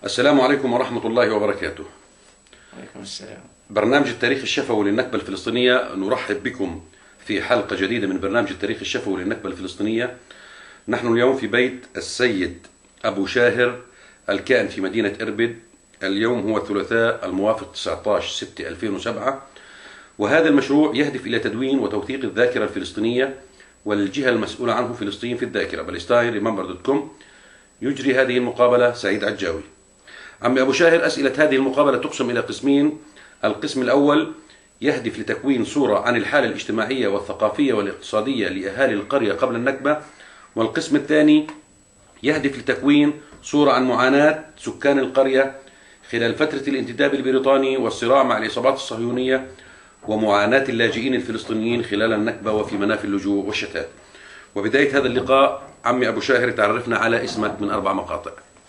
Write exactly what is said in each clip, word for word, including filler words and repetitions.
السلام عليكم ورحمة الله وبركاته. وعليكم السلام. برنامج التاريخ الشفوي للنكبة الفلسطينية، نرحب بكم في حلقة جديدة من برنامج التاريخ الشفوي للنكبة الفلسطينية. نحن اليوم في بيت السيد أبو شاهر الكائن في مدينة إربد. اليوم هو الثلاثاء الموافق تسعة عشر ستة ألفين وسبعة، وهذا المشروع يهدف إلى تدوين وتوثيق الذاكرة الفلسطينية، والجهة المسؤولة عنه فلسطين في الذاكرة بالستاين ريمبر دوت كوم. يجري هذه المقابلة سعيد عجاوي. عمي أبو شاهر، أسئلة هذه المقابلة تقسم إلى قسمين. القسم الأول يهدف لتكوين صورة عن الحالة الاجتماعية والثقافية والاقتصادية لأهالي القرية قبل النكبة، والقسم الثاني يهدف لتكوين صورة عن معاناة سكان القرية خلال فترة الانتداب البريطاني والصراع مع الإصابات الصهيونية ومعاناة اللاجئين الفلسطينيين خلال النكبة وفي منافي اللجوء والشتات. وبداية هذا اللقاء عمي أبو شاهر، تعرفنا على اسمك من أربع مقاطع.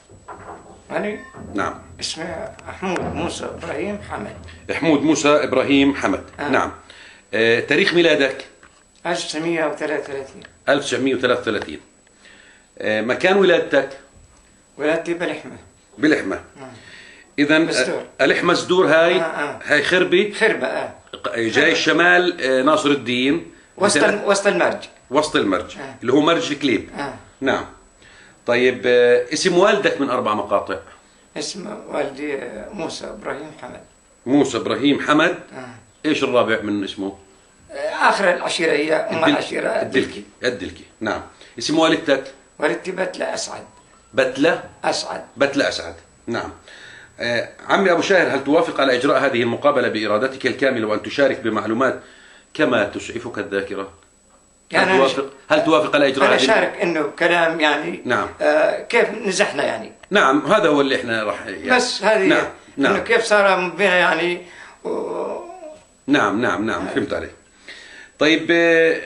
أنا نعم. اسمي حمود موسى إبراهيم حمد. حمود موسى إبراهيم حمد. آه. نعم. آه، تاريخ ميلادك؟ ألف وتسعمئة وثلاثة وثلاثين. ألف وتسعمئة وثلاثة وثلاثين. آه، مكان ولادتك؟ ولادتي بلحمة. بلحمة. آه. إذن بسدور. الحمة سدور هاي. آه آه. هاي خربي. خربة آه. جاي الشمال، آه، ناصر الدين. وسط مثلاً وسط المرج. وسط المرج. آه. اللي هو مرج الكليب. آه. نعم. طيب، آه، اسم والدك من أربع مقاطع؟ اسم والدي موسى إبراهيم حمد. موسى إبراهيم حمد. آه. إيش الرابع من اسمه؟ آخر العشيرة هي أم الدل- العشيرة الدلكي. الدلكي. نعم. اسم والدتك؟ والدتي بتلة أسعد. بتلة. أسعد. بتلة أسعد. نعم. آه، عمي أبو شاهر، هل توافق على إجراء هذه المقابلة بإرادتك الكاملة وأن تشارك بمعلومات كما تسعفك الذاكرة؟ يعني هل توافق هل توافق على إجراء أنا هذه؟ شارك إنه كلام يعني. نعم. آه كيف نزحنا يعني. نعم، هذا هو اللي احنا راح يعني. بس هذه. نعم. إنه نعم. كيف صار بينا يعني. و... نعم نعم نعم فهمت عليك. طيب، آه،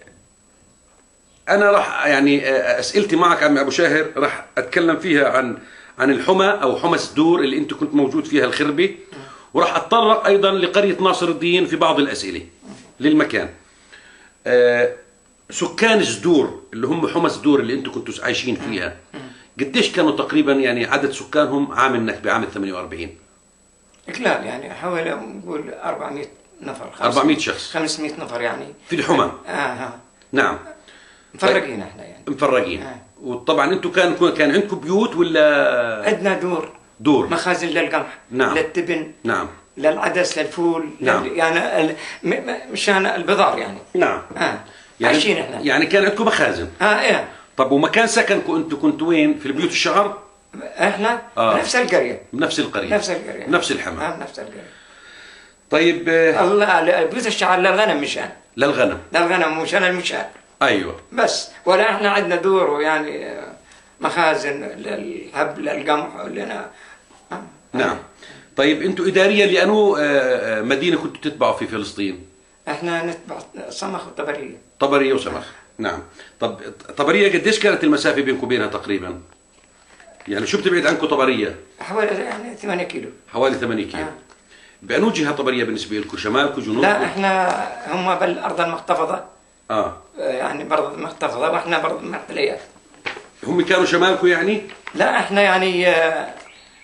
أنا راح يعني آه، أسئلتي معك عمي أبو شاهر راح أتكلم فيها عن عن الحمى أو حمى سدور اللي أنت كنت موجود فيها الخربي، وراح أتطرق أيضا لقرية ناصر الدين في بعض الأسئلة للمكان. آه، سكان سدور اللي هم حمى سدور اللي أنتم كنتوا عايشين فيها، قديش كانوا تقريبا يعني عدد سكانهم عام النكبة عام ثمانية وأربعين؟ إكلال يعني حوالي نقول أربعمئة نفر. أربعمئة شخص. خمسمئة نفر يعني. في الحمى. آه آه. نعم. مفرقين احنا يعني. مفرقين. آه. وطبعا انتم كان كان عندكم بيوت ولا؟ عندنا دور. دور. مخازن للقمح. نعم. للتبن. نعم. للعدس للفول. نعم. لل... يعني ال... م... م- مشان البضار يعني. نعم. اه يعني عايشين احنا. يعني كان عندكم مخازن. اه ايه. طب ومكان سكنكم انتم كنتوا وين؟ في البيوت الشعر؟ احنا آه. نفس القرية. بنفس القرية. نفس القرية. نفس الحمى. اه نفس القرية. طيب، آه، الله بيوت الشعر للغنم مشان. للغنم. للغنم مشان المشان. ايوه. بس ولا احنا عندنا دور ويعني آه، مخازن للهب للقمح لنا. آه. نعم. طيب انتم اداريا لانه آه، آه، مدينة كنتوا تتبعوا في فلسطين؟ احنا نتبع صمخ وطبرية. طبرية وسمخ. نعم. طب طبرية قديش كانت المسافة بينكم وبينها تقريبا؟ يعني شو بتبعد عنكم طبرية؟ حوالي يعني ثمانية كيلو. حوالي ثمانية كيلو. آه. بأنو جهة طبرية بالنسبة لكم؟ شمالكم جنوبكم؟ لا احنا هم بالارض المحتفظه. اه. يعني برضه محتفظه واحنا برضه محتليه. هم كانوا شمالكم يعني؟ لا احنا يعني آه،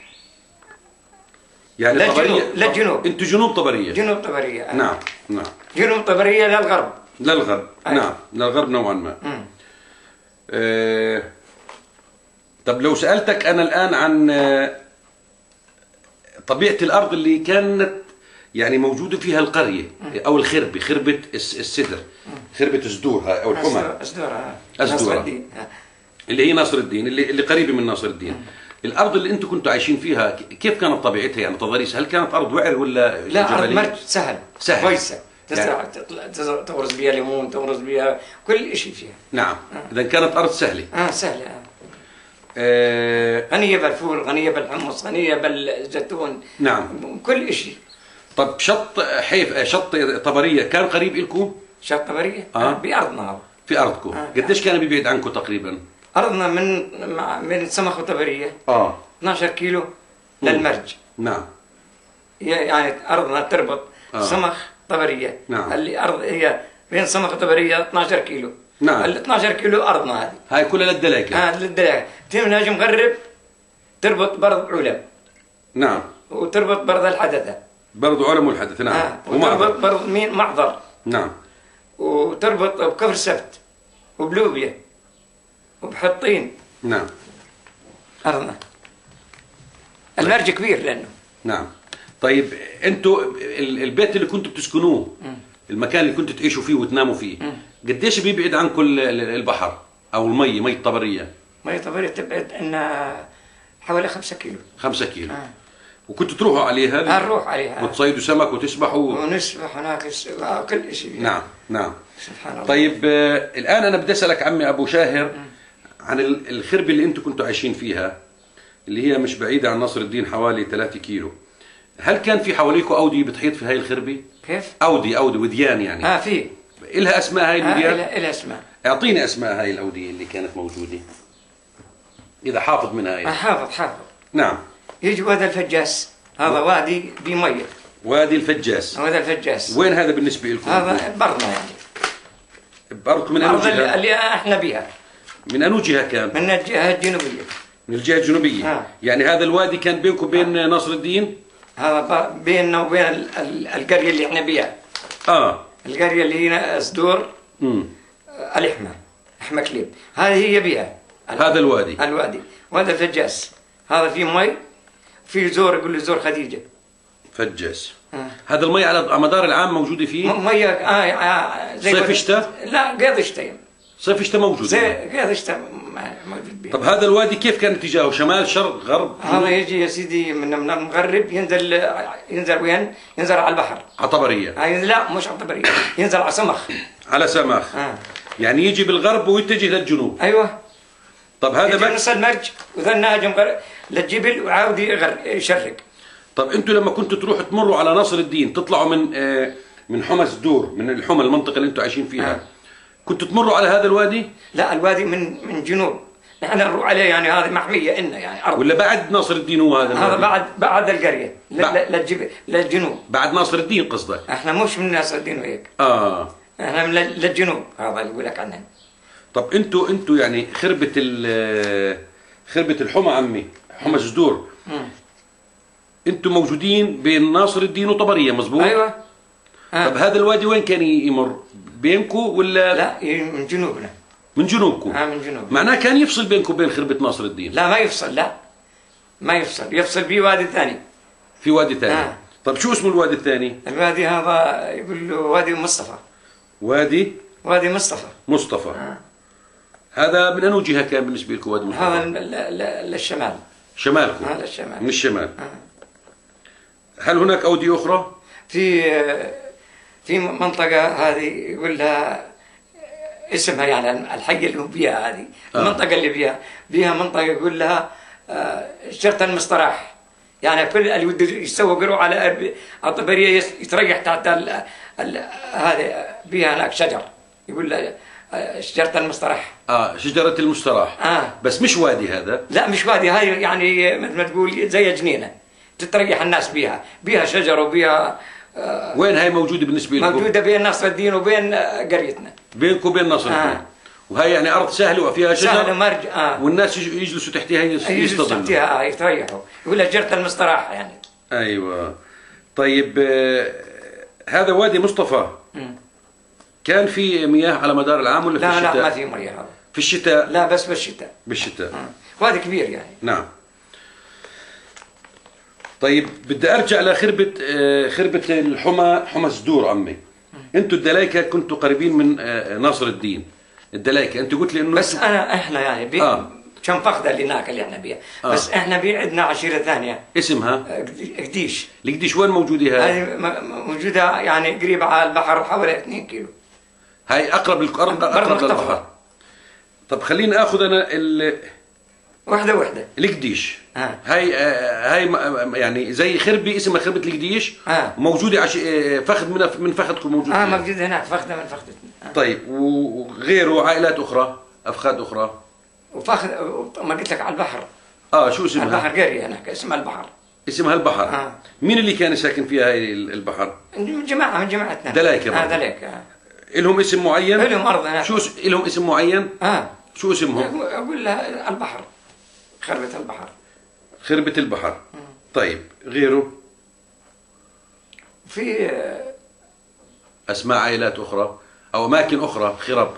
يعني لا طبرية. جنوب- لا جنوب. انتوا جنوب طبرية. جنوب طبريه. آه. نعم نعم. جنوب طبريه للغرب. للغرب. أيوة. نعم، للغرب نوعا ما. مم. آه. طب لو سألتك أنا الآن عن آه، طبيعة الأرض اللي كانت يعني موجودة فيها القرية أو الخربة، خربة الس- السدر، خربة سدور هاي أو الحمى، أسدورة. أسدورة. نصر الدين. آه. اللي هي ناصر الدين، اللي اللي قريبة من ناصر الدين. الأرض اللي أنتم كنتوا عايشين فيها كيف كانت طبيعتها يعني تضاريس؟ هل كانت أرض وعر ولا لا أرض جبلية؟ مرج سهل. سهل. كويسه. تزرع يعني- تطلع تزرع تغرز بها ليمون تغرز بها كل شيء فيها. نعم. إذا كانت أرض سهلة. اه سهله. آه. آه. غنيه بالفول غنيه بالحمص غنيه بالزيتون. نعم. كل شيء. طب شط حيف شط طبرية كان قريب لكم؟ شط طبريه. آه. بارضنا هذا. في أرضكم. آه. قديش كان بيبعد عنكم تقريبا؟ أرضنا من مع- من سمخ وطبرية آه. اثني عشر كيلو للمرج. نعم. يعني أرضنا تربط آه. سمخ طبرية. نعم. اللي أرض هي بين سمخ وطبرية اثني عشر كيلو. نعم. ال اثني عشر كيلو أرضنا هذه. هاي كلها للدلايكة. آه للدراع. تمنهج مغرب تربط برض علم. نعم. وتربط برض الحدثة. برض علم والحدث. نعم. آه. وتربط برض مين معذر. نعم. وتربط بكفر سبت وبلوبيا وبحطين. نعم. أرضنا المرج كبير لأنه. نعم. طيب انتوا البيت اللي كنتوا بتسكنوه، المكان اللي كنتوا تعيشوا فيه وتناموا فيه، قديش بيبعد عنكم البحر او المي، مي طبريه؟ مي طبريه تبعد عنا حوالي خمسة كيلو. خمسة كيلو. آه. وكنتوا تروحوا عليها؟ آه نروح عليها. وتصيدوا سمك وتسبحوا؟ ونسبح هناك كل شيء. نعم نعم. سبحان الله. طيب آه الان انا بدي اسالك عمي ابو شاهر م. عن الخربه اللي انتوا كنتوا عايشين فيها، اللي هي مش بعيده عن نصر الدين حوالي ثلاثة كيلو. هل كان في حواليكم اوديه بتحيط في هاي الخربه؟ كيف؟ اودي اودي وديان يعني. اه في. إلها اسماء هاي الوديان؟ آه إلها اسماء. اعطيني اسماء هاي الاوديه اللي كانت موجوده. اذا حافظ منها هاي. آه حافظ حافظ. نعم. يجي وادي الفجاس، هذا وادي بمية. وادي الفجاس. وادي الفجاس. وين هذا بالنسبه لكم؟ هذا برنا يعني. بأرضكم من أنو جهة؟ اللي احنا بها. من أنو جهة كان؟ من الجهة الجنوبية. من الجهة الجنوبية. آه. يعني هذا الوادي كان بينكم وبين آه. نصر الدين؟ هذا بيننا وبين القرية اللي احنا بها. اه القرية اللي هنا صدور امم الحمى، حمى كليب، هذه هي بها. هذا الوادي. الوادي، وهذا الفجاس، هذا فيه مي، في زور يقول له زور خديجة. فجاس. آه. هذا المي على مدار العام موجودة فيه؟ مية آه آه زي صيف شتاء؟ لا قيض شتاء. صيف شتاء موجود. زي قيض شتاء موجود بها. طب هذا الوادي كيف كان اتجاهه؟ شمال شرق غرب؟ هذا يجي يا سيدي من من المغرب، ينزل ينزل وين؟ ينزل على البحر. على طبرية. آه لا مش على طبرية، ينزل على سمخ. على سمخ. آه. يعني يجي بالغرب ويتجه للجنوب. ايوه. طب هذا بقى نص المرج وذا ناجم للجبل وعاود يشرق. طب انتوا لما كنتوا تروحوا تمروا على ناصر الدين، تطلعوا من آه من حمى الدور، من الحمى المنطقة اللي انتوا عايشين فيها، آه. كنتوا تمروا على هذا الوادي؟ لا الوادي من من جنوب، نحن نروح عليه يعني هذه محمية إلنا يعني أرض. ولا بعد ناصر الدين هو هذا الوادي؟ هذا بعد بعد القرية للجبل للجنوب. بعد ناصر الدين قصدك؟ احنا مش من ناصر الدين وهيك. اه احنا من للجنوب، هذا اللي يقول لك عنه. طب انتوا انتوا يعني خربة خربة الحمى عمي، حمى صدور، انتوا موجودين بين ناصر الدين وطبرية مزبوط؟ ايوه. آه. طب هذا الوادي وين كان يمر؟ بينكم ولا؟ لا من جنوبنا. من جنوبكم؟ اه من جنوب. معناه كان يفصل بينكم وبين خربة ناصر الدين؟ لا ما يفصل، لا ما يفصل، يفصل به وادي ثاني. في وادي ثاني؟ آه. طب شو اسمه الوادي الثاني؟ الوادي هذا يقول له وادي مصطفى. وادي؟ وادي مصطفى. مصطفى. آه. هذا من أنو جهة كان بالنسبة لكم وادي مصطفى؟ هذا للشمال. شمالكم؟ هذا الشمال. من الشمال. آه. هل هناك أودية أخرى؟ في في منطقة هذه يقول لها اسمها يعني الحي اللي هو بيها هذه، آه. المنطقة اللي بيها بيها منطقة يقول لها شجرة المستراح، يعني كل اللي بده يسوي قرو على الطبرية يتريح تحت هذه بيها هناك شجر يقول لها شجرة المستراح. اه شجرة المستراح. آه. بس مش وادي هذا؟ لا مش وادي، هاي يعني مثل ما تقول زي جنينة تتريح الناس بيها، بيها شجر وبيها. آه وين هاي موجودة بالنسبة لكم؟ موجودة بين نصر الدين وبين قريتنا. بينكم وبين نصر الدين. آه. وهي يعني أرض سهلة وفيها شجر. سهلة مرج. آه. والناس يجلسوا تحتها يستظلوا. يجلسوا تحتها آه يتريحوا، يقول لك شجرة المستراح يعني. أيوة. طيب آه هذا وادي مصطفى. م. كان في مياه على مدار العام ولا لا في الشتاء؟ لا ما في مياه هذا. في الشتاء؟ لا بس بالشتاء. بالشتاء. آه. وادي كبير يعني. نعم. طيب بدي ارجع لخربة خربة الحمى، حمى صدور عمي. انتوا الدلايكة كنتوا قريبين من ناصر الدين. الدلايكة انت قلت لي انه بس انا احنا يعني بي آه. كم فخدة اللي هناك اللي احنا بيها. آه. بس احنا بي عندنا عشيرة ثانية اسمها قديش. القديش وين موجودة هاي؟ هاي موجودة يعني قريبة على البحر حوالي اثنين كيلو. هاي اقرب اقرب, أقرب للبحر. طب خليني اخذ انا ال وحده وحده القديش. آه. هاي آه هاي يعني زي خربه اسمها خربه القديش. آه. موجوده عش... فخذ من من فخذكم موجود. اه موجود هناك فخذه من فخذتنا. آه. طيب وغيره عائلات اخرى افخاذ اخرى وفخذ ما قلت لك على البحر. اه شو اسمها؟ البحر قريه هناك اسمها البحر. اسمها البحر. آه. مين اللي كان ساكن فيها هاي البحر؟ من جماعه من جماعتنا. دلايكه. اه دلايكه. آه. لهم اسم معين؟ لهم ارض هناك. شو س... لهم اسم معين؟ اه شو اسمهم؟ اقول لها البحر، خربة البحر. خربة البحر. طيب غيره؟ في آه، أسماء عائلات أخرى أو أماكن أخرى خرب.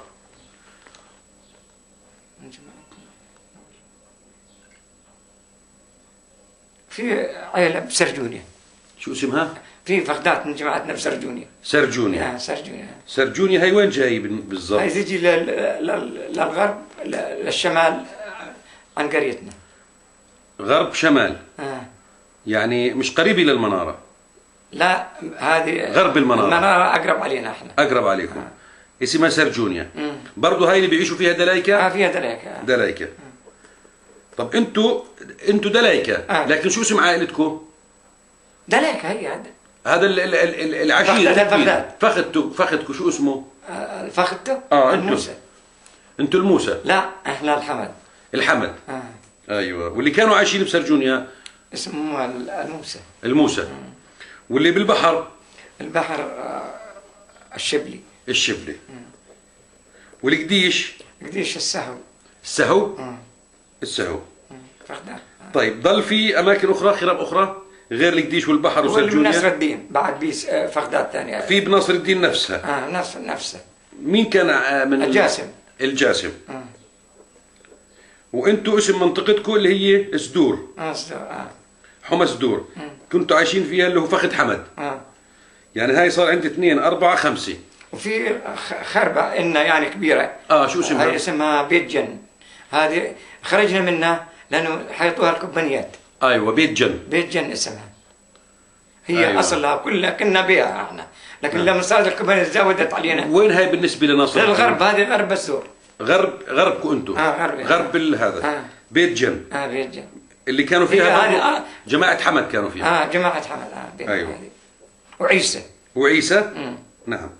في عائلة بسرجونيا. شو اسمها؟ في فقدات من جماعتنا بسرجونيا. سرجونيا. آه سرجونيا. سرجونيا هي وين جاي بالضبط؟ هاي تجي لل- لل- للغرب ل- للشمال عن قريتنا. غرب شمال، آه. يعني مش قريبة للمنارة. لا هذه غرب المنارة. المنارة أقرب علينا احنا. أقرب عليكم. اسمها سرجونيا. برضو هاي اللي بيعيشوا فيها دلايكة؟ آه فيها دلايكة. دلايكة. طب انتوا انتوا دلايكة، آه. لكن شو اسم عائلتكم؟ دلايكة هي هذا. هذا ال- ال- ال- العشيرة. فخدة الفخدات. فخدتوا فخدكم شو اسمه؟ آه، فخدته؟ اه انتوا الموسى. انتوا الموسى. لا احنا الحمد. الحمد. آه. ايوه، واللي كانوا عايشين بسرجونيا اسمه ال- الموسى. الموسى. واللي بالبحر البحر آه، الشبلي. الشبلي. والقديش قديش السهو. السهو. آه. السهو. فخدات. طيب ضل في اماكن اخرى خراب اخرى غير القديش والبحر والنصر وسرجونيا؟ الدين بعد بيس آه، فخدات ثانية. في بناصر الدين نفسها. اه نفس نفسه. مين كان آه، من الجاسم. الجاسم. آه. وانتوا اسم منطقتكم اللي هي سدور، آه. صدق. آه. حمى سدور، كنتوا عايشين فيها اللي هو فخد حمد. آه. يعني هاي صار عندي اثنين أربعة خمسة. وفي خ- خربة إنها يعني كبيرة. اه شو اسمها؟ هاي اسمها بيت جن. هذه خرجنا منها لأنه حيطوها الكوبانيات. ايوه بيت جن. بيت جن اسمها. هي أيوة. أيوة. أصلها كلها كنا بها احنا، لكن لما صارت الكوبانيات زودت علينا. وين هاي بالنسبة لناصر؟ للغرب، هذه غرب السور. غرب غربكم انتم. آه غرب. غرب ال- هذا. آه. بيت جن اه بيت جن. اللي كانوا هي فيها هذه- برضو آه. جماعة حمد كانوا فيها. اه جماعة حمد. اه بيت أيوة. هذه. وعيسى. وعيسى. مم. نعم.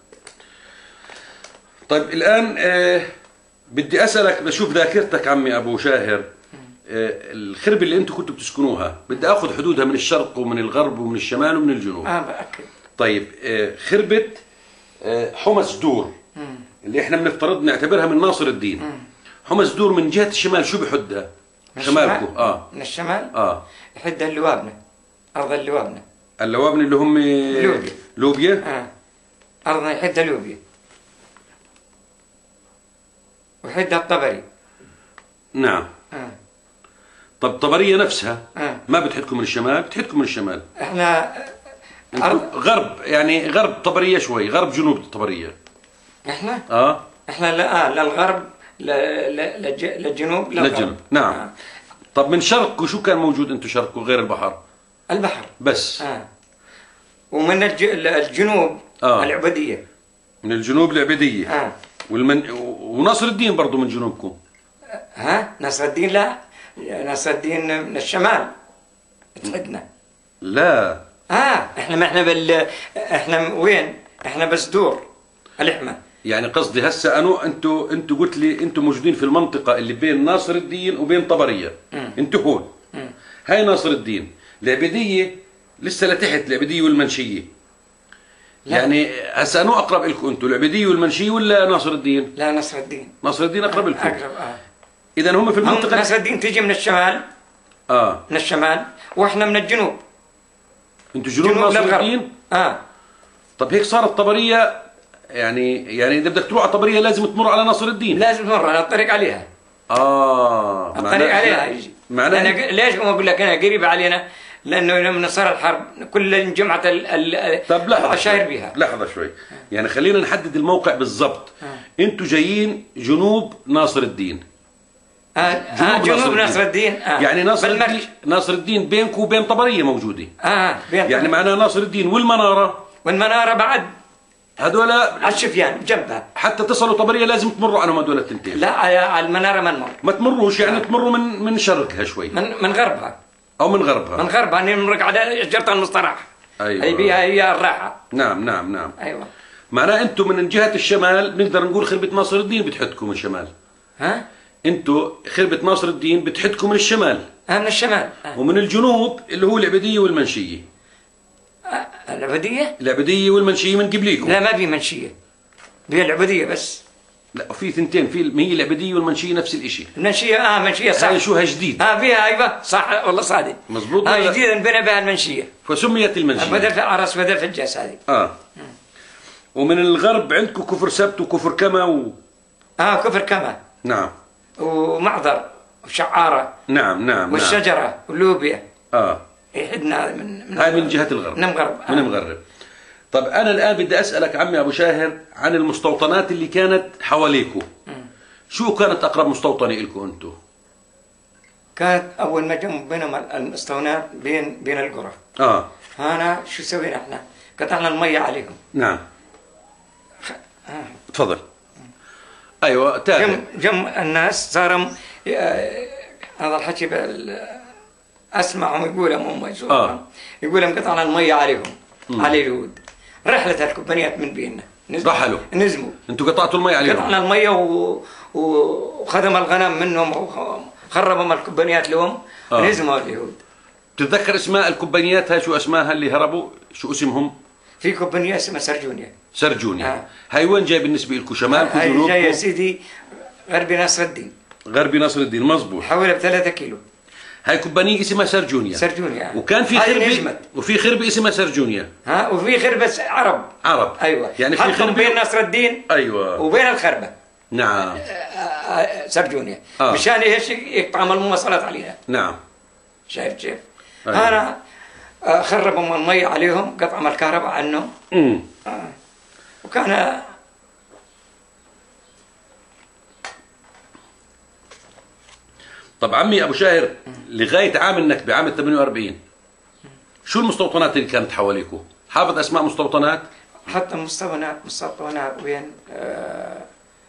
طيب الآن آه بدي أسألك، بشوف ذاكرتك عمي أبو شاهر. آه الخربة اللي أنتم كنتوا بتسكنوها بدي أخذ حدودها من الشرق ومن الغرب ومن الشمال ومن الجنوب. اه بأكد. طيب آه خربة آه حمص دور اللي احنا بنفترض نعتبرها من ناصر الدين. حمص دور من جهة الشمال شو بحدها؟ من شمالكم. الشمال؟ اه من الشمال اه يحدها اللوابنة. أرض اللوابنة. اللوابن اللي هم لوبيا. لوبيا. اه أرضنا يحدها لوبيا. ويحدها الطبري. نعم. اه طب طبرية نفسها اه ما بتحدكم من الشمال؟ بتحدكم من الشمال. احنا انتوا أرض. غرب، يعني غرب طبرية شوي، غرب جنوب طبرية. احنا اه احنا لا آه للغرب ل- ل- للج- للجنوب للغرب. للجنوب. نعم. آه. طب من شرقكم شو كان موجود انتوا شرقكم غير البحر؟ البحر. بس. اه ومن الج... الجنوب آه. العبودية. من الجنوب العبيدية. اه والمن... ونصر الدين برضو من جنوبكم. ها نصر الدين لا، نصر الدين من الشمال تحدنا. لا اه احنا ما احنا بال احنا وين؟ احنا بس دور الحمى. يعني قصدي هسه انو انتوا انتوا قلت لي انتوا موجودين في المنطقة اللي بين ناصر الدين وبين طبرية. انتوا هون. هاي ناصر الدين. العبيدية لسه لتحت، العبيدية والمنشية. لا. يعني هسه انو اقرب لكم انتوا، العبيدية والمنشية ولا ناصر الدين؟ لا نصر الدين ناصر الدين اقرب لكم. اقرب. اه اذا هم في هم المنطقة. نصر الدين تيجي من الشمال، اه من الشمال، واحنا من الجنوب. انتوا جنوب ناصر للغرب. الدين. اه طب هيك صارت طبرية، يعني يعني اذا بدك تروح على طبرية لازم تمر على ناصر الدين. لازم تمر على الطريق عليها. اه الطريق عليها يجي. معناه أنا ق- ليش ما اقول لك انا قريب علينا؟ لانه لما صار الحرب كل جمعه ال- ال- طب لحظة العشاير شوي. بها. لحظة شوي، يعني خلينا نحدد الموقع بالضبط. انتوا جايين جنوب ناصر الدين. آه آه جنوب ناصر الدين. آه يعني ناصر بالمرج. الدين ناصر الدين بينكم وبين طبرية موجودة. اه بين يعني معناه ناصر الدين والمنارة والمناره بعد هذول على الشفيان جنبها. حتى تصلوا طبرية لازم تمروا عنهم هذول التنتين. لا على على المناره ما نمر. ما تمروش، يعني تمروا من من شرقها شوي من من غربها. او من غربها. من غربها نمرق على شجره المصطلح. ايوه. هي بيها هي الراحه. نعم نعم نعم. ايوه. معناه انتم من جهة الشمال بنقدر نقول خربة ناصر الدين بتحدكم من الشمال. ها؟ انتم خربة ناصر الدين بتحدكم من الشمال. آه من الشمال. آه. ومن الجنوب اللي هو العبيدية والمنشية. آه العبوديه؟ العبيدية والمنشية من قبليكم. لا ما في منشيه. هي العبوديه بس. لا في ثنتين، في هي العبديه والمنشيه نفس الشيء. المنشيه اه منشيه صح. هاي شو جديد؟ اه فيها ايوه صح والله صادق. مزبوط. هاي جديده انبنى بها المنشيه. فسميت المنشيه. بدل في العرس بدل في الجاس هذه. اه. ومن الغرب عندكم كفر سبت وكفر كما و... اه كفر كما. نعم. ومعذر وشعاره. نعم نعم. والشجره نعم. واللوبيا. اه. يحدنا من, من هاي من جهه الغرب. من الغرب. آه. من المغرب. طب انا الان بدي اسالك عمي ابو شاهر عن المستوطنات اللي كانت حواليكم. شو كانت اقرب مستوطنه لكم انتم؟ كانت اول ما جم بينهم المستوطنات بين بين القرى. اه. هنا شو سوينا احنا؟ قطعنا الميه عليهم. نعم. آه. تفضل. ايوه تابع. جم جم الناس صاروا هذا الحكي بال اسمعهم يقولهم هم يشوفون آه. يقولهم قطعنا الميه عليهم. مم. على اليهود. رحلت الكوبانيات من بيننا. رحلوا. نزموا. انتم قطعتوا المي عليهم. قطعنا الميه و... وخدم الغنم منهم وخربوا الكوبانيات لهم. آه. نزموا اليهود. تتذكر اسماء الكوبانيات هاي شو اسماها اللي هربوا؟ شو اسمهم؟ في كوبانية اسمها سرجونيا. سرجونيا. آه. هاي وين جاي بالنسبه لكم؟ شمالكم جنوبكم؟ هاي جاي يا سيدي غربي نصر الدين. غربي نصر الدين مزبوط. حوالي بثلاثة كيلو. هاي كوبانيه اسمها سرجونيا. سرجونيا. وكان في خربه وفي خربه اسمها سرجونيا. ها وفي خربه عرب. عرب. ايوه. يعني في خربه بين نصر الدين. ايوه. وبين الخربه. نعم. سرجونيا. آه. مشان ايش يقطعوا المواصلات علينا. نعم. شايف كيف؟ أيوة. انا خربوا المي عليهم قطعوا الكهرباء عنهم. امم آه. وكان طب عمي ابو شاهر لغايه عام النكبه عام ثمانية وأربعين شو المستوطنات اللي كانت حواليكم؟ حافظ اسماء مستوطنات؟ حتى مستوطنات مستوطنات وين آه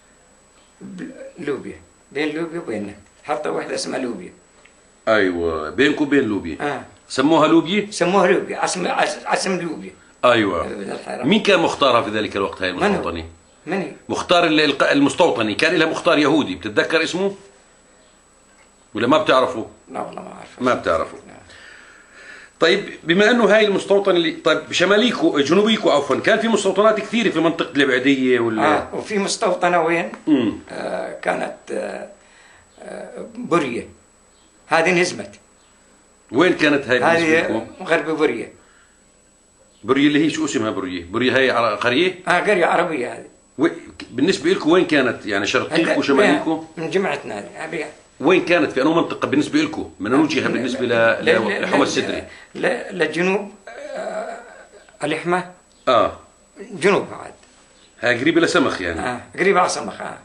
لوبيا بين لوبيا وبيننا حتى واحده اسمها لوبيا. ايوه بينكم وبين لوبيا. آه. سموها لوبيا؟ سموها لوبيا عاصم عاصم لوبيا. ايوه. مين كان مختارها في ذلك الوقت هاي المستوطنه؟ من هي؟ مختار المستوطنه كان لها مختار يهودي بتتذكر اسمه؟ ولا ما بتعرفوا؟ لا والله ما اعرف. ما بتعرفوا. طيب بما انه هاي المستوطنه اللي طيب شماليكو جنوبيكو عفوا كان في مستوطنات كثيره في منطقه الابعديه ولا اه وفي مستوطنه وين؟ آه كانت آه آه بريه هذه انهزمت. وين كانت هاي بالنسبه لكم؟ غرب بريه. بريه اللي هي شو اسمها بريه؟ بريه هاي قريه؟ اه قريه عربيه هذه. و... بالنسبه لكم وين كانت؟ يعني شرقيكم وشماليكم؟ من جمعتنا هذه. وين كانت في انو منطقه بالنسبه لكم؟ من انو جهه بالنسبه ل لحمى السدري؟ للجنوب آه الحمى. اه جنوب بعد. ها قريبه لسمخ يعني. اه قريبه على سمخ اه.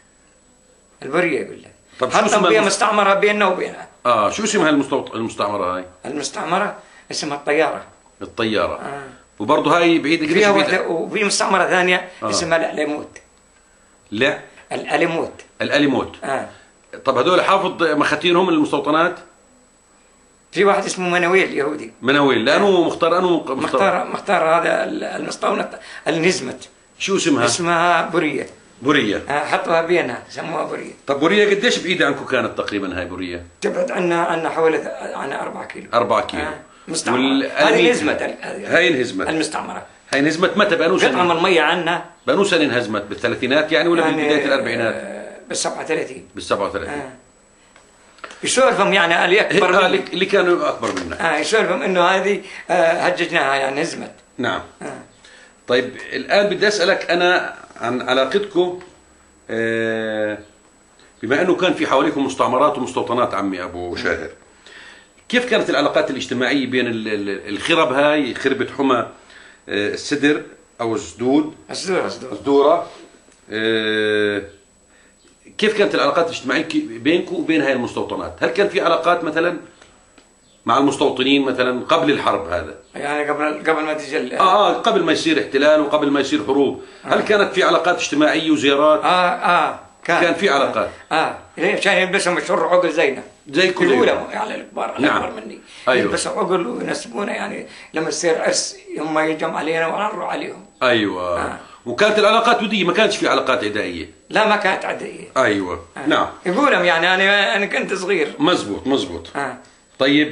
البريه يقول لك. طب شو اسمها؟ حتى مستعمره بيننا وبينها. اه شو اسمها المستوط... المستعمره هاي؟ المستعمره اسمها الطياره. الطياره. آه. وبرضه هاي بعيده فيها وحده وفي مستعمره ثانيه آه. اسمها الاليموت. لا الاليموت. الاليموت. اه طب هذول حافظ مخاتينهم المستوطنات؟ في واحد اسمه منويل يهودي. منويل لانه مختار انه مختار مختار, مختار هذا المستوطنه اللي نزمت. شو اسمها؟ اسمها بريه. بريه. آه حطوها بينها سموها بريه. طب بريه قديش بعيده عنكم كانت تقريبا هاي بريه؟ تبعد عنا عنا حوالي عنا أربعة كيلو. أربعة كيلو. آه. مستعمره. هذه انهزمت. هاي انهزمت. المستعمره. هاي انهزمت متى بأنو سنة؟ قطعة المية عنا. بأنو سنة انهزمت بالثلاثينات يعني ولا يعني ببداية الأربعينات؟ آه بالسبعة وثلاثين. بالسبعة وثلاثين. آه. يسولفهم يعني اللي أكبر آه اللي كانوا أكبر منا. آه يسولفهم إنه هذه آه هججناها يعني انهزمت. نعم. آه. طيب الآن بدي أسألك أنا عن علاقتكم آه بما أنه كان في حواليكم مستعمرات ومستوطنات عمي أبو شاهر. كيف كانت العلاقات الاجتماعية بين الخرب هاي خربة حمى السدر أو السدود السدورة السدورة السدورة آه كيف كانت العلاقات الاجتماعية بينكم وبين هاي المستوطنات؟ هل كان في علاقات مثلا مع المستوطنين مثلا قبل الحرب هذا؟ يعني قبل قبل ما تجي اه اه قبل ما يصير احتلال وقبل ما يصير حروب، آه. هل كانت في علاقات اجتماعية وزيارات؟ اه اه كان كان في علاقات اه عشان يلبسوا مشهور عقل زينا زي كل يقولوا يعني الكبار نعم. الاكبر مني أيوة. يلبسوا عقل وينسبونا يعني لما يصير عرس هم يجمع علينا ونروح عليهم. ايوه آه. وكانت العلاقات ودية ما كانش في علاقات عدائية؟ لا ما كانت عدائية. ايوه آه. نعم يقولهم يعني انا انا كنت صغير. مزبوط مزبوط. آه. طيب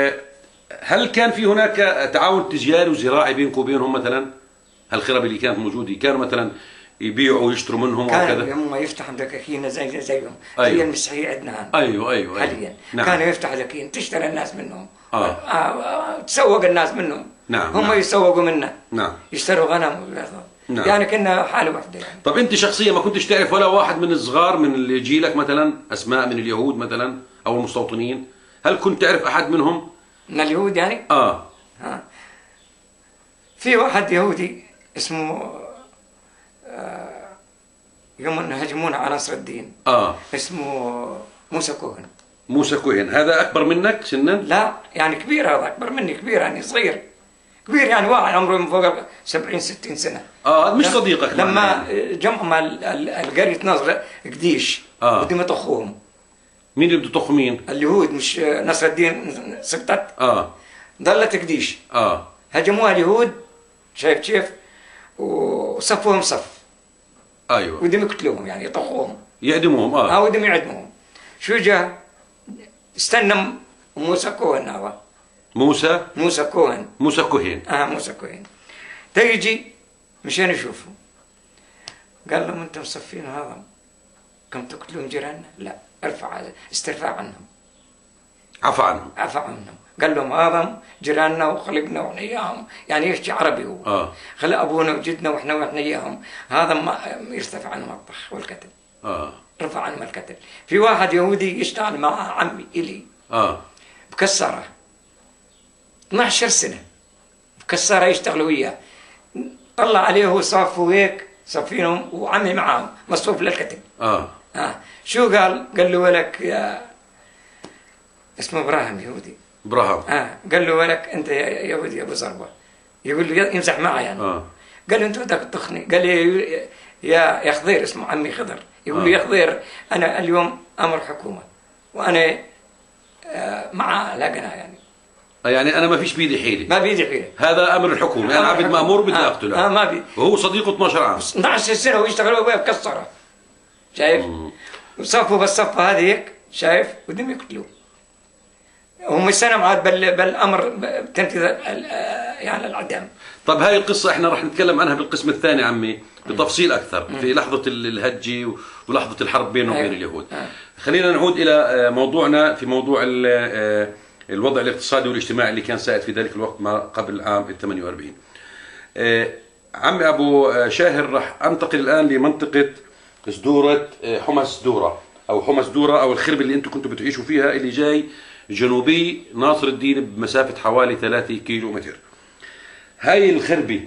هل كان في هناك تعاون تجاري وزراعي بينكم وبينهم مثلا؟ هالخرب اللي كانت موجودة كانوا مثلا يبيعوا ويشتروا منهم كانوا وكذا؟ هم يفتحوا دكاكين زي زيهم. أيوة. هي المسيحيه عندنا ايوه ايوه حاليا. نعم. كانوا يفتحوا دكاكين تشتري الناس منهم. آه. آه. تسوق الناس منهم. نعم هم نعم. يسوقوا منا. نعم يشتروا غنم. نعم. يعني كنا حاله واحده يعني. طب انت شخصيا ما كنتش تعرف ولا واحد من الصغار من اللي جيلك مثلا، اسماء من اليهود مثلا او المستوطنين؟ هل كنت تعرف احد منهم؟ من اليهود يعني؟ اه آه. في واحد يهودي اسمه آه يوم ان هجمونا على نصر الدين. اه اسمه موسى كوهن. موسى كوهن، هذا اكبر منك سنا؟ لا يعني كبير، هذا اكبر مني، كبير يعني صغير، كبير يعني واحد عمره من فوق سبعين ستين سنه. اه مش صديقك لما جمعوا القرية نصر قديش آه. بدهم يطخوهم. مين اللي بده يطخ مين؟ اليهود، مش نصر الدين سقطت. اه ضلت قديش. اه هجموها اليهود، شايف كيف؟ وصفوهم صف. ايوه ودهم يقتلوهم يعني يطخوهم. يعدموهم اه اه ودهم يعدموهم. شو جاء؟ استنى موسى كوهن هذا. موسى موسى كوهن. موسى كوهن. اه موسى كوهن. تيجي مشان يشوفوا. قال لهم انتم مصفين هذا كم تقتلون جيراننا؟ لا، ارفع استرفاع عنهم. عفى عنهم. عفى عنهم. قال لهم هذا جيراننا وخلقنا واحنا اياهم، يعني يحكي عربي هو. اه خلى ابونا وجدنا واحنا واحنا اياهم، هذا ما يرتفع عنهم الطخ والقتل. اه رفع عنهم القتل. في واحد يهودي يشتغل مع عمي الي اه بكساره اثني عشر سنه، بكساره يشتغلوا وياه. طلع عليه هو صافوا هيك صافينهم وعمي معاهم مصروف للكتب. اه آه. شو قال؟ قال له ولك يا اسمه ابراهيم يهودي. ابراهيم. اه قال له ولك انت يا يهودي يا ابو زربه، يقول له يمزح معه يعني. اه قال له انت بدك تطخني. قال لي يا يا خضير، اسمه عمي خضر، يقول له آه. يا خضير انا اليوم امر حكومه وانا آه مع لا قناة يعني. يعني انا ما فيش بيدي حيله، ما بيدي حيله، هذا امر الحكومه، انا عبد مامور بدي آه. اقتله. اه ما بي وهو صديقه اثني عشر عام. اثني عشر سنه ويشتغل وهو بكسره، شايف؟ وصفوا بالصفه هذه هيك، شايف؟ بدهم يقتلوه. هم السنه معاد بال بالامر بتنفيذ يعني الاعدام. طب هاي القصه احنا راح نتكلم عنها بالقسم الثاني عمي بتفصيل اكثر في لحظه الهجه ولحظه الحرب بينه وبين اليهود. خلينا نعود الى موضوعنا في موضوع الوضع الاقتصادي والاجتماعي اللي كان سائد في ذلك الوقت ما قبل عام ثمانية وأربعين. عمي ابو شاهر راح انتقل الان لمنطقه سدوره حمص دوره او حمص دوره او الخرب اللي انتم كنتوا بتعيشوا فيها، اللي جاي جنوبي ناصر الدين بمسافه حوالي ثلاثة كيلو متر. هاي الخربه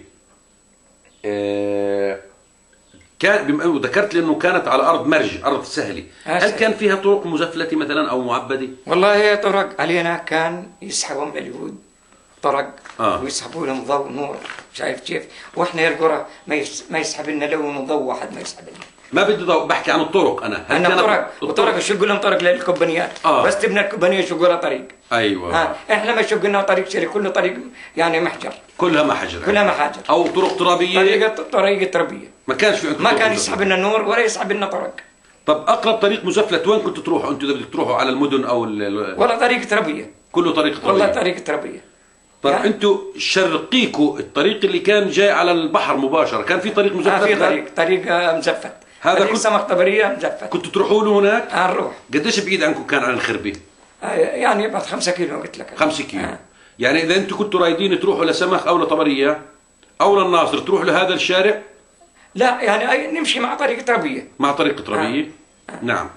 آه كان ذكرت لي انه كانت على ارض مرج، ارض سهله، هل كان فيها طرق مزفلته مثلا او معبده؟ والله هي طرق علينا كان يسحبهم اليهود طرق آه. ويسحبوا لهم ضوء نور، شايف كيف؟ واحنا القرى ما ما يسحب لنا لون ضوء واحد، ما يسحب لنا. ما بدي ضوء، بحكي عن الطرق انا. هل انا طرق وطرق شو لهم طرق للكوبانيات. آه. بس تبنى الكوبانيه شو لها طريق. ايوه. ها احنا ما شو لنا طريق شري، كله طريق يعني محجر. كلها محجر. كلها محاجر. او طرق ترابيه. طريقه طريقه ترابيه. ما كانش في عندكم ما كان يسحب لنا نور ولا يسحب لنا طرق. طب اقرب طريق مزفلت وين كنتوا تروحوا انتوا اذا بدك تروحوا على المدن او ال... ولا طريق ترابيه. كله طريق ترابيه. والله طريق ترابيه. طب يعني انتوا شرقيكوا الطريق اللي كان جاي على البحر مباشره، كان في طريق مزفت؟ آه في طريق طريق مزفت. هذا طريق كنت سمك طبريه مزفت. كنتوا تروحوا له هناك؟ آه نروح. قديش بعيد عنكم كان عن الخربه؟ آه يعني بعد خمسة كيلو قلت لك. خمسة كيلو. آه. يعني اذا انتوا كنتوا رايدين تروحوا لسمخ او لطبريه او للناصر تروحوا لهذا الشارع؟ لا يعني نمشي مع طريق ترابيه. مع طريق ترابيه؟ آه. آه. نعم.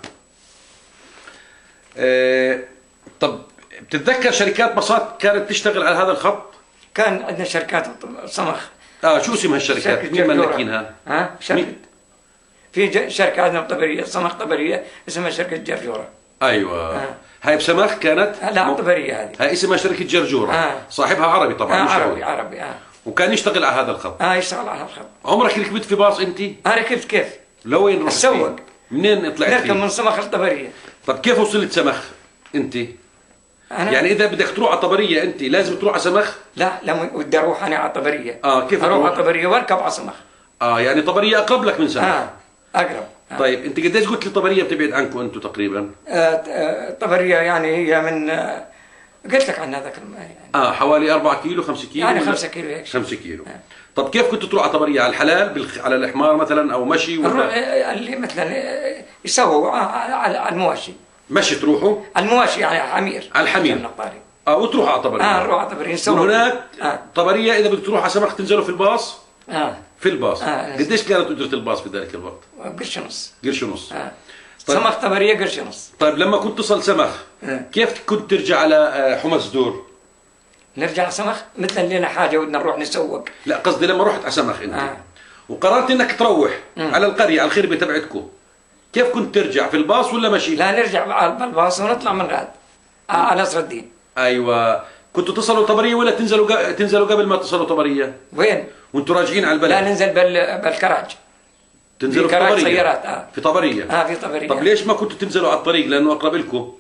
آه طب بتتذكر شركات باصات كانت تشتغل على هذا الخط؟ كان عندنا شركات سمخ. اه شو اسم هالشركات؟ مين مالكينها؟ ها شركه مين؟ في شركه عندنا طبريه سمخ طبريه اسمها شركه جرجوره. ايوه. آه. هاي بسمخ كانت؟ لا طبريه هذه. هاي اسمها شركه جرجوره. آه. صاحبها عربي طبعا. آه مش عربي عربي اه. وكان يشتغل على هذا الخط. اه يشتغل على الخط. عمرك ركبت في باص انت؟ اه ركبت. كيف؟ لوين رحت؟ السوق. منين طلعت؟ نركب من سمخ الطبريه. طب كيف وصلت سمخ انت؟ أنا يعني اذا بدك تروح على طبريه انت لازم تروح على سمخ؟ لا لما بدي اروح انا على طبريه. اه كيف اروح على طبريه واركب على سمخ. اه يعني طبريه اقرب لك من سمخ. اه اقرب. آه. طيب انت قديش قلت لي طبريه بتبعد عنكم انتم تقريبا؟ آه طبريه يعني هي من آه قلت لك عن هذاك يعني. اه حوالي أربعة كيلو خمسة كيلو يعني خمسة كيلو هيك. خمسة كيلو. آه. طب كيف كنت تروح على طبريه؟ على الحلال بالخ... على الحمار مثلا او مشي ولا اللي مثلا يسووا على المواشي. مشي تروحوا؟ المواشي يعني حمير. على الحمير. اه وتروحوا على طبريه. اه نروح على طبريه نسوي. من هناك آه. طبريه اذا بدك تروح على سمخ تنزلوا في الباص. اه في الباص. آه. قديش كانت اجره الباص في ذلك الوقت؟ قرش ونص. قرش ونص. آه. طيب. سمخ طبريه قرش ونص. طيب لما كنت تصل سمخ آه. كيف كنت ترجع على حمص دور؟ نرجع على سمخ مثلا لنا حاجه ودنا نروح نسوق. لا قصدي لما رحت على سمخ انت آه. وقررت انك تروح مم. على القريه على الخربه تبعتكم، كيف كنت ترجع؟ في الباص ولا مشي؟ لا نرجع بالباص ونطلع من غاد على نصر الدين. ايوه كنتوا تصلوا طبريه ولا تنزلوا قا... تنزلوا قبل ما تصلوا طبريه؟ وين؟ وانتوا راجعين على البلد؟ لا ننزل بال... بالكراج. تنزلوا في كراج طبريه؟ سيارات اه في طبريه؟ اه في طبريه. طب ليش ما كنتوا تنزلوا على الطريق لانه اقرب لكم؟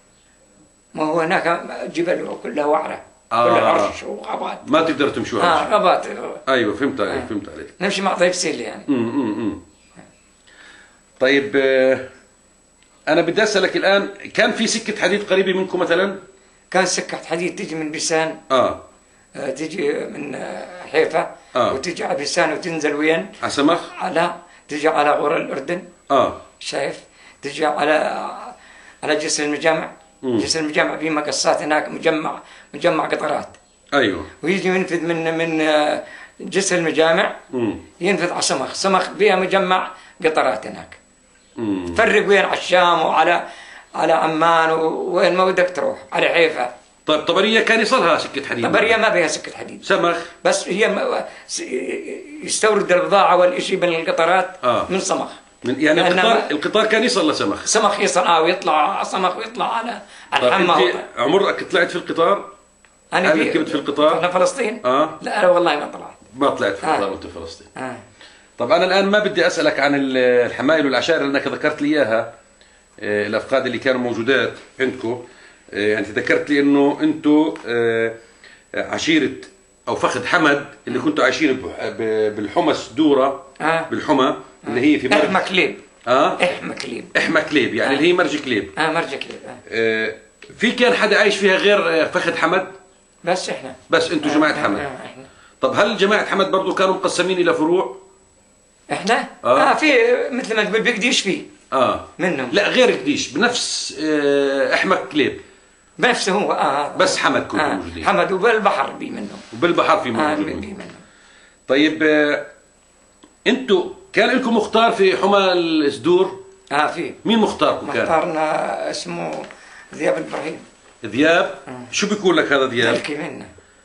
ما هو هناك جبل وكلها وعره. آه. كلها عرش وغابات. ما تقدر تمشوا اه غابات. ايوه فهمت عليك. آه. فهمت عليك. نمشي مع ضيف سيل يعني. امم امم طيب آه، انا بدي اسالك الان، كان في سكه حديد قريبه منكم مثلا؟ كان سكة حديد تجي من بيسان. اه آه تجي من آه حيفا. آه. وتجي على بيسان وتنزل وين؟ على سمخ؟ على تجي على غور الأردن. اه شايف؟ تجي على على جسر المجامع. مم. جسر المجامع فيه مقصات هناك مجمع مجمع قطارات. ايوه. ويجي ينفذ من من آه، جسر المجامع. امم ينفذ على سمخ، سمخ فيها مجمع قطارات هناك. امم فرق وين على الشام وعلى على عمان وين ما بدك تروح على حيفا. طيب طبريه كان يصلها سكه حديد؟ طبرية ما فيها سكة حديد. سمخ؟ بس هي م- س- يستورد البضاعة والإشي من القطارات آه. من سمخ. من يعني لأن القطار ما- القطار كان يصل لسمخ. سمخ يصنع ويطلع على سمخ ويطلع على على طيب الحمى. انت عمرك طلعت في القطار؟ أنا هل ركبت في القطار؟ أنا فلسطين؟ اه لا أنا والله ما طلعت. ما طلعت في آه. القطار وانت في فلسطين. آه. طب انا الان ما بدي اسالك عن ال- الحمايل والعشائر لانك ذكرت لي اياها، آه، الافقاد اللي كانوا موجودات عندكم. آه، يعني ذكرت لي انه انتم آه، عشيره او فخذ حمد اللي كنتوا عايشين بح- ب- بالحمص دوره. آه. بالحمى اللي هي في مرج إحمى كليب. اه إحمى كليب. احمى كليب يعني آه. اللي هي مرج كليب. آه مرج كليب. آه. آه، في كان حدا عايش فيها غير آه، فخذ حمد؟ بس إحنا. بس انتم جماعه آه. حمد. آه. إحنا. طب هل جماعه حمد برضو كانوا مقسمين الى فروع؟ إحنا؟ آه. آه في مثل ما تقول بيقديش فيه اه منهم. لا غير قديش بنفس آه، احمى كليب بنفسه هو آه. بس حمد كنتوا آه. موجودين. حمد وبالبحر بي منهم. وبالبحر في آه موجود بي منهم. منهم. طيب آه، انتوا كان لكم مختار في حمى السدور؟ آه في. مين مختاركم كان؟ مختارنا اسمه ذياب الإبراهيم. ذياب؟ شو بيكون لك هذا ذياب؟ دلكي منا.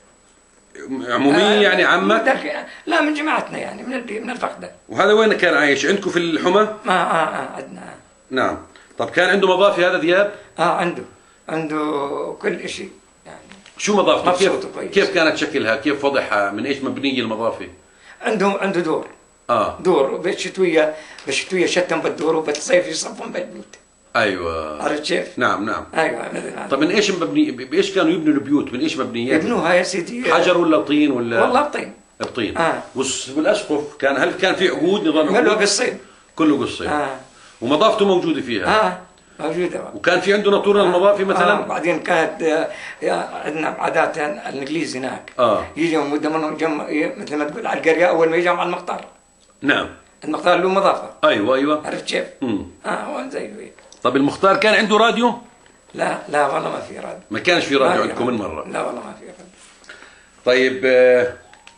عمومية آه يعني عمك؟ دلكي. لا من جماعتنا يعني من ال- من الفخدة. وهذا وين كان عايش؟ عندكم في الحمى؟ ما آه آه عندنا. نعم. طب كان عنده مضافة هذا ذياب؟ آه عنده عنده كل شيء يعني. شو مضافته؟ مبسوط كيف وكويس. كيف كانت شكلها؟ كيف وضعها؟ من ايش مبنية المضافة؟ عنده عنده دور. اه دور بالشتوية بالشتوية شتم بالدور وبالصيف يصفون بالبيوت. ايوه. عرفت كيف؟ نعم نعم. ايوه مثل هذا. طب من ايش مبني بايش كانوا يبنوا البيوت؟ من ايش مبنيات؟ يبنوها يا سيدي. حجر ولا طين ولا؟ والله بطين. بطين. آه. والاسقف كان هل كان في عقود نظام كله عقود؟ بالصيد. كله قصي. اه ومضافته موجودة فيها. اه موجودة. وكان في عنده ناطور المضافي مثلا؟ آه. بعدين كانت آه يا- عندنا بعادات الانجليز هناك. اه يجوا مدة جم مثل ما تقول على القرية اول ما يجوا على المختار. نعم. المختار له مضافة. ايوه ايوه. عرفت كيف؟ امم اه هو زي هيك. طب المختار كان عنده راديو؟ لا لا والله ما في راد. ما كانش في ما راديو في عندكم راد. من مرة. لا والله ما في راد. طيب آه،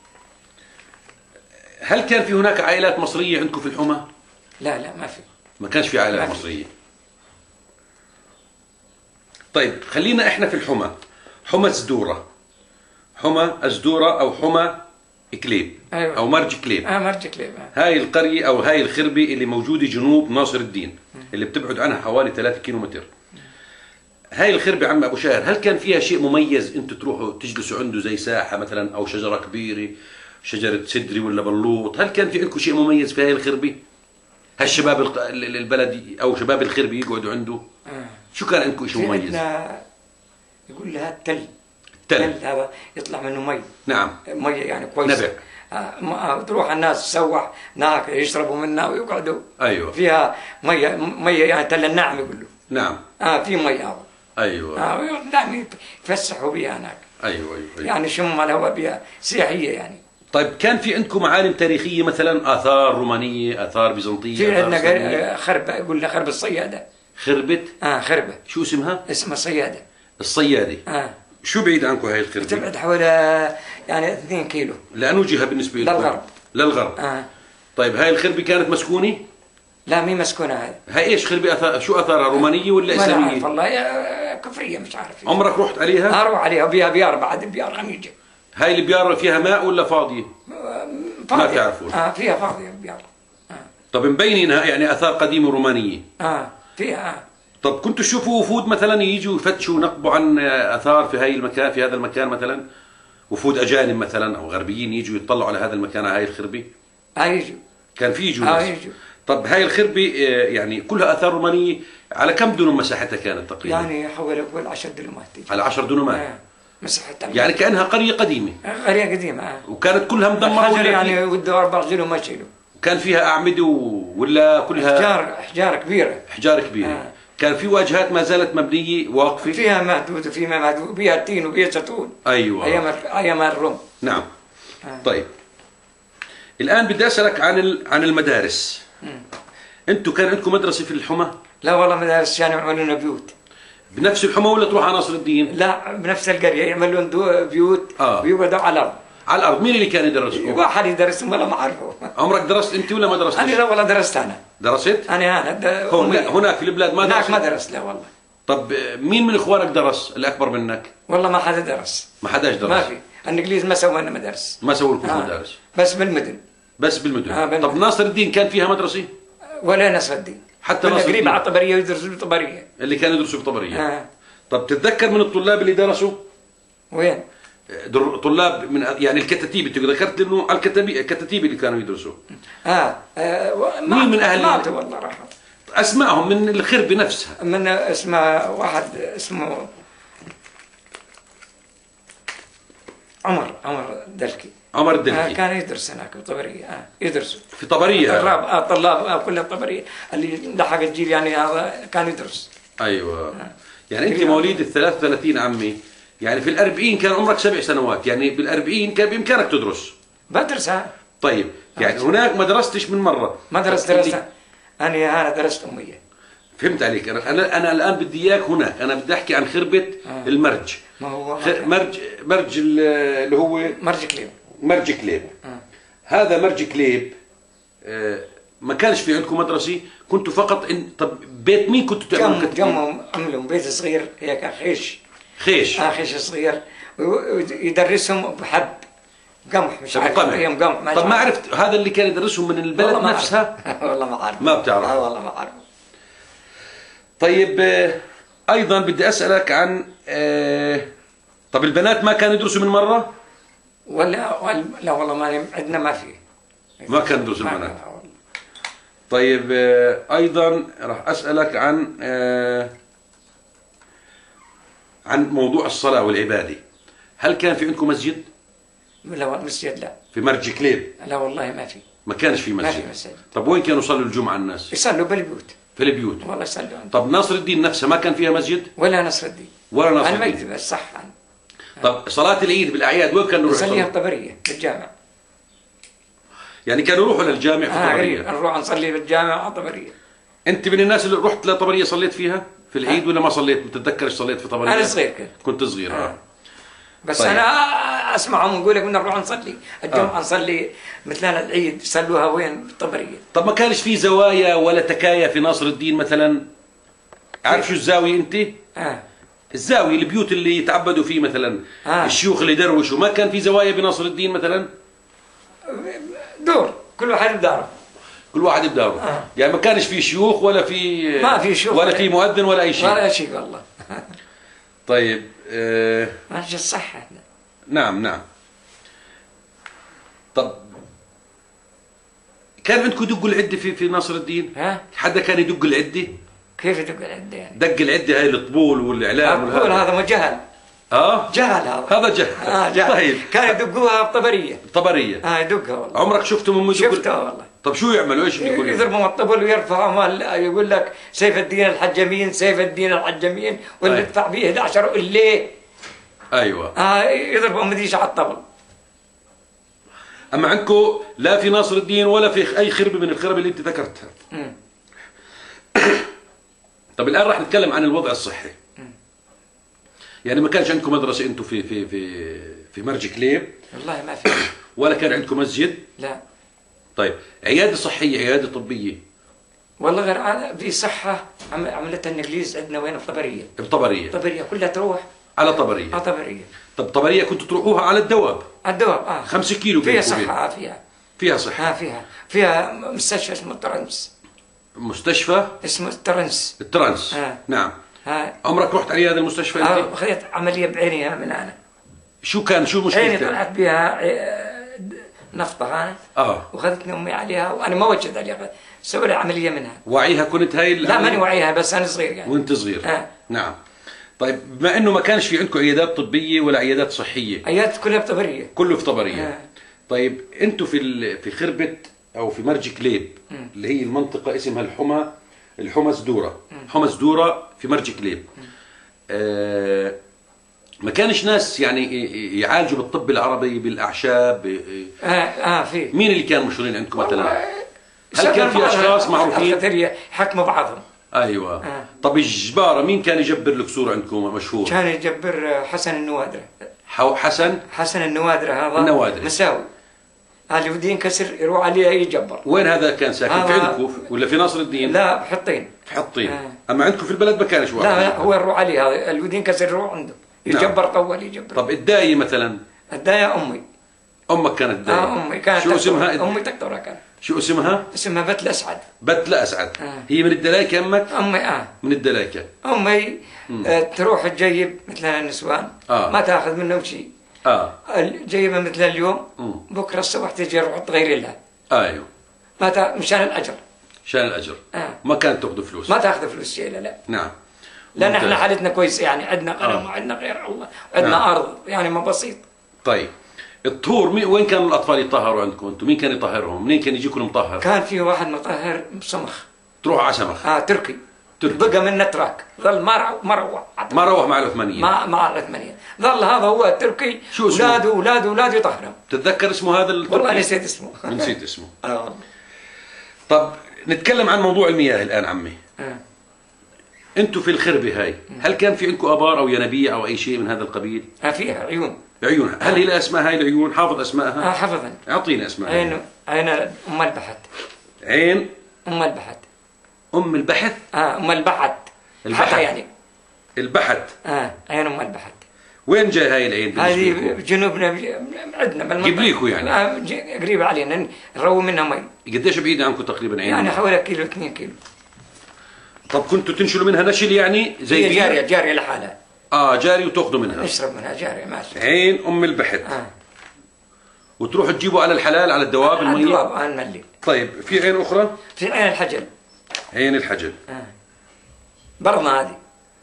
هل كان في هناك عائلات مصرية عندكم في الحمى؟ لا لا ما في. ما كانش في عائلات ما في. مصرية. طيب خلينا احنا في الحمى. حمى زدورة. حمى أزدورة أو حمى كليب. أيوة. أو مرج كليب. اه مرجع كليب. آه. هاي القرية أو هاي الخربة اللي موجودة جنوب ناصر الدين اللي بتبعد عنها حوالي ثلاثة كيلو متر. هاي الخربة عم أبو شاهر هل كان فيها شيء مميز أنتوا تروحوا تجلسوا عنده زي ساحة مثلا أو شجرة كبيرة شجرة سدري ولا بلوط؟ هل كان في عندكم شيء مميز في هاي الخربة؟ هالشباب الق- ال- البلد أو شباب الخربة يقعدوا عنده؟ آه. شو كان عندكم شيء في مميز؟ عندنا يقول لها التل. التل. هذا يطلع منه مي. نعم. مية يعني كويسة. نبع. آه ما- تروح الناس تسوح هناك يشربوا منها ويقعدوا. أيوة. فيها مية مية يعني تل النعم يقولوا. نعم. اه في مية هذا. أيوة. اه دائما يتفسحوا بها هناك. أيوة أيوة, أيوة. يعني شم الهواء بها سياحية يعني. طيب كان في عندكم معالم تاريخيه مثلا، اثار رومانيه، اثار بيزنطيه؟ في آثار عندنا إسلامية؟ خربة، يقول لها خرب الصيادة. خربت؟ اه خربة. شو اسمها؟ اسمها صيادة. الصياده. اه. شو بعيد عنكم هاي الخربه؟ تبعد حوالي يعني اثنين كيلو. لانه جهه بالنسبه لكم؟ للغرب. للغرب. اه. طيب هاي الخربه كانت مسكونه؟ لا مي مسكونة هاي. هاي ايش خربه؟ أثار شو اثارها، رومانيه ولا ما اسلاميه؟ عارف والله، آه، كفرية مش عارف. عمرك رحت عليها؟ اروح عليها بيها بيار، بعد بيار غميجة. هاي البيار فيها ماء ولا فاضيه؟ فاضية. ما تعرفون؟ اه فيها فاضية بيار. اه. طب مبينينها يعني اثار قديمه رومانيه؟ اه فيها. اه. طب كنتوا تشوفوا وفود مثلا يجوا يفتشوا ينقبوا عن اثار في هاي المكان، في هذا المكان مثلا؟ وفود اجانب مثلا او غربيين يجوا يطلعوا على هذا المكان، على هاي الخربه؟ اه يجوا. كان في يجوا اه ناس؟ يجوا. طب هاي الخربه آه، يعني كلها اثار رومانيه، على كم دنم مساحتها كانت تقريبا؟ يعني حوالي اقول عشر دلمات تيجي. على عشر دنمات. آه. مساحتها يعني كانها قريه قديمه. قرية قديمة. آه. وكانت كلها مدمره الحجر ولا يعني في- وده أربع كيلو ما شيله. كان فيها اعمده و- ولا كلها احجار احجار كبيرة. احجار كبيره؟ آه. كان في واجهات ما زالت مبنيه واقفه؟ فيها مهدود وفيها ما مهدود، فيها تين وفيها زيتون. ايوه. ايام ايام الروم. نعم. آه. طيب الان بدي اسالك عن ال- عن المدارس. انتم كان عندكم مدرسه في الحمى؟ لا والله مدارس كانوا يعملوا لنا بيوت. بنفس الحمى ولا تروح على ناصر الدين؟ لا بنفس القرية يعملوا لهم دو- بيوت. آه. ويقعدوا على الأرض. على الارض. مين اللي كان يدرسكم؟ واحد يدرسهم ولا ما أعرفه. عمرك درست انت ولا ما درست؟ أنا لا والله درست أنا. درست؟ أنا أنا د- هون لا، أمي. هناك في البلاد ما هناك درست؟ ما درست لا والله. طب مين من اخوانك درس الاكبر منك؟ والله ما حدا درس. ما حداش درس؟ ما في. الإنجليز ما سووا لنا مدارس. ما سووا لكم آه. مدارس؟ بس بالمدن. بس بالمدن. آه، بالمدن. طب ناصر الدين كان فيها مدرسه؟ ولا نصر الدين. حتى ولا نصر قريب الدين. على الطبرية يدرسوا بالطبرية. اللي كانوا يدرسوا بطبريه. آه. طب تتذكر من الطلاب اللي درسوا؟ وين؟ در- طلاب من يعني الكتاتيب، انت ذكرت انه على الكتاتيب الكتاتيب اللي كانوا يدرسوا. آه. آه. و- ما- مين من أهل- ماتوا والله راحوا. اسمائهم من الخربه نفسها. من اسمه واحد اسمه عمر عمر دلكي. عمر آه الدلكي. كان يدرس هناك بالطبرية. آه يدرسوا. في طبريه. طلاب آه طلاب آه كلها طبرية اللي لحق الجيل يعني هذا كان يدرس. ايوه. يعني انت مواليد ال ثلاثة وثلاثين عمي، يعني في الأربعين كان عمرك سبع سنوات، يعني بالأربعين كان بامكانك تدرس. بدرس ها. طيب يعني هناك ما درستش من مره؟ ما درست اللي- درست أنا أنا درست أمية. فهمت عليك. انا انا انا الان بدي اياك هناك، انا بدي احكي عن خربه آه. المرج. ما هو خ- مرج مرج ال- اللي هو مرج كليب. مرج كليب. آه. هذا مرج كليب. آه، ما كانش في عندكم مدرسه، كنتوا فقط إن... طب بيت مين كنتوا تعملوا جم كتكين؟ جمهم عملوا بيت صغير هيك خيش. خيش. آه خيش صغير ويدرسهم بحب قمح مش عارف بقمح. ايام قمح. طب ما عرفت هذا اللي كان يدرسهم من البلد والله ما نفسها؟ أعرف. والله ما عارف. ما بتعرف. آه والله ما عارف. طيب آه، ايضا بدي اسالك عن آه، طب البنات ما كانوا يدرسوا من مره؟ ولا ولا لا والله ما عندنا ما في. ما كان يدرسوا ما البنات. كان والله. طيب آه، ايضا راح اسالك عن آه، عن موضوع الصلاه والعباده. هل كان في عندكم مسجد لا والله مسجد لا. في مرج كليب؟ لا والله ما في. ما كانش في ما مسجد. في مسجد. طب وين كانوا يصلوا الجمعه الناس؟ يصلوا بالبيوت. في البيوت. والله يصلوا عندهم. طب ناصر الدين نفسها ما كان فيها مسجد؟ ولا نصر الدين. ولا ناصر انا ما الدين. يكتب بس صح عنه. طب صلاه العيد بالاعياد وين كانوا يروحوا نصليها يصلوا؟ بطبريه بالجامع. يعني كانوا يروحوا للجامع في آه طبريه. نروح نصلي بالجامع على طبريه. انت من الناس اللي رحت لطبريه صليت فيها في العيد ولا ما صليت؟ بتتذكرش صليت في طبريه؟ انا صغير كنت. كنت صغير. اه, آه. بس طيب. طيب. انا اسمعهم يقول لك بدنا نروح نصلي الجمعه. آه. نصلي مثلنا العيد يصلوها وين بالطبريه. طب ما كانش في زوايا ولا تكايا في ناصر الدين مثلا؟ عارف شو الزاويه انت؟ اه الزاويه البيوت اللي يتعبدوا فيه مثلا. آه. الشيوخ اللي يدروشوا، ما كان في زوايا بناصر الدين مثلا؟ دور كل واحد بداره. كل واحد بداره. آه. يعني ما كانش في شيوخ ولا في ما في شيوخ ولا ولا- في مؤذن ولا اي شيء. ولا شيء والله. طيب آه ماشي الصح احنا. نعم نعم. طب كان عندكم دقوا العده في في ناصر الدين؟ ها حدا كان يدق العده؟ كيف تقول عندي يعني؟ دق العده هاي الطبول والاعلام أقول والهذا. هذا ما جهل. اه جهل هذا. هذا جهل. اه جهل. طيب كانوا يدقوها بطبريه. طبريه. اه يدقها والله. عمرك شفتهم هم يدقوا؟ شفتها والله. طب شو يعملوا؟ ايش بيقولوا؟ يضربوا الطبل ويرفعوا يقول لك سيف الدين الحجمين سيف الدين الحجمين واللي أي. يدفع به احد عشر الليل. ايوه. آه يضربوا مديش على الطبل. اما عندكم لا في ناصر الدين ولا في اي خربه من الخرب اللي انت ذكرتها. طب الان راح نتكلم عن الوضع الصحي. يعني ما كانش عندكم مدرسه انتم في في في في مرج كليب؟ والله ما في. ولا كان عندكم مسجد؟ لا. طيب عياده صحيه، عياده طبيه؟ والله غير عاد في صحه عملتها الانجليز عندنا وين بطبريه. بطبريه. طبريه كلها تروح على طبريه. على طبريه. طب طبريه كنتوا تروحوها على الدواب؟ على الدواب اه. خمسة كيلو فيها بينكم صحه وبين. آه فيها. فيها صحه. اه فيها فيها مستشفى اسمه الترنس. مستشفى اسمه الترنس. الترنس. آه. نعم. اه عمرك رحت على هذا المستشفى انت؟ اه اخذت عمليه بعيني من انا. شو كان شو عيني مشكلتك؟ طلعت بها آه، نفطه ها. اه واخذتني امي عليها وانا ما وجدت عليها سووا لي عمليه منها. وعيها كنت هاي لا ماني وعيها بس انا صغير يعني. وانت صغير. آه. نعم. طيب بما انه ما كانش في عندكم عيادات طبيه ولا عيادات صحيه، عيادات كلها بطبريه. كله في طبريه. آه. طيب انتم في ال- في خربه او في مرج كليب اللي هي المنطقه اسمها الحمى الحمص دوره، حمص دوره في مرج كليب. آه ما كانش ناس يعني ي- يعالجوا بالطب العربي بالاعشاب؟ اه اه في. مين اللي كانوا مشهورين عندكم مثلا؟ هل كان في أشخاص معروفين؟ الخطريه حكموا بعضهم. ايوه. آه. طب الجباره مين كان يجبر الكسور عندكم مشهور؟ كان يجبر حسن النوادره. حو- حسن حسن النوادره هذا النوادرة. مساوي. اللي بده ينكسر يروح عليه يجبر. وين هذا كان ساكن؟ في هذا- عندكم ولا في ناصر الدين؟ لا بحطين. في حطين. آه. اما عندكم في البلد ما كانش واحد؟ لا لا هو يروح عليه هذا اللي بده ينكسر يروح عنده يجبر. طول يجبر. طب الداية مثلا؟ الداية امي. امك كانت داية؟ اه امي كانت شو اسمها؟ دكتورة. امي دكتوره كانت. شو اسمها؟ اسمها بتل اسعد. بتلة اسعد. آه. هي من الدلايكة امك؟ امي اه من الدلايكة. امي آه تروح تجيب مثل النسوان. آه. ما تاخذ منهم شيء. اه جيبها مثل اليوم. مم. بكره الصبح تجي تروح تغير لها. ايوه ما تا... مشان الاجر. عشان الاجر. آه. ما كانت تاخذ فلوس. ما تاخذ فلوس شيء لا لا. نعم. لان ممتاز. احنا حالتنا كويسه يعني عندنا قلم آه. وعندنا غير الله عندنا نعم. ارض يعني ما بسيط. طيب الطهور مين وين كانوا الاطفال يطهروا عندكم انتم؟ مين كان يطهرهم؟ منين كان يجيكم المطهر؟ كان في واحد مطهر بصمخ. تروحوا على سمخ. اه تركي. تركي. بقى من نتراك ظل ما رو- ما روح. ما روح مع العثمانيين. مع مع العثمانيين ظل هذا هو التركي. شو اسمه؟ اولاده اولاده اولاده يطهرهم. تتذكر اسمه هذا التركي؟ والله نسيت اسمه. نسيت اسمه. اه طب نتكلم عن موضوع المياه الان عمي. آه. انتم في الخربه هاي هل كان في عندكم ابار او ينابيع او اي شيء من هذا القبيل؟ آه فيها عيون. عيون. هل هي الاسماء هاي العيون حافظ اه اسمائها؟ حفظا. اعطينا اسماء. عين عين ام البحث. عين ام البحث. ام البحث. اه ام البحث. البحث. حتى يعني. البحث. اه عين ام البحث. وين جاي هاي العين بالنسبة هذه لكم؟ جنوبنا عندنا بالمنطقة. قبليكوا يعني؟ آه ج- قريبة علينا نروي منها مي. قديش بعيدة عنكم تقريبا عين؟ يعني حوالي كيلو اثنين كيلو. طب كنتوا تنشلوا منها نشل يعني زي هي دي؟ جارية جارية لحالها. اه جاري وتاخذوا منها. نشرب منها جارية ماشي. عين ام البحث. اه وتروحوا تجيبوا على الحلال على الدواب المية؟ الدواب اه نملي. طيب في عين اخرى؟ في عين الحجل. عين الحجل. اه برضنا هذه.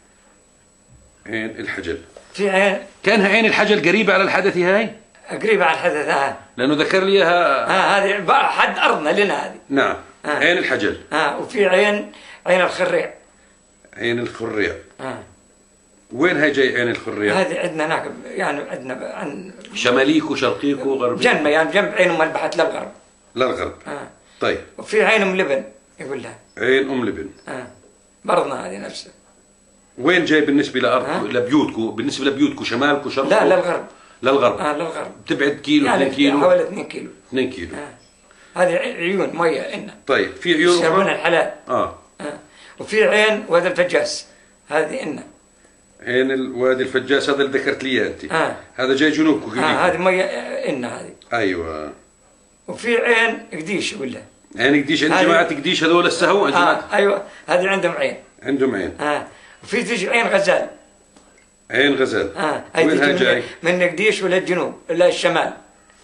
عين الحجل. في عين كانها عين الحجل قريبة على الحدث هاي؟ قريبة على الحدث اه. لأنه ذكر لي إياها. اه هذه بقى حد ارضنا لنا هذه. نعم. آه. عين الحجل. اه وفي عين عين الخريع. عين الخريع. اه وين هاي جاي عين الخريع؟ هذه عندنا هناك يعني عندنا عن شماليكو شرقيكو غربي؟ جنبه يعني جنب عين ام البحث للغرب. للغرب. اه طيب وفي عين ام لبن يقول لها. عين ام لبن. اه برضنا هذه نفسها. وين جاي بالنسبة ها؟ لأرض لبيوتكو؟ بالنسبة لبيوتكو شمالكو شرقكو؟ لا للغرب. للغرب. اه للغرب. تبعد كيلو يعني اثنين كيلو؟ حوالي اثنين كيلو. اثنين كيلو. آه. هذه عيون ميه إنا. طيب في عيون يشربون أخرى؟ الحلال. اه آه. وفي عين وادي الفجاس هذه إنا. عين الوادي الفجاس هذا اللي ذكرت لي اياه انت. آه. هذا جاي جنوبكو قريب. آه هذه ميه إنا هذه. ايوه. وفي عين قديش يقول لها. عين قديش عند هذه- جماعة قديش هذول السهو عند جماعة؟ آه ايوه هذه عندهم عين. عندهم عين. آه. وفي تيجي عين غزال. عين غزال. اه هاي وين هاي تيجي جاي؟ من, من قديش ولا الجنوب ولا الشمال.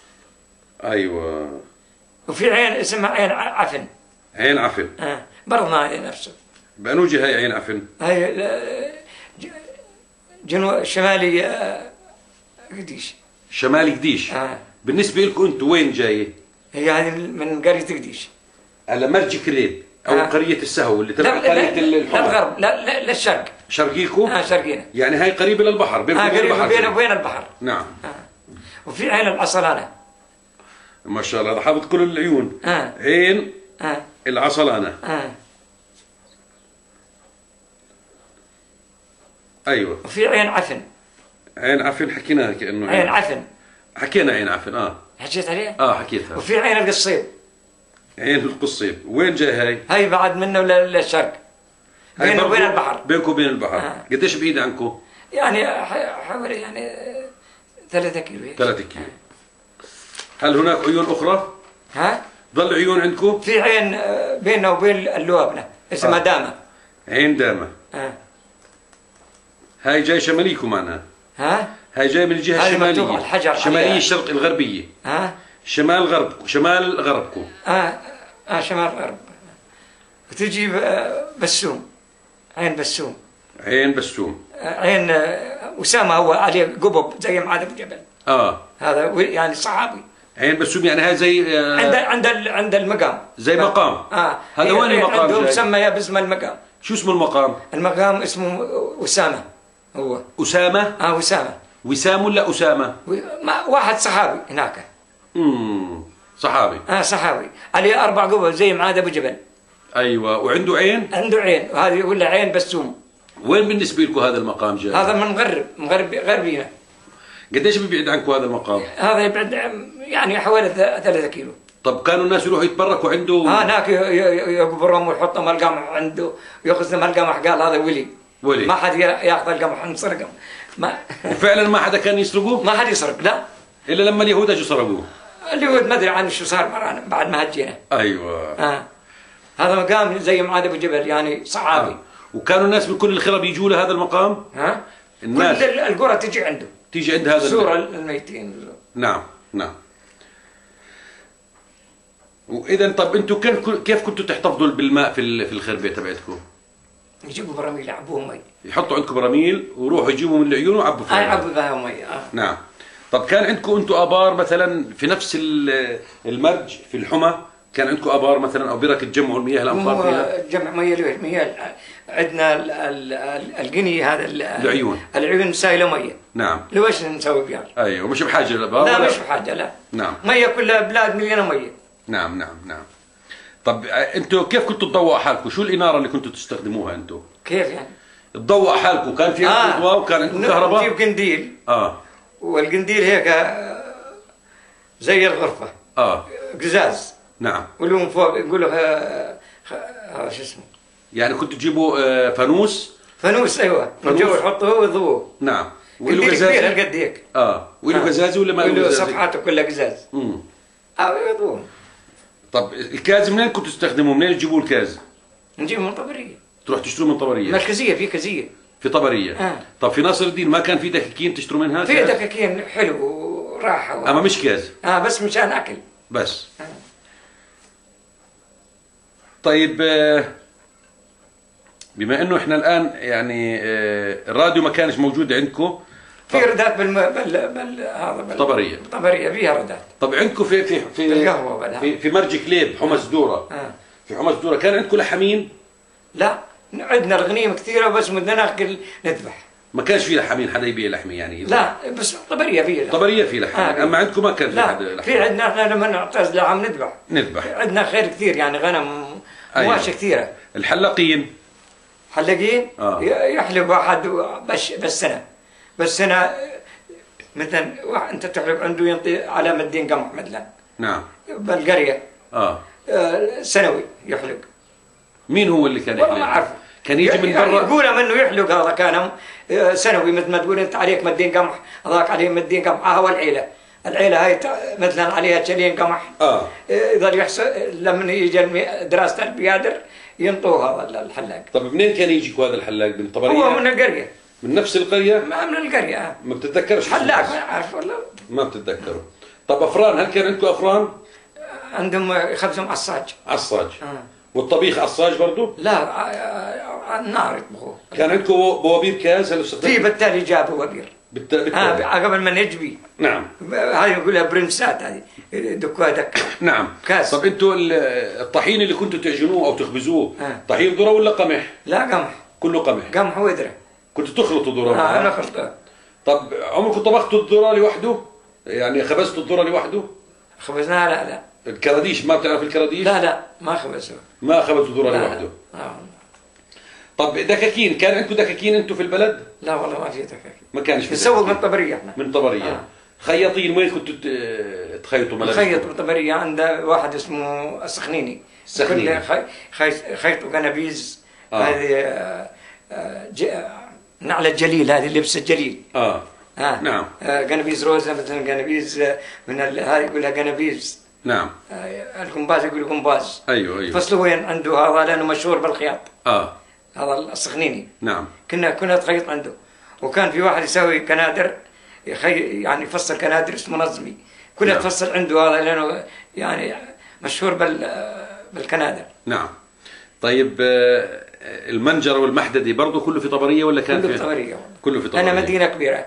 ايوه. وفي عين اسمها عين ع- عفن. عين عفن. آه. برضنا هذه نفسه. بأنو جهة هاي عين عفن؟ هاي ل- ج- جنوب شمالي آه، قديش. شمال قديش. آه. بالنسبة لكم انتم وين جاي؟ هي هذه من قرية قديش. على مرج كريب او آه. قرية السهو اللي لا تبع لا قرية لا الحمر. للغرب لا لا للشرق. شرقيكو؟ اه شرقينا. يعني هاي قريبة للبحر بينكم اه وبين قريب البحر. بين وبين البحر. نعم. آه. وفي عين العصلانة. ما شاء الله، هذا حافظ كل العيون. آه. عين آه. العصلانة. آه. ايوه. وفي عين عفن. عين عفن حكيناها كأنه عين عفن. حكينا عين عفن. اه حكيت عليه؟ اه حكيتها. وفي عين القصيب. عين القصيب وين جاي هاي؟ هاي بعد منه للشرق، بينه وبين البحر. بينكم وبين البحر. آه. قديش بعيد عنكم؟ يعني حوالي يعني ثلاثة كيلو. ثلاثة كيلو. هل هناك عيون أخرى؟ ها؟ ضل عيون عندكم؟ في عين بيننا وبين اللوابنة اسمها آه. دامة. عين دامة. آه. هاي جاي شماليكم معناها. ها؟ هاي جاي من الجهة الشمالية. الحجر شمالية الشرق الغربية. ها؟ شمال غرب، شمال غربكم. اه اه شمال غرب. وتجي بسوم، عين بسوم. عين بسوم. عين أسامة هو عليه قبب زي معاذ بن جبل. اه هذا يعني صحابي. عين بسوم يعني هاي زي آه عند عند عند المقام. زي مقام. اه هذا وين المقام؟ عندهم مسمى باسم المقام. شو اسم المقام؟ المقام اسمه أسامة هو. أسامة؟ اه أسامة. وسام ولا أسامة؟ ما واحد صحابي هناك. امم صحابي. اه صحابي عليه أربع قبب زي معاذ أبو جبل. أيوة، وعنده عين؟ عنده عين، وهذه ولا عين بسوم. وين بالنسبة لكم هذا المقام جاي؟ هذا من غرب مغرب غربينا. قديش بيبعد عنكم هذا المقام؟ هذا يبعد يعني حوالي ثلاثة كيلو. طب كانوا الناس يروحوا يتبركوا عنده؟ اه هناك يقبرهم ويحطهم القمح عنده، ياخذ لهم القمح، قال هذا ولي. ولي. ما حد ياخذ القمح نسرقهم. ما وفعلا ما حدا كان يسرقوه؟ ما حد يسرق لا. الا لما اليهود اجوا سرقوه. اليهود ما ادري عن شو صار مرانا بعد ما هجينا. ايوه. اه هذا مقام زي معاذ ابو جبل يعني صحابي. آه. وكانوا الناس من كل الخرب يجوا لهذا المقام؟ ها؟ الناس كل القرى تجي عنده. تيجي عند هذا زور الميتين. نعم نعم. واذا طب انتم كيف كيف كنتوا تحتفظوا بالماء في في الخربه تبعتكم؟ يجيبوا براميل يعبوهم مي. يحطوا عندكم براميل ويروحوا يجيبوا من العيون ويعبوا فيها. اه يعبوا فيها مي. اه نعم. طب كان عندكم انتم ابار مثلا في نفس المرج في الحمى، كان عندكم ابار مثلا او برك تجمعوا المياه الامطار فيها؟ جمع مياه مياه عندنا القني هذا العيون. العيون سايله مياه. نعم. لوش نسوي بيها؟ ايوه مش بحاجه للابار. لا مش بحاجه لا. نعم. مياه كلها بلاد مليانه مياه. نعم نعم نعم. طب انتم كيف كنتوا تضووا حالكم؟ شو الاناره اللي كنتوا تستخدموها انتم؟ كيف يعني؟ تضووا حالكم، كان في آه. اضواء وكان عندكم كهرباء؟ نجيب قنديل. اه والقنديل هيك زي الغرفه. اه قزاز. نعم. واللي من فوق يقول له هذا شو اسمه؟ يعني كنتوا تجيبوا آه فانوس؟ فانوس ايوه، من جوا يحطوه ويضووه. نعم. وله كبير هالقد هيك. اه وله قزاز ولا ما له قزاز؟ صفحاته كلها قزاز. امم اه يضوون. طب الكاز منين كنتوا تستخدموه؟ منين تجيبوا الكاز؟ نجيبه من طبريه. تروح تشتروه من طبريه؟ مركزيه في كزيه. في طبريه. آه. طب في ناصر الدين ما كان في دكاكين تشتروا منها؟ في دكاكين حلو وراحه و... اما مش كاز. اه بس مشان اكل بس. آه. طيب بما انه احنا الان يعني الراديو ما كانش موجود عندكم، في ردات بال بال بال هذا بال طبريه. طبريه فيها ردات. طب عندكم في في في القهوه في, في مرج كليب حمص دوره. آه. في حمص دوره كان عندكم لحمين؟ لا عندنا الغنيم كثيره بس بدنا ناكل نذبح. ما كانش في لحمين حدا يبيع لحمه يعني؟ لا بس طبريه فيها. طبريه في لحم. آه. اما عندكم ما كان في حدا لا لحم. في عندنا احنا لما نعتز لحم نذبح. نذبح. عندنا خير كثير يعني غنم مواشي أيوة. كثيره. الحلاقين حلاقين آه. يحلق واحد بس بالسنه بالسنه مثلا واحد انت تحلق عنده ينطي على مدين قمح مثلا. نعم. بالقريه اه سنوي يحلق. مين هو اللي كان يحلق؟ والله ما اعرف. كان يجي من برا يقول منه يحلق هذا كان سنوي مثل ما تقول انت عليك مدين قمح هذاك عليه مدين قمح. ها هو العيله العيله هاي مثلا عليها تشلين قمح. اه يظل يحصل لما يجي دراسه البيادر ينطوها هذا الحلاق. طب منين كان يجيك هذا الحلاق؟ من طبريه؟ هو من القريه. من نفس القريه؟ ما من القريه. ما بتتذكرش؟ حلاق ما اعرف والله. ما بتتذكره. طب افران، هل كان عندكم افران؟ عندهم يخبزهم عصاج. عصاج. آه. والطبيخ عصاج برضه؟ لا على النار يطبخوه. كان عندكم بوابير كاز؟ هل في بالتالي جاب بوابير. بالتالي آه قبل ما نجبي. نعم. هذه يقولها برنسات هذه دكوها دك. نعم. كاس. طب انتم الطحين اللي كنتوا تعجنوه او تخبزوه آه. طحين ذره ولا قمح؟ لا قمح. كله قمح. قمح وذره. كنتوا تخلطوا ذره؟ اه نخلطه. طب عمركم طبختوا الذره لوحده؟ يعني خبزتوا الذره لوحده؟ خبزناها لا لا. الكراديش ما بتعرف الكراديش؟ لا لا ما خبزوها. ما خبزوا ذره لا لوحده. لا. آه. طب دكاكين، كان عندكم دكاكين انتم في البلد؟ لا والله ما في دكاكين. ما كانش في نسوق دكاكين. من طبريه احنا. من طبريه. آه. خياطين وين كنتوا تخيطوا ملابسكم؟ نخيط من طبريه عند واحد اسمه السخنيني. السخنيني. خي... خي... خيطوا قنابيز. آه. هذه آه، آه، ج... نعلة جليل، هذه لبس الجليل. اه آه. نعم. آه، قنابيز روزة مثلا، قنابيز آه، من ال... هذه يقولها قنابيز. نعم. آه، القنباز يقولوا قنباز. ايوه ايوه. فصلوا وين عنده هذا لانه مشهور بالخياط. اه هذا السخنيني. نعم. كنا كنا نتخيط عنده. وكان في واحد يسوي كنادر، يخي يعني يفصل كنادر اسمه نظمي، كلها نعم. تفصل عنده هذا لانه يعني مشهور بال بالكنادر. نعم. طيب آه، المنجر والمحددي برضه كله في طبريه ولا كان كله في في طبريه. كله في طبريه. انا مدينه كبيره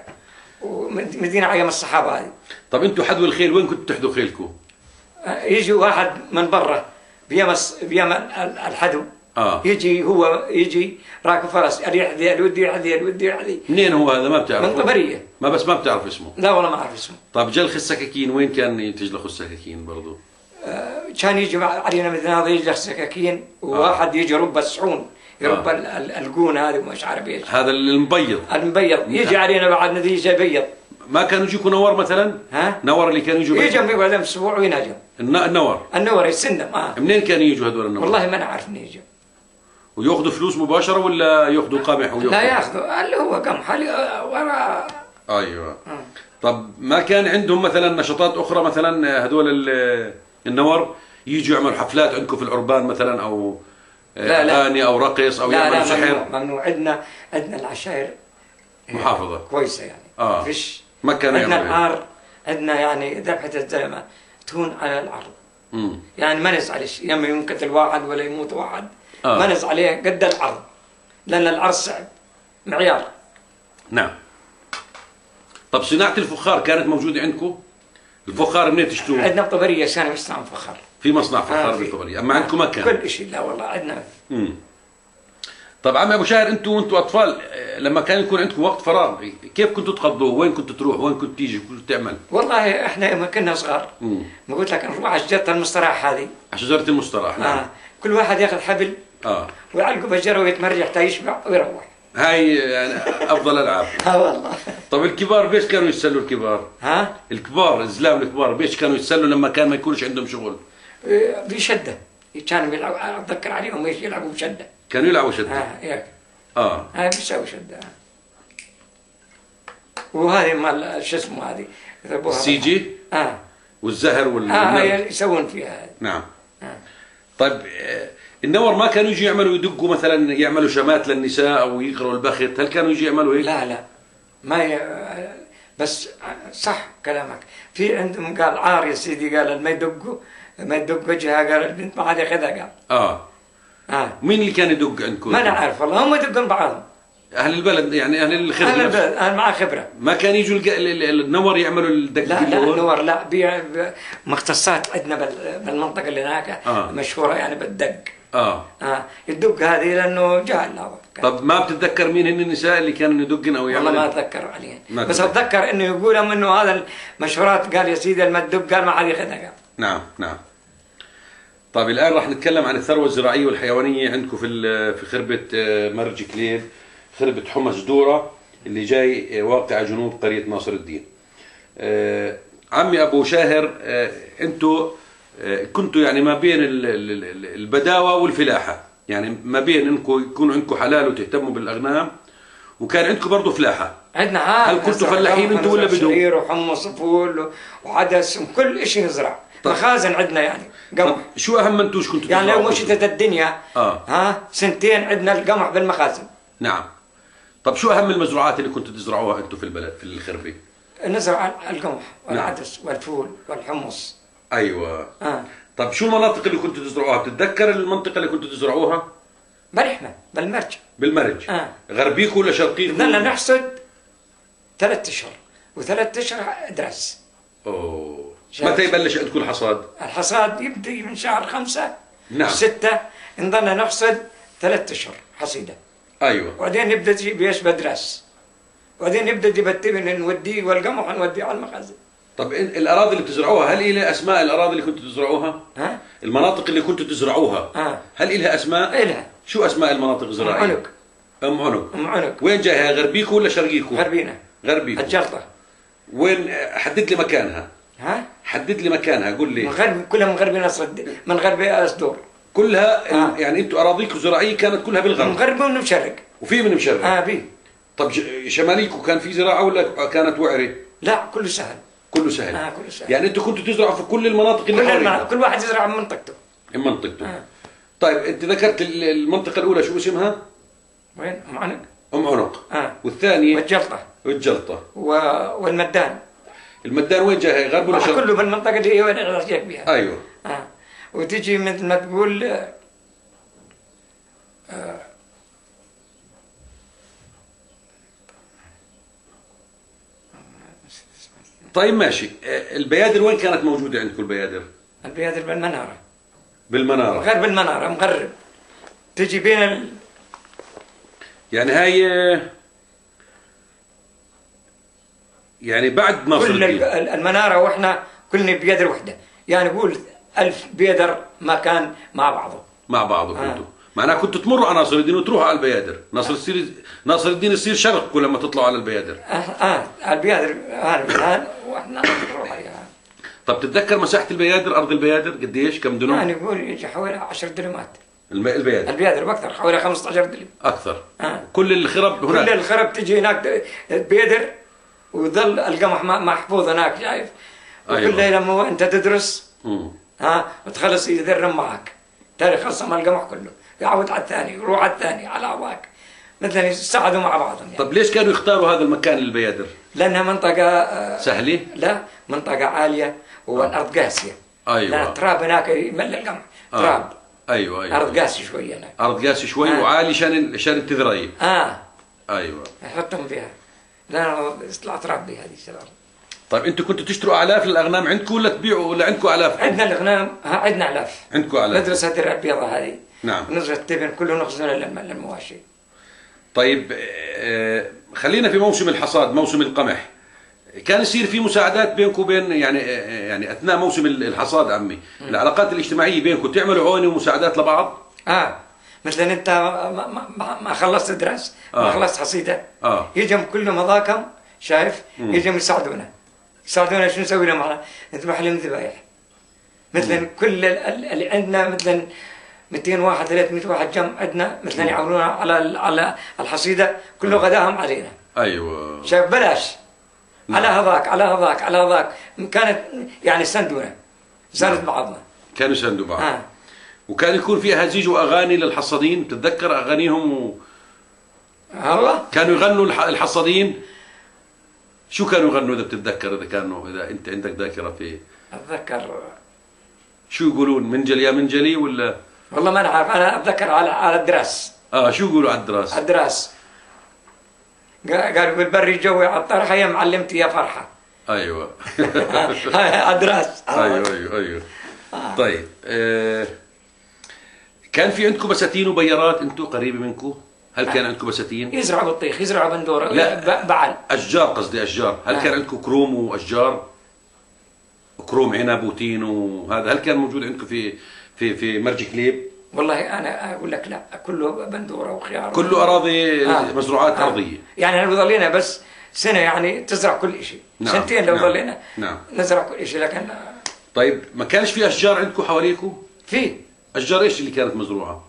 ومدينه عيام الصحابه هذه. طب انتم حدوا الخيل وين كنتوا تحدوا خيلكم؟ يجي واحد من برا بيمس بيم الحدو. اه يجي هو يجي راكب فرس، ادي يحذي الودي يحذي الودي يحذي. منين هو هذا ما بتعرف؟ من طبريه. ما بس ما بتعرف اسمه؟ لا والله ما اعرف اسمه. طب جلخ السكاكين وين كان تجلخوا السكاكين برضه؟ آه، كان يجي علينا مثل هذا يجلخ سكاكين، وواحد يجي يرب الصحون، يرب آه. ال- ال- القون هذه ومش عارف ايش. هذا المبيض. المبيض يجي علينا بعد نتيجه يبيض. ما كانوا يجيكوا نور مثلا؟ ها؟ نور اللي كانوا يجوا يجي بعد اسبوع وينهجم. الن- النور. النور يسندم. اه منين كانوا يجوا هذول النور؟ والله ما نعرف نيجي. وياخذوا فلوس مباشره ولا ياخذوا قمح وياخذوا؟ لا ياخذوا اللي هو قمح اللي ورا. ايوه. آه. طب ما كان عندهم مثلا نشاطات اخرى مثلا هذول ال- النور يجوا يعملوا حفلات عندكم في العربان مثلا او لا لا. اغاني او رقص او لا يعملوا لا سحر؟ ممنوع ممنوع. عندنا عندنا العشائر محافظه كويسه يعني. اه فيش. ما كانوا عندنا يعملوا. العار، عندنا يعني ذبحه الزلمه تهون على العرض. امم يعني ما نزعلش يما ينقتل واحد ولا يموت واحد. آه. ما نزعل عليه قد العرض، لان العرض صعب معيار. نعم. طب صناعه الفخار كانت موجوده عندكم؟ الفخار منين تشتروه؟ عندنا بطبريه كان مصنع فخار. في مصنع فخار آه في. بالطبريه، اما عندكم ما كان؟ كل شيء. لا والله عندنا. امم طب عمي ابو شاهر، انتم وانتم اطفال آه، لما كان يكون عندكم وقت فراغ كيف كنتوا تقضوه؟ وين كنتوا تروح؟ وين كنت تيجي؟ كنت تعمل؟ والله احنا لما كنا صغار امم ما قلت لك نروح على شجره المستراح هذه. على شجره المستراح. نعم. آه. كل واحد ياخذ حبل اه ويعلقه بشجره ويتمرجح حتى يشبع ويروح. هاي يعني افضل العاب. ها والله. طب الكبار بيش كانوا يتسلوا الكبار؟ ها؟ الكبار الزلام الكبار بيش كانوا يتسلوا لما كان ما يكونش عندهم شغل؟ إيه، بشده. كانوا بيلعبوا، اتذكر عليهم ايش يلعبوا بشده. كانوا يلعبوا شده. ها هيك. اه هاي بيساوي شده. وهذه مال شو اسمه هذه يضربوها. السيجي اه والزهر وال اه هاي يسوون فيها. نعم. آه. طيب آه، النور ما كانوا يجوا يعملوا يدقوا مثلا يعملوا شمات للنساء او يقروا البخت؟ هل كانوا يجوا يعملوا هيك؟ لا لا ما ي... بس صح كلامك. في عندهم قال عار يا سيدي، قال ما يدقوا ما يدق وجهها، قال البنت ما عاد ياخذها. قال اه اه مين اللي كان يدق عندكم؟ ما نعرف والله، هم يدقون بعضهم. اهل البلد يعني اهل الخرب انا نفسه. البلد انا معاه خبره. ما كان يجوا الج- ال- ال- النور يعملوا الدق لا لا بالنور؟ نور لا بي... بي... مختصات عندنا بال... بالمنطقه اللي هناك. آه. مشهوره يعني بالدق. اه اه الدق هذه لانه جاهل هذا. طب ما بتتذكر مين هن النساء اللي كانوا يدقن او والله يعملوا؟ ما اتذكر عليهم، ما بس تتذكر. اتذكر انه يقول انه هذا المشهورات، قال يا سيدي لما تدق قال ما عاد ياخذها. قال نعم نعم. طيب الان راح نتكلم عن الثروه الزراعيه والحيوانيه عندكم في ال- في خربه آه، مرج كليل، خربه حمص دوره اللي جاي آه، واقعه جنوب قريه ناصر الدين. آه، عمي ابو شاهر، آه، انتم آه، كنتوا يعني ما بين ال- ال- ال- البداوه والفلاحه، يعني ما بين انكم يكون عندكم حلال وتهتموا بالاغنام وكان عندكم برضه فلاحه. عندنا عاد هل كنتوا فلاحين انتوا ولا بدو؟ شعير وحمص وفول وعدس وكل شيء نزرع. طب. مخازن عندنا يعني طب قمح. شو اهم انتوش كنتوا يعني لو تزرعوا؟ مشيت الدنيا آه. ها سنتين عندنا القمح بالمخازن. نعم. طب شو اهم المزروعات اللي كنتوا تزرعوها انتم في البلد في الخربه؟ نزرع القمح والعدس والفول والحمص. ايوه. اه طب شو المناطق اللي كنتوا تزرعوها؟ بتتذكر المنطقه اللي كنتوا تزرعوها؟ بالحمى بالمرج. بالمرج. آه. غربيكم ولا شرقيكم؟ بدنا نحصد ثلاث اشهر وثلاث اشهر درس. اوه. شهر. متى يبلش عندكم الحصاد؟ الحصاد يبدأ من شهر خمسة نعم. ستة، نضلنا نحصد ثلاث اشهر حصيده. ايوه. وبعدين نبدا يجيب ايش بدرس، وبعدين نبدا نبتب نوديه والقمح نوديه على المخازن. طب الاراضي اللي بتزرعوها هل لها اسماء؟ الاراضي اللي كنتوا تزرعوها؟ ها؟ المناطق اللي كنتوا تزرعوها اه هل لها اسماء؟ إلها. شو اسماء المناطق الزراعيه؟ ام عنق. ام عنق. ام عنق. وين جايها؟ غربيكو ولا شرقيكو؟ غربينا. غربيكو. الجلطه. وين؟ حدد لي مكانها. ها؟ حدد لي مكانها، قول لي. من غرب، كلها من غرب نصر الدين، من غرب اسدور. كلها آه. يعني انتم اراضيكم الزراعيه كانت كلها بالغرب؟ من غرب ومن مشرق. وفي من مشرق؟ اه بي. طب شماليكو كان في زراعه ولا كانت وعره؟ لا كله سهل. كله سهل. اه كله سهل. يعني انتم كنتوا تزرعوا في كل المناطق اللي كل حواليكم؟ المناطق، كل واحد يزرع من منطقته. من منطقته. آه. طيب انت ذكرت المنطقه الاولى شو اسمها؟ وين؟ ام عنق. ام عنق. اه. والثانيه؟ والجلطه. والجلطه. و... والمدان. المدان وين جاي؟ غرب ولا شرق؟ كله بالمنطقه اللي هي وين الرجاك بها. ايوه. اه. وتجي مثل ما تقول آه آه طيب ماشي، البيادر وين كانت موجوده عندكم البيادر؟ البيادر بالمناره. بالمناره. غرب المناره مغرب. تجي بين ال... يعني هاي يعني بعد ناصر كل الدين. المناره واحنا كلنا بيادر وحده، يعني قول ألف بيادر ما كان مع بعضه. مع بعضه آه. كنتوا. معناها كنتوا تمروا على ناصر الدين وتروحوا على البيادر، ناصر يصير ناصر الدين يصير شرق لما تطلعوا على البيادر. اه, آه. البيادر هذا واحنا نروح عليها. طب تتذكر مساحه البيادر، ارض البيادر قديش؟ كم دنم؟ يعني يقول يجي حوالي عشر دلمات. الم... البيادر. البيادر باكثر، حوالي خمسة عشر دلم. اكثر. آه. كل الخرب هناك. كل الخرب تجي هناك بيدر، ويظل القمح محفوظ هناك شايف. وكل أيوة. لما انت تدرس مم. ها وتخلص يذرم معك، تاريخ خلص القمح كله يعود على الثاني يروح على الثاني على هواك، مثلا يساعدوا مع بعضهم يعني. طب ليش كانوا يختاروا هذا المكان للبيادر؟ لانها منطقه آه سهله؟ لا منطقه عاليه والارض قاسيه. ايوه. لا التراب هناك يملى القمح. تراب. آه. ايوه ايوه. ارض قاسي شويه هناك. ارض قاسي شوي آه. وعالي شان شان التذريه. اه ايوه. يحطهم فيها. لا يطلع تراب بهذه الشغله. طيب انتم كنتوا تشتروا الاف للاغنام عندكم ولا تبيعوا ولا عندكم الاف؟ عندنا الاغنام، عندنا الاف. عندكم الاف. ندرس هذه البيضة هذه. نعم. ندرس التبن كله نخزنه للمواشي. طيب آه خلينا في موسم الحصاد، موسم القمح. كان يصير في مساعدات بينكم وبين يعني آه يعني اثناء موسم الحصاد عمي، م. العلاقات الاجتماعيه بينكم تعملوا عونه ومساعدات لبعض؟ اه مثلا انت ما, ما, ما خلصت درس، ما آه. خلصت حصيده. اه يجم كلهم هذاكم شايف؟ م. يجم يساعدونا. يساعدونا شو نسوي لهم؟ معنا نذبح لهم ذبايح. مثلا م. كل اللي عندنا مثلا مئتين واحد ثلاثمئة واحد جم عندنا مثلا يعاونونا على على الحصيده، كله غداهم علينا. ايوه. شايف بلاش. نعم. على هذاك على هذاك على هذاك كانت يعني سندونا زادت نعم. بعضنا. كانوا يساندوا بعض. آه. وكان يكون في اهازيج واغاني للحصادين، بتتذكر اغانيهم و... والله كانوا يغنوا الحصادين. شو كانوا يغنوا اذا بتتذكر؟ اذا كانوا اذا انت عندك ذاكره في اتذكر. شو يقولون؟ منجلي يا منجلي ولا؟ والله ما انا عارف، انا اتذكر على على الدراس. اه شو يقولوا على الدراس؟ على الدراس قالوا بالبري جوي على الطرحه يا معلمتي يا فرحه. ايوه. على الدراس. ايوه ايوه ايوه. طيب آه كان في عندكم بساتين وبيارات انتم قريبه منكم؟ هل كان عندكم بساتين؟ يزرعوا بطيخ، يزرعوا بندوره. لا بعل. اشجار، قصدي اشجار. هل آه. كان عندكم كروم واشجار؟ كروم عنب وتين وهذا، هل كان موجود عندكم في في في مرج كليب؟ والله انا اقول لك لا، كله بندوره وخيار. كله اراضي آه. مزروعات آه. ارضيه. يعني لو ظلينا بس سنه يعني تزرع كل شيء. نعم. سنتين لو نعم. ظلينا نعم. نزرع كل شيء. لكن طيب ما كانش في اشجار عندكم حواليكم؟ في اشجار ايش اللي كانت مزروعه؟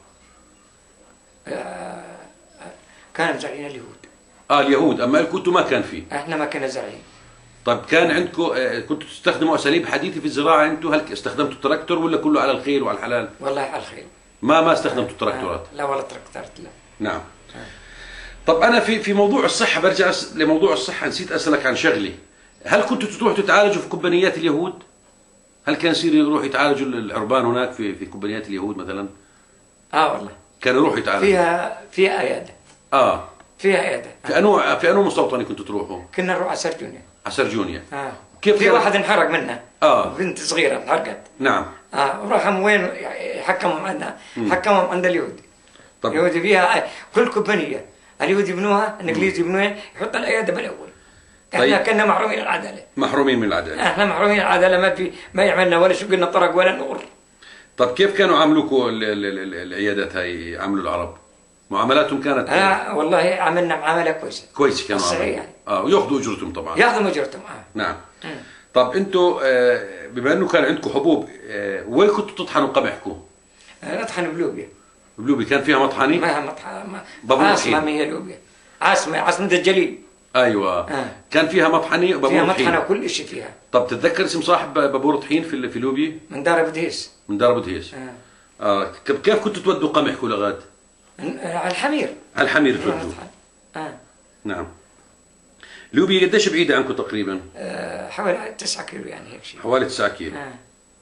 آه كانوا مزارعين اليهود. اه اليهود، اما لكم انتم ما كان في. احنا ما كنا زارعين. طيب كان عندكم آه كنتوا تستخدموا اساليب حديثه في الزراعه انتم؟ هل استخدمتوا التراكتور ولا كله على الخيل وعلى الحلال؟ والله على الخيل. ما ما استخدمتوا التراكتورات؟ آه. لا والله تراكتورات لا. نعم. طب انا في في موضوع الصحه برجع أس... لموضوع الصحه، نسيت اسالك عن شغله. هل كنتوا تروحوا تتعالجوا في كوبانيات اليهود؟ هل كان يصير يروحوا يتعالجوا العربان هناك في في كوبانيات اليهود مثلا؟ اه والله كانوا يروحوا يتعالجوا فيها فيها عياده. اه فيها عياده. في انو في انو مستوطنه كنتوا تروحوا؟ كنا نروح على سرجونيا. على سرجونيا. اه كيف في كان... واحد انحرق منها. اه بنت صغيره انحرقت. نعم. اه وراحوا وين حكموا عندنا، حكموا عند اليهود. طب اليهود فيها كل كوبانيه اليهود يبنوها، الانجليز يبنوها، يحط العياده بالاول. احنا كنا محرومين العداله. محرومين من العداله. احنا محرومين العداله، ما في ما يعملنا ولا شقنا طرق ولا نور. طب كيف كانوا عاملوكوا العيادات هاي، عملوا العرب؟ معاملاتهم كانت؟ اه والله عملنا معامله كويسه. كويسه كانوا عاملين يعني. اه وياخذوا اجرتهم طبعا. ياخذوا اجرتهم اه. نعم. م. طب انتم آه بما انه كان عندكم حبوب، آه وين كنتوا تطحنوا قمحكم؟ آه نطحن بلوبيا. بلوبيا كان فيها مطحنه؟ ما مطحنه ما عاصمه ما هي لوبيا. عاصمه عاصمه الجليل. ايوه آه. كان فيها مطحنه وبابور فيها مطحنه وكل شيء فيها. طب تتذكر اسم صاحب بابور طحين في في لوبيا؟ من دار بدهيس. من دار بدهيس. اه, آه. كيف كنتوا تودوا قمحكم لغاد؟ على الحمير. على الحمير تودوا. اه نعم. لوبيا قديش بعيده عنكم تقريبا؟ آه حوالي تسعة كيلو يعني هيك شيء. حوالي تسعة كيلو. آه.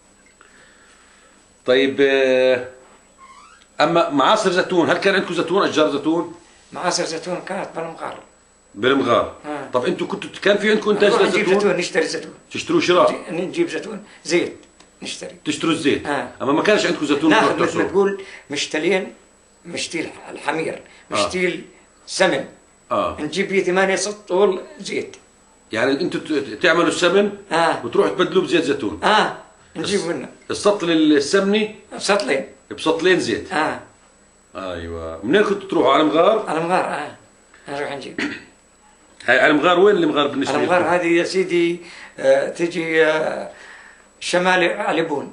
طيب آه اما معاصر زيتون، هل كان عندكم زيتون، اشجار زيتون؟ معاصر زيتون كانت بالمغار. بالمغار. آه. طب انتم كنتوا كان في عندكم انتاج زيتون؟ زيتون؟ نجيب زيتون، نشتري زيتون. تشتروا شراء؟ نجيب زيتون، زيت نشتري. تشتروا الزيت؟ آه. اما ما كانش عندكم زيتون؟ ناخذ مثل ما تقول مشتلين، مشتيل الحمير، مشتيل آه. سمن. اه نجيب بيه ثمانية ست طول زيت. يعني انتم تعملوا السمن اه وتروحوا تبدلوه بزيت زيتون؟ اه نجيب منه السطل السمني بسطلين بسطلين زيت. اه ايوه. منين كنتوا تروحوا، على المغار؟ على المغار اه نروح نجيب. هاي على المغار وين المغار بالنسبه لكم؟ المغار هذه يا سيدي آه تجي آه شمال علبون.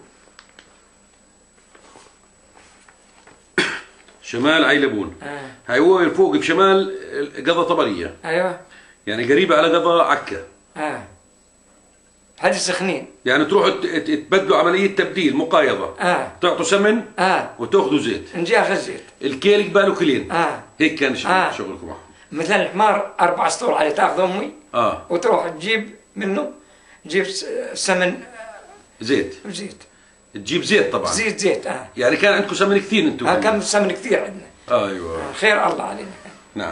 شمال عيلبون. آه. هاي هو فوق بشمال قضا طبريه. ايوه يعني قريبه على قضا عكا. اه هذه سخنين. يعني تروحوا تبدلوا عمليه تبديل مقايضه. اه تعطوا سمن اه وتاخذوا زيت. نجي اخذ زيت. الكيل قباله كيلين. اه هيك كان شغل آه. شغلكم. مثل الحمار اربع سطور عليه تاخذ امي. اه وتروح تجيب منه، تجيب سمن زيت. زيت تجيب زيت طبعا. زيت زيت اه. يعني كان عندكم سمن كثير انتم؟ اه كان سمن كثير عندنا. ايوه آه خير الله علينا. نعم.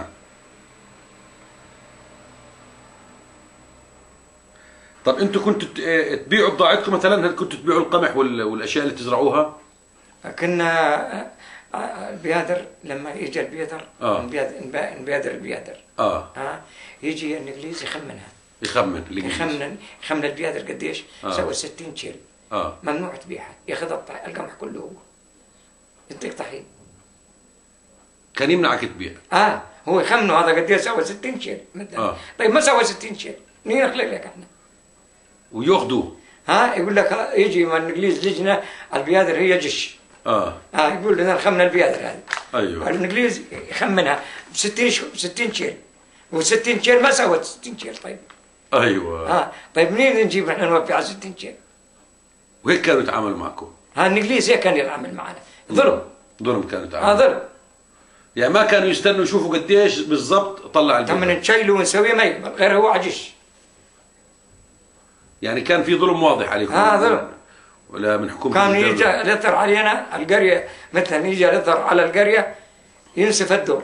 طب انتم كنتوا تبيعوا بضاعتكم مثلا؟ هل كنتوا تبيعوا القمح والاشياء اللي تزرعوها؟ كنا البيادر لما يجي البيادر آه. نبيادر البيادر اه اه يجي الانجليز يخمنها. يخمن الانجليز. يخمن يخمن البيادر قديش؟ آه. سوى ستين شيل. اه ممنوع تبيعها، ياخذ القمح كله هو. يديك طحين. كان يمنعك تبيع. اه هو يخمنه هذا قديش سوى ستين شيل مثلا. آه. طيب ما سوى ستين شيل، مين يخلق لك احنا؟ وياخذوه. ها يقول لك يجي من الانجليز لجنه البيادر هي جيش. اه اه يقول لنا خمن البيادر هذه. ايوه. الانجليز يخمنها ب ستين ستين شيل، و60 شيل ما سوت ستين شيل. طيب ايوه. اه طيب منين نجيب احنا نوفي على ستين شيل؟ وهيك كانوا يتعاملوا معكم؟ ها الانجليز هيك كان يتعامل معنا، ظلم. ظلم كانوا يتعاملوا. اه ظلم. يعني ما كانوا يستنوا يشوفوا قديش بالضبط طلع البيت. لما نشيله ونسويه ما يقبل، غير هو عجيش. يعني كان في ظلم واضح عليكم. اه ظلم. ولا من حكومة كان يجي لثر علينا القرية، مثلا يجي لثر على القرية ينسف الدور،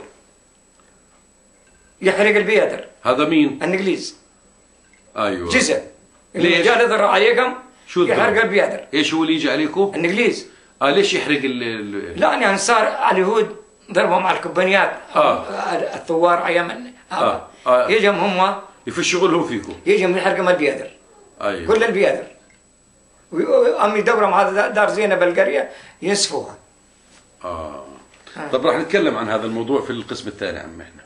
يحرق البيادر. هذا مين؟ الانجليز. ايوه. جزء. ليش؟ جاء لثر عليكم شو يحرق البيادر. ايش هو اللي يجي عليكم؟ الانجليز. اه ليش يحرق ال ال لا يعني صار اليهود ضربهم على الكوبانيات. آه. الثوار ايام آه. آه. يجم هم يفش شغلهم فيكم. يجم يحرقهم البيادر. ايوه. كل البيادر. وام يدورهم على دار زينب القريه ينسفوها. آه. آه. طب راح نتكلم عن هذا الموضوع في القسم الثاني عم احنا.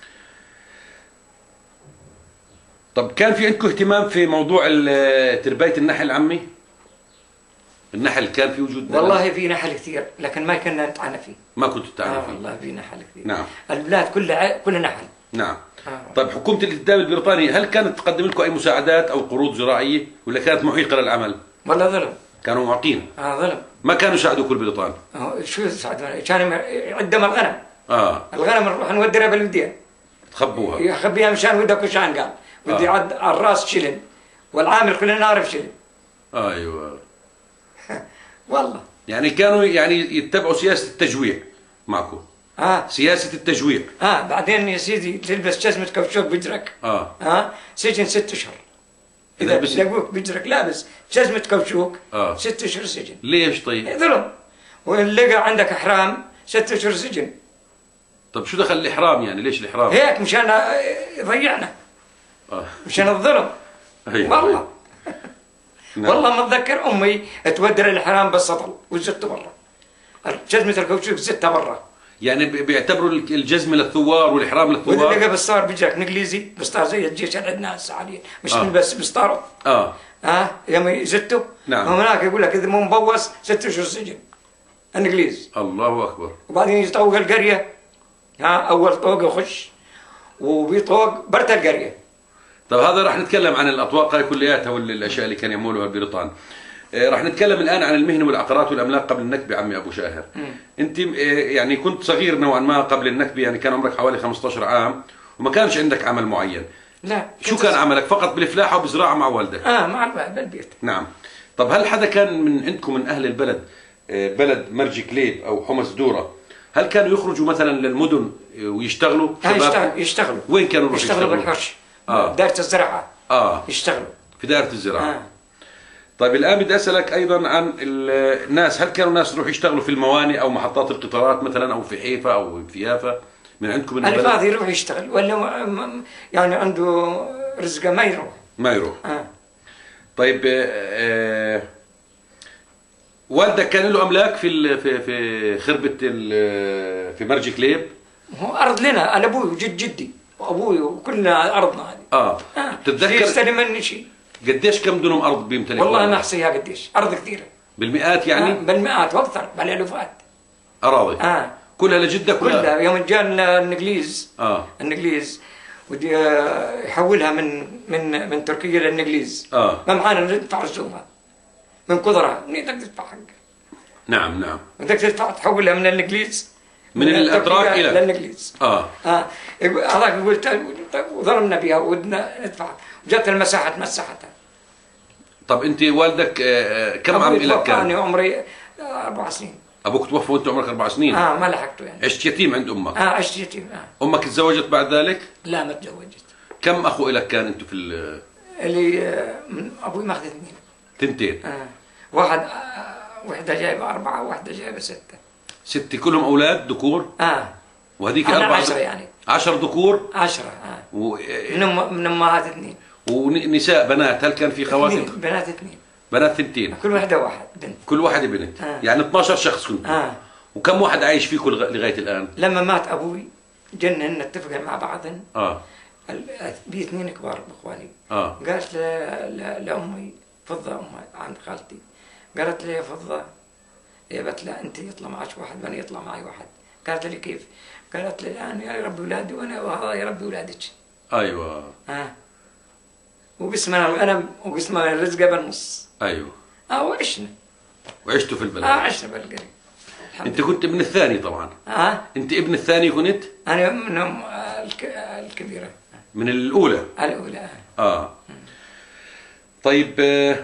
طب كان في عندكم اهتمام في موضوع تربية النحل عمي؟ النحل كان في وجود نحل؟ والله في نحل كثير لكن ما كنا نتعنى فيه. ما كنتوا تتعنى فيه؟ آه والله في نحل كثير. نعم. البلاد كلها كلها نحل. نعم. آه. طيب حكومة الانتداب البريطاني هل كانت تقدم لكم أي مساعدات أو قروض زراعية ولا كانت محيقة للعمل؟ والله ظلم. كانوا معاقين؟ اه ظلم. ما كانوا يساعدوا كل بريطان؟ آه شو يساعدونا؟ كانوا عندهم الغنم. اه الغنم نروح نودرها بالوديان. تخبوها. يخبيها مشان ودك وشان قال. بدي يعد آه. على الراس شلن والعامل كلنا نعرف شلن. ايوه. والله. يعني كانوا يعني يتبعوا سياسة التجويع معكم. اه سياسة التجويع. اه بعدين يا سيدي تلبس جزمة كاوتشوك بجرك. اه اه سجن ست اشهر. اذا لقوك بجرك لابس جزمة كاوتشوك اه ست اشهر سجن. ليش طيب؟ ظلم. وان لقى عندك احرام ست اشهر سجن. طب شو دخل الاحرام يعني؟ ليش الاحرام؟ هيك مشان يضيعنا. آه. مشان الظلم. أيوة. والله نعم. والله ما اتذكر امي تودر الحرام بالسطل وزته برا، جزمه الكاوتشوك زتها برا. يعني بيعتبروا الجزم للثوار والإحرام للثوار. واذا لقى بستار بيجاك انجليزي، بستار زي الجيش اللي عندنا هسه حاليا، مش آه. بس بستاره. اه ها يوم يزته. نعم. وهناك يقول لك اذا مو مبوس ست اشهر سجن انجليز. الله اكبر. وبعدين يطوق القريه، ها اول طوق يخش وبيطوق برت القريه. طب هذا راح نتكلم عن الاطواق هاي كلياتها والاشياء اللي كان يعملوها البريطان. آه راح نتكلم الان عن المهن والعقارات والاملاك قبل النكبه عمي ابو شاهر. م. انت آه يعني كنت صغير نوعا ما قبل النكبه، يعني كان عمرك حوالي خمسة عشر عام وما كانش عندك عمل معين. لا. شو كان عملك؟ فقط بالفلاحه وبزراعه مع والدك؟ اه مع بالبيت. نعم. طب هل حدا كان من عندكم من اهل البلد آه بلد مرج كليب او حمص دوره، هل كانوا يخرجوا مثلا للمدن ويشتغلوا؟ شباب يشتغلوا. وين كانوا يروحوا يشتغلوا؟ يشتغلوا بالحرش. آه. دائرة الزراعة. اه يشتغلوا في دائرة الزراعة. آه. طيب الآن بدي أسألك أيضا عن الناس، هل كانوا الناس يروحوا يشتغلوا في الموانئ أو محطات القطارات مثلا أو في حيفا أو في يافا من عندكم من البلد؟ البعض يروح يشتغل ولا يعني عنده رزقه ما يروح. ما يروح. آه. طيب آه والدك كان له أملاك في في في خربة في مرج كليب؟ هو أرض لنا، أنا أبوي وجد جدي وأبوي وكلنا أرضنا هذه. آه. آه. تتذكر يستلم مني شيء. قديش كم دنم أرض بيمتلك؟ والله ما أحصيها قديش، أرض كثيرة. بالمئات يعني؟ آه. بالمئات وأكثر، بالألوفات. أراضي. آه. كلها لجدك ولا؟ كلها. يوم جانا الإنجليز. آه. الإنجليز ودي يحولها من من من تركيا للإنجليز. آه. ما معانا ندفع رسومها من قدرها، منين بدك تدفع حق؟ نعم نعم. بدك تدفع تحولها من الإنجليز من, من الأتراك إلى للإنجليز. آه. آه. هذاك يقول وضربنا بها ودنا ندفع، وجات المساحة تمسحتها. طب أنت والدك كم عام لك كان؟ أنا عمري أربع سنين. أبوك توفى وأنت عمرك أربع سنين؟ آه ما لحقته يعني. عشت يتيم عند أمك؟ آه عشت يتيم. آه. أمك تزوجت بعد ذلك؟ لا ما تزوجت. كم أخو لك كان أنتم في ال اللي من أبوي ماخذ اثنين. تنتين؟ آه. واحد آه وحدة جايبة أربعة وواحدة جايبة ستة. ستة كلهم أولاد ذكور؟ آه. وهذيك أربعة؟ عشرة يعني. عشر ذكور؟ عشرة. آه. و... من أم من أمهات اثنين. ونساء بنات، هل كان في خواتم؟ بنات اثنين. بنات ثنتين. كل واحدة واحد بنت. كل واحدة بنت. آه. يعني اثني عشر شخص كنتوا. آه. وكم واحد عايش فيكم لغاية الآن؟ لما مات أبوي جنن نتفق مع بعضن. آه. بي اثنين كبار بإخواني. آه. قالت ل... ل... لأمي فضة أمي عند خالتي، قالت لي يا فضة يا بتلا أنت يطلع معك واحد وأنا يطلع معي واحد. قالت لي كيف؟ قالت لي الآن يا ربي أولادي وأنا وهذا يا ربي أولادك. أيوة. آه. وقسمنا الغنم وقسمنا الرزقة بالنص. أيوة. اه وعشنا. وعشتوا في البلد؟ اه عشنا بالقرية. انت كنت ابن الثاني طبعا. اه انت ابن الثاني كنت؟ انا من الك... الكبيرة. من الأولى؟ الأولى. اه. طيب آه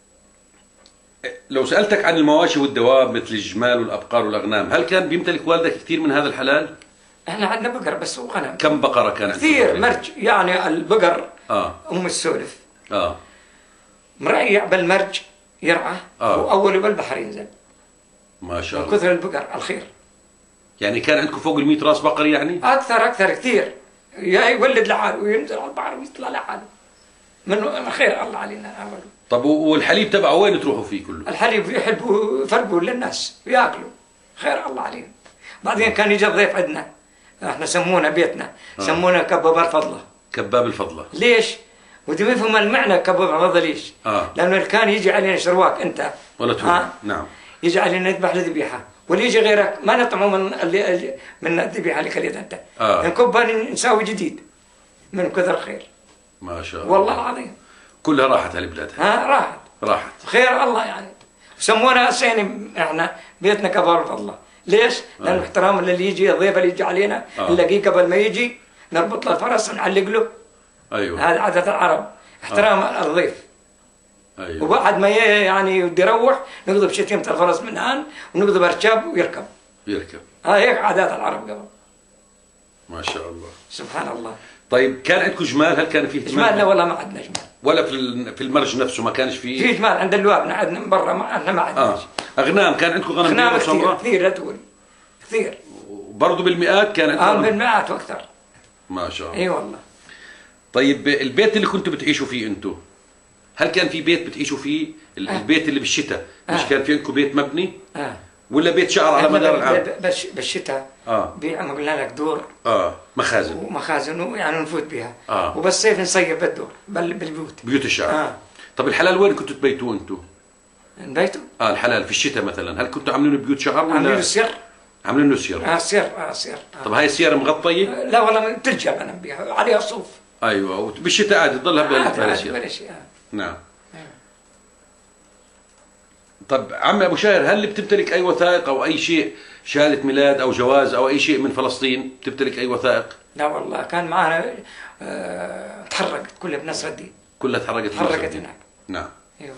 لو سألتك عن المواشي والدواب مثل الجمال والأبقار والأغنام، هل كان بيمتلك والدك كثير من هذا الحلال؟ احنا عندنا بقر بس وغنم. كم بقرة كان عندك؟ كثير مرج، يعني البقر اه ام السولف اه مريع بالمرج يرعى. آه. واول بالبحر ينزل. ما شاء من الله. كثر البقر الخير. يعني كان عندكم فوق المئة راس بقر يعني؟ اكثر اكثر كثير، يا يولد لحاله وينزل على البحر ويطلع لحاله. من الخير الله علينا اول. طب والحليب تبعه وين تروحوا فيه كله؟ الحليب يحبوا يفرقوا للناس وياكلوا، خير الله علينا. بعدين كان يجي الضيف عندنا، احنا سمونا بيتنا آه. سمونا كباب الفضله. كباب الفضله. ليش؟ ودي ما يفهم المعنى كباب الفضله ليش؟ آه. لانه كان يجي علينا شرواك انت ولا تقول. آه. نعم. يجي علينا نذبح لذبيحه، واللي يجي غيرك ما نطعمه من اللي من الذبيحه اللي كليتها انت. آه. نكبها نساوي جديد من كثر خير. ما شاء الله. والله العظيم. كلها راحت هالبلاد. ها راحت. راحت. خير الله يعني. سمونا هسين احنا بيتنا كبار الله. ليش؟ لأن آه. احترام اللي يجي الضيف اللي يجي علينا آه. نلاقيه قبل ما يجي نربط له الفرس نعلق له. ايوه. هذا عادة العرب، احترام آه. الضيف. ايوه. وبعد ما يعني يودي يروح نقضب شتيمة الفرس من هان ونقضب اركاب ويركب. يركب. ها هيك عادات العرب قبل. ما شاء الله. سبحان الله. طيب كان عندكم جمال؟ هل كان فيه جمال؟ لا والله ما عندنا جمال. ولا في في المرج نفسه ما كانش فيه؟ في جمال عند اللواب عندنا من برا، ما احنا ما عندنا. اه اغنام كان عندكم غنم؟ اغنام كثير كثير لا تقول كثير. برضه بالمئات كان عندكم؟ اه بالمئات واكثر. ما شاء الله. اي والله. طيب البيت اللي كنتوا بتعيشوا فيه انتوا، هل كان في بيت بتعيشوا فيه؟ ال- آه. البيت اللي بالشتاء مش آه. كان في عندكم بيت مبني؟ اه ولا بيت شعر على إحنا مدار ب- العام؟ ب- بش بالشتاء اه بيعمل قلنا لك دور اه مخازن، ومخازن يعني نفوت بها. آه. وبالصيف نصيف بالدور بال- بالبيوت. بيوت الشعر. اه طب الحلال وين كنتوا تبيتوا انتوا؟ بيته اه الحلال في الشتاء مثلا، هل كنتوا عاملين بيوت شعر ولا عاملين سير. عاملين له سيارة؟ اه سير اه سير آه. طب هاي السيارة مغطية؟ آه، لا والله تلجأ انا بها عليها صوف. ايوه وبالشتاء عادي تضلها عادي عادي بهالسيارة. ولا شيء. آه. نعم. طب عمي ابو شاهر، هل بتمتلك اي وثائق او اي شيء، شهادة ميلاد او جواز او اي شيء من فلسطين؟ بتمتلك اي وثائق؟ لا والله كان معنا آه تحرقت كلها بنصر الدين. كلها تحرقت في تحرقت مصر. هناك. نعم. ايوه.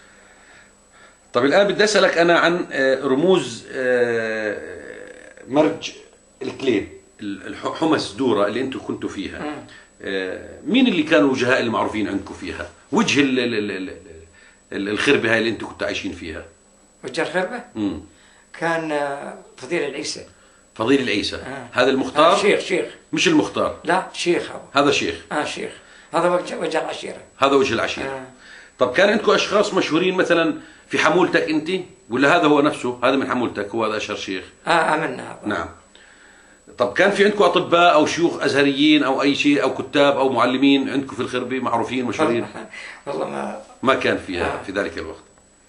طب الآن بدي أسألك أنا عن آه، رموز آه، مرج الكليب، الح- حمص دورة اللي أنتم كنتوا فيها. مم. آه، مين اللي كانوا وجهاء المعروفين عندكم فيها؟ وجه ال- ال- ال- ال- ال- الخربة هاي اللي أنتم كنتوا عايشين فيها؟ وجه الخربة مم. كان آه، فضيل العيسى. فضيل العيسى. آه. هذا المختار؟ آه شيخ شيخ. مش المختار. لا شيخ هو. هذا شيخ. اه شيخ. هذا وجه, وجه العشيرة. هذا وجه العشيرة. آه. طب كان عندكم أشخاص مشهورين مثلا في حمولتك أنت؟ ولا هذا هو نفسه؟ هذا من حمولتك هو هذا أشهر شيخ؟ اه امنا هذا. نعم. طب كان في عندكم اطباء او شيوخ ازهريين او اي شيء او كتاب او معلمين عندكم في الخربه معروفين مشهورين؟ والله ما ما كان فيها آه. في ذلك الوقت.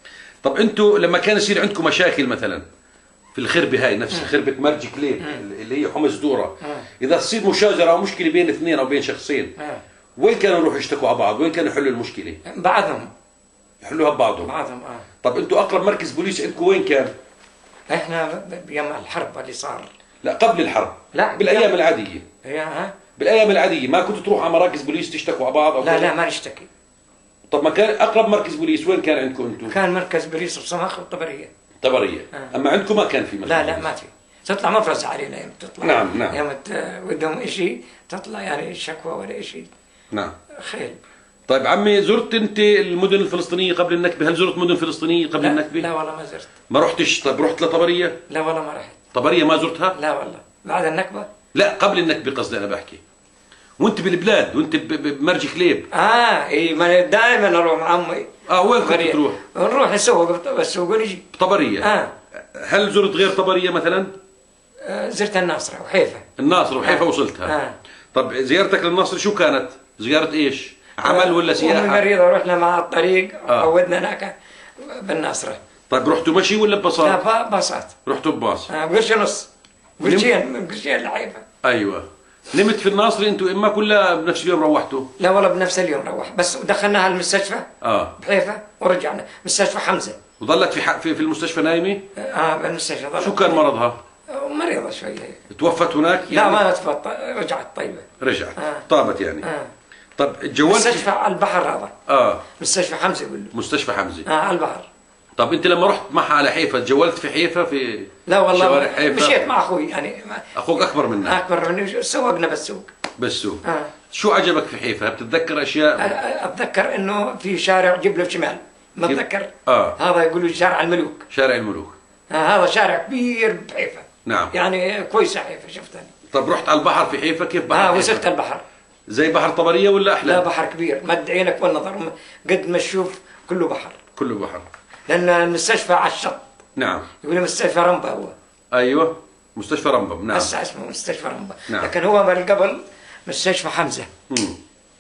طب انتم لما كان يصير عندكم مشاكل مثلا في الخربه هاي نفسها، خربه مرج كليب اللي هي حمص دوره، آه. اذا تصير مشاجره او مشكله بين اثنين او بين شخصين، آه. وين كانوا يروحوا يشتكوا على بعض؟ وين كانوا يحلوا المشكله؟ بعضهم يحلوها ببعضهم. بعضهم اه. طب انتم اقرب مركز بوليس عندكم وين كان؟ احنا بيوم الحرب اللي صار. لا قبل الحرب. لا بالايام العاديه. هي ها. بالايام العاديه ما كنتوا تروحوا على مراكز بوليس تشتكوا على بعض؟ أو لا كذا؟ لا ما نشتكي. طب ما كان اقرب مركز بوليس وين كان عندكم انتم؟ كان مركز بوليس بصماخ والطبريه. طبريه. آه. اما عندكم ما كان في مركز لا لا بوليس. ما في. تطلع مفرز علينا يوم تطلع. نعم، نعم. يوم ت- ودهم شيء تطلع يعني شكوى ولا شيء. نعم. خيل. طيب عمي، زرت انت المدن الفلسطينيه قبل النكبه؟ هل زرت مدن فلسطينيه قبل لا النكبه؟ لا والله ما زرت. ما رحتش؟ طيب رحت لطبريه؟ لا والله ما رحت. طبريه ما زرتها؟ لا والله بعد النكبه. لا قبل النكبه قصدي انا بحكي. وانت بالبلاد وانت ب- ب- بمرج كليب. اه اي ما دائما اروح مع امي. اه وين كنت طبرية. تروح؟ نروح نسوق بالسوق ونجي. طبريه. اه, هل زرت غير طبريه مثلا؟ آه زرت الناصره وحيفا. الناصر وحيفا آه. وصلتها. آه. طب زيارتك للناصر شو كانت؟ زياره ايش؟ عمل ولا أمي سياحه؟ مريضه رحنا مع الطريق آه. عودنا هناك بالناصره. طيب رحتوا مشي ولا بباصات؟ لا با- باصات. رحتوا بباص. آه قرش ونص. قرشين قرشين لحيفا. ايوه. نمت في الناصر انتوا اما كلها بنفس اليوم روحتوا؟ لا والله بنفس اليوم روح بس دخلناها المستشفى اه. بحيفا ورجعنا مستشفى حمزه. وظلت في ح- في, في المستشفى نايمه؟ اه بالمستشفى ضلت. شو كان مرضها؟ آه، مريضه شويه هيك. توفت هناك؟ لا يعني ما تفضل رجعت طيبه. رجعت. آه. طابت يعني. آه. طب تجولت؟ مستشفى على البحر هذا. اه مستشفى حمزه يقول له. مستشفى حمزه. اه على البحر. طب انت لما رحت معها على حيفا تجولت في حيفا في لا والله شوارع ما- حيفا؟ مشيت مع اخوي يعني ما- اخوك اكبر منك؟ اكبر مني سوقنا بالسوق. بالسوق. آه. شو عجبك في حيفا؟ بتتذكر اشياء؟ أ- اتذكر انه في شارع جبله شمال ما جب- اتذكر. آه. هذا يقولوا شارع الملوك. شارع الملوك. آه هذا شارع كبير بحيفا. نعم. يعني كويسه حيفا شفتني. طب رحت على البحر في حيفا؟ كيف بحر اه حيفا؟ وصلت البحر. زي بحر طبريه ولا احلى؟ لا بحر كبير مد عينك والنظر قد ما تشوف كله بحر. كله بحر. لان المستشفى على الشط. نعم. يقولوا مستشفى رمبا هو. ايوه مستشفى رمبم. نعم. هسه اسمه مستشفى رمبا. نعم. لكن هو من قبل مستشفى حمزه. مم.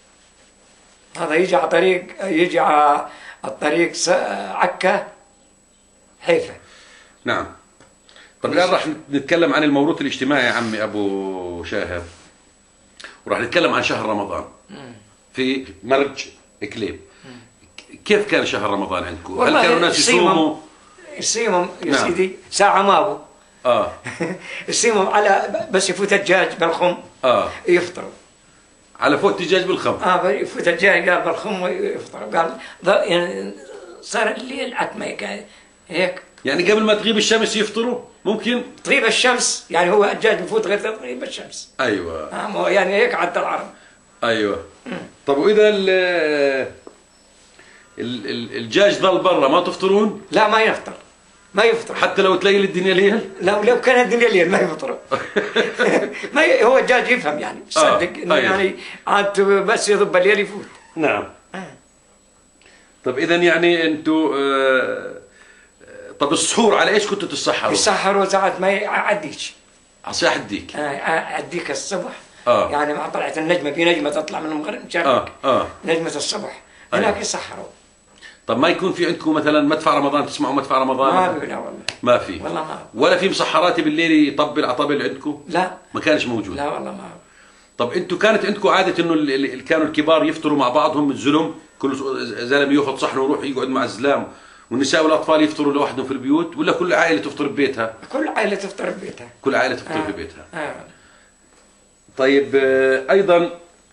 هذا يجي على طريق يجي على الطريق س- عكا حيفا. نعم. طب الآن راح نتكلم عن الموروث الاجتماعي يا عمي أبو شاهر، وراح نتكلم عن شهر رمضان في مرج كليب. كيف كان شهر رمضان عندكم؟ هل والله كانوا الناس يصوموا؟ يصيموا يا نعم. سيدي ساعة ما هو آه يصيموا على بس يفوت الدجاج بالخم آه يفطروا. على فوت دجاج بالخمر. اه يفوت الدجاج قال بالخم ويفطروا. قال ض- يعني صار الليل عتمة هيك هيك يعني قبل ما تغيب الشمس يفطروا ممكن؟ تغيب الشمس يعني هو الدجاج يفوت غير تغيب الشمس. أيوة آه ما هو يعني هيك عدى العرب. أيوة. طب وإذا ال ال- ال- الدجاج ظل برا ما تفطرون؟ لا ما يفطر. ما يفطر. حتى لو تلاقي الدنيا ليل؟ لو لو كان الدنيا ليل ما يفطروا. ما ي... هو جاج يفهم يعني صدق آه. يعني عاد بس يضب الليل يفوت. نعم. آه. طب اذا يعني انتم آه... طب السحور على ايش كنتوا تتسحروا؟ يسحروا ساعات ما يعديش. عصيح الديك. آه اعديك الصبح. آه. يعني مع طلعت النجمه في نجمه تطلع من المغرب مشارك. اه اه نجمه الصبح هناك أيوة. يسحروا. طب ما يكون في عندكم مثلا مدفع رمضان تسمعوا مدفع رمضان؟ ما في لا والله. ما في. والله ما. ولا في مسحرات بالليل يطبل على طبل عندكم؟ لا. ما كانش موجود. لا والله ما. طب انتم كانت عندكم عاده انه اللي كانوا الكبار يفطروا مع بعضهم الزلم، كل زلمه ياخذ صحنه ويروح يقعد مع الزلام، والنساء والاطفال يفطروا لوحدهم في البيوت، ولا كل عائله تفطر ببيتها؟ كل عائله تفطر ببيتها. كل عائله تفطر آه. ببيتها. آه. طيب ايضا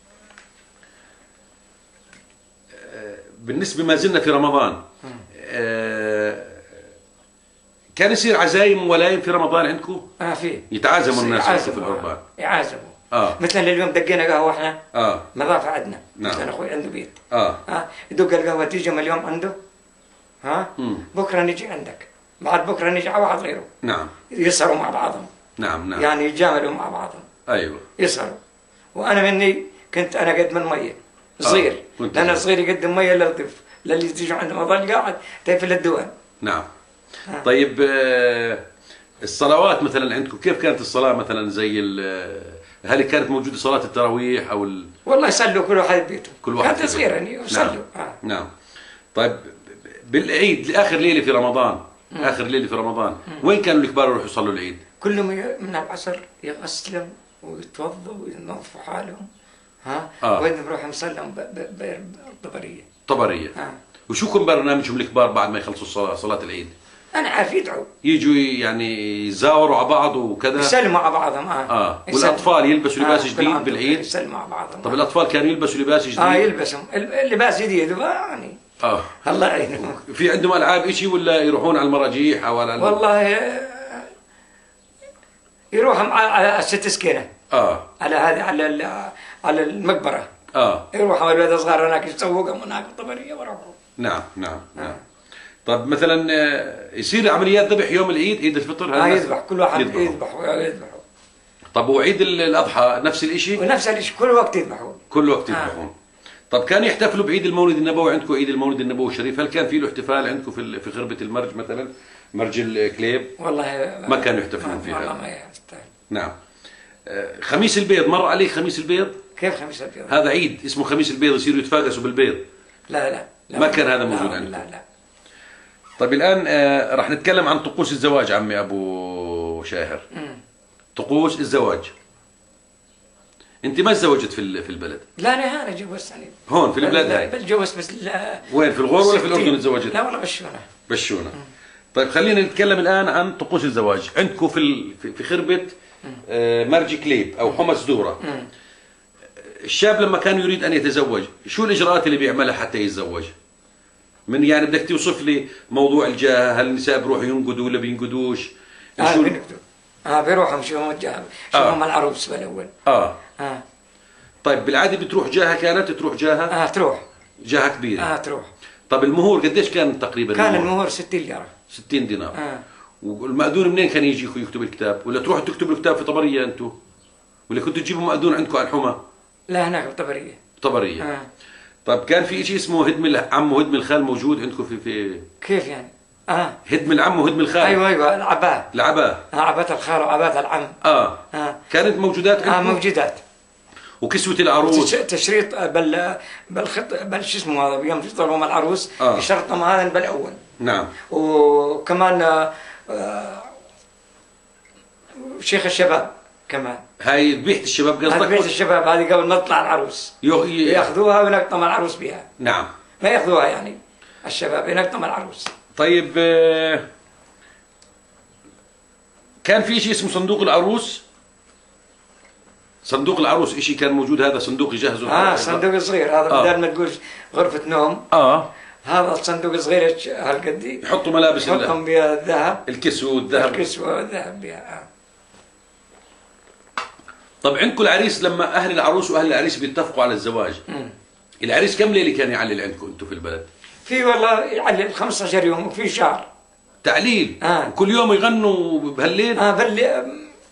بالنسبه ما زلنا في رمضان، كان يصير عزايم ولايم في رمضان عندكم؟ اه في. يتعازموا الناس يعازموا في الغربان. يعازموا. اه مثلا اليوم دقينا قهوه احنا. اه مضافه عندنا. نعم. مثلا اخوي عنده بيت. اه ها يدق القهوه تيجي اليوم عنده. ها مم. بكره نجي عندك، بعد بكره نجي على واحد غيره. نعم. يسهروا مع بعضهم. نعم نعم. يعني يتجاملوا مع بعضهم. ايوه. يسهروا. وانا مني كنت انا قد من ميه صغير. آه. لان صغير يقدم ميه للضيف للي تيجي عندهم اظل قاعد تقفل الدوام. نعم. آه. طيب آه الصلوات مثلا عندكم كيف كانت الصلاه مثلا زي هل كانت موجوده صلاه التراويح او ال... والله يصلوا كل واحد بيته. كل واحد كانت صغيره يعني يصلوا. نعم. آه. نعم. طيب بالعيد اخر ليله في رمضان، مم. اخر ليله في رمضان، مم. وين كانوا الكبار يروحوا يصلوا العيد؟ كلهم من العصر يغسلوا ويتوضوا وينظفوا حالهم. ها آه. وين بروحوا يصلوا بالطبريه. طبريه. آه. وشو كان برنامجهم الكبار بعد ما يخلصوا الصلاه صلاه العيد؟ انا عارف يدعوا. يجوا يعني يزاوروا على بعض وكذا. يسلموا على بعضهم. اه, آه. والاطفال يلبسوا لباس آه. جديد بالعيد. يسلموا على بعضهم. طب الاطفال كانوا يلبسوا لباس جديد؟ اه يلبسوا اللباس جديد يعني. اه الله يعينهم. في عندهم العاب شيء ولا يروحون على المراجيح او على والله يروحوا على الست سكينه. اه على هذه على على المقبره. اه يروحوا اولاد صغار هناك يسوقوا هناك الطبريه ويروحوا. نعم نعم نعم. آه. طب مثلا يصير عمليات ذبح يوم العيد عيد الفطر؟ اه يذبح كل واحد يذبح يذبحوا. طب وعيد الاضحى نفس الشيء؟ ونفس الشيء كل وقت يذبحوا. كل وقت يذبحون. آه. طب كان يحتفلوا بعيد المولد النبوي عندكم عيد المولد النبوي الشريف، هل كان في له احتفال عندكم في في خربة المرج مثلا مرج الكليب؟ والله ما كانوا يحتفلون فيها. والله ما يحتفل. نعم. خميس البيض مر عليك خميس البيض؟ كيف خميس البيض؟ هذا عيد اسمه خميس البيض يصيروا يتفاقسوا بالبيض. لا لا, لا ما كان هذا موجود عندكم. لا لا. طيب الآن آه راح نتكلم عن طقوس الزواج عمي أبو شاهر. مم. طقوس الزواج. أنت ما تزوجت في في البلد؟ لا أنا هنا جوزت يعني. هون في البلاد هاي؟ بتجوز بس لا. وين في الغور ولا في الأردن تزوجت؟ لا والله بشونة. بشونة. طيب خلينا نتكلم الآن عن طقوس الزواج، عندكم في في خربة آه مرج كليب أو حمص دورة. مم. الشاب لما كان يريد أن يتزوج، شو الإجراءات اللي بيعملها حتى يتزوج؟ من يعني بدك توصف لي موضوع الجاه، هل النساء بيروحوا ينقدوا ولا بينقدوش؟ اه بينقدوا. اه بيروحوا يشوفوا الجاه، يشوفوا العروس بالاول. اه اه طيب بالعاده بتروح جاهه كانت تروح جاهه؟ اه تروح. جاهه كبيره. اه تروح. طب المهور قديش كان تقريبا؟ كان المهور ستين ليره. ستين دينار. اه والمأذون منين كان يجي يكتب الكتاب؟ ولا تروحوا تكتبوا الكتاب في طبريه انتم؟ ولا كنتوا تجيبوا مأذون عندكم على الحمى؟ لا هناك بطبريه. طبريه. آه. طب كان في شيء اسمه هدم العم وهدم الخال موجود عندكم في في كيف يعني؟ اه هدم العم وهدم الخال. ايوه ايوه العباه. العباه. آه عبات الخال وعبات العم. اه اه كانت موجودات عندكم؟ اه موجودات. وكسوة العروس تشريط بال بالخط بال شو اسمه هذا يوم يشتغلوا مع العروس آه. يشرطهم هذا بالاول. نعم. وكمان آه شيخ الشباب كمان. هاي ذبيحة الشباب قصدك؟ ذبيحة الشباب هذه قبل ما تطلع العروس ياخذوها وينقطم العروس بها. نعم. ما ياخذوها يعني الشباب ينقطم العروس. طيب كان في شيء اسمه صندوق العروس؟ صندوق العروس شيء كان موجود، هذا صندوق يجهزوا اه صندوق صغير هذا آه. بدل ما تقول غرفة نوم. اه هذا الصندوق الصغير هالقد يحطوا ملابس يحطهم بها الذهب. الكسوة والذهب. الكسوة والذهب بها. آه. طب عندكم العريس لما اهل العروس واهل العريس بيتفقوا على الزواج، مم. العريس كم ليله كان يعلل عندكم انتم في البلد؟ في والله يعلل خمسة عشر يوم وفي شهر. تعليل. آه. وكل يوم يغنوا بهالليل. اه بالليل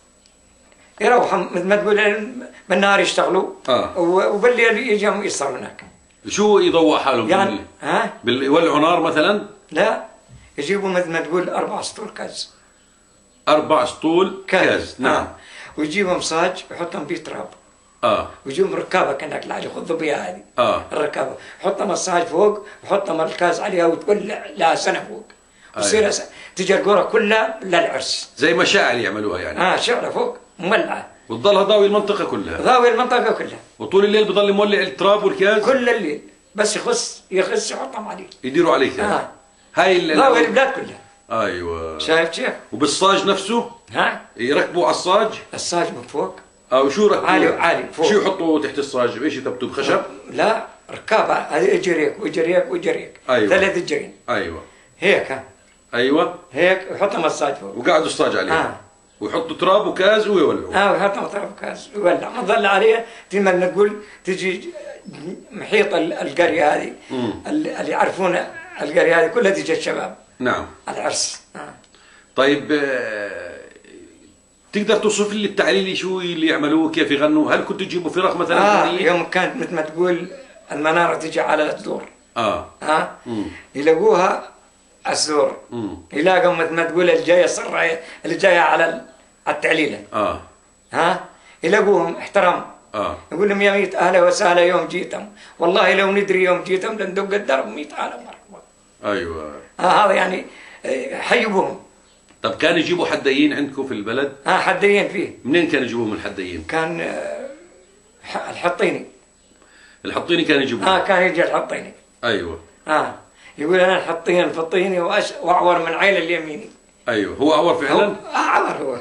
يروحوا مثل ما تقول بالنهار يشتغلوا. آه. وبالليل يجوا يصلوا هناك. شو يضوع حالهم يعني بالليل؟ ها؟ يولعوا نار مثلا؟ لا، يجيبوا مثل ما تقول اربع سطور كاز. اربع سطول كاز, كاز. نعم. آه. ويجيبوا مصاج ويحطهم فيه تراب. اه ويجيبوا ركابه كانك لا يخذوا بها هذه. اه الركابه، يحطها مصاج فوق ويحطها الكاز عليها وتولع لها سنه فوق. وتصير أيوة. تجي القرى كلها للعرس. زي مشاعل يعملوها يعني. اه شعله فوق مولعه. وتضلها ضاوي المنطقه كلها. ضاوي المنطقه كلها. وطول الليل بضل مولع التراب والكاز؟ كل الليل، بس يخص يخص يحطهم عليه. يديروا عليه كاز. اه هاي ضاوي البلاد كلها. ايوه. شايف كيف؟ وبالصاج نفسه؟ ها؟ يركبوا على الصاج؟ الصاج من فوق. اه وشو ركبوا؟ عالي عالي فوق. شو يحطوا تحت الصاج؟ بايش يثبتوا؟ بخشب؟ لا ركابه، هذه اجريك واجريك واجريك. ايوه. ثلاث اجرين. ايوه. هيك ها. ايوه. هيك يحطهم الصاج فوق. وقعدوا الصاج عليه. اه. ويحطوا تراب وكاز ويولعوا. اه ويحطهم تراب وكاز ويولع، ما ظل عليه زي ما نقول تجي محيط القريه هذه اللي يعرفون القريه هذه كلها تجي الشباب. نعم. العرس. آه. طيب آه تقدر توصف لي التعليلي شو اللي يعملوه كيف يغنوا؟ هل كنتوا تجيبوا فرق مثلا؟ اه يوم كانت مثل ما تقول المناره تجي على الدور. اه اه مم. يلاقوها الزور. يلاقوا مثل ما تقول الجايه صرة اللي جايه على التعليله. اه ها يلاقوهم احترام. اه يقول لهم يا ميت اهلا وسهلا يوم جيتم، والله لو ندري يوم جيتم لندق الدرب ميت اهلا ومرحبا. ايوه. آه هذا يعني حيبوهم. طب كانوا يجيبوا حدايين عندكم في البلد؟ اه حدايين فيه. منين كانوا يجيبوهم الحدايين؟ كان آه الحطيني. الحطيني كان يجيبوه؟ اه كان يجي الحطيني. ايوه. اه يقول انا الحطين الفطيني وأش... واعور من عيل اليميني. ايوه هو اعور فعلا؟ هو اعور هو.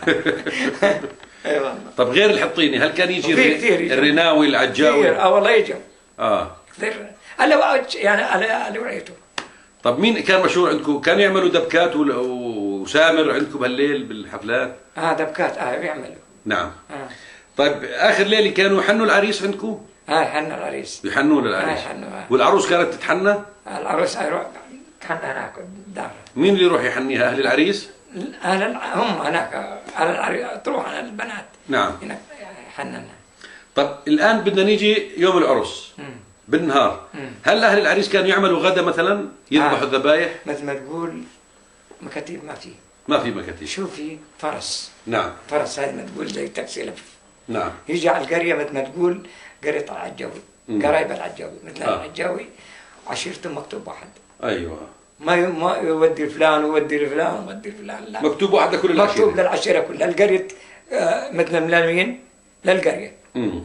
ايوه. طب غير الحطيني هل كان يجي في كثير يجي. الرناوي العجاوي؟ كثير اه والله يجوا. اه كثير انا يعني انا اللي وعيته. طب مين كان مشهور عندكم؟ كانوا يعملوا دبكات وسامر عندكم بهالليل بالحفلات؟ اه دبكات اه بيعملوا. نعم. آه. طيب اخر ليله كانوا يحنوا العريس عندكم؟ اه يحنوا العريس. يحنوا للعريس. آه يحنوا. آه. والعروس كانت تتحنى؟ العروس يروح تحنى هناك بالدار. مين اللي يروح يحنيها؟ اهل العريس؟ اهل هم هناك اهل العريس تروح على البنات. نعم. هناك يحننا. طب الان بدنا نيجي يوم العرس. مم. بالنهار. مم. هل اهل العريس كانوا يعملوا غدا مثلا؟ يذبحوا آه. الذبايح؟ مثل ما تقول مكاتيب ما في. ما في مكاتيب. شو في؟ فرس. نعم. فرس هذه ما تقول زي تاكسي لف. نعم. يجي على القريه مثل ما تقول قريه العجاوي، قرايب العجاوي مثل آه. العجاوي عشيرته مكتوب واحد. ايوه. ما ما يودي فلان ويودي فلان ويودي فلان لا. مكتوب واحد لكل العشيره. مكتوب للعشيره كلها، القريه آه مثل ملامين للقريه.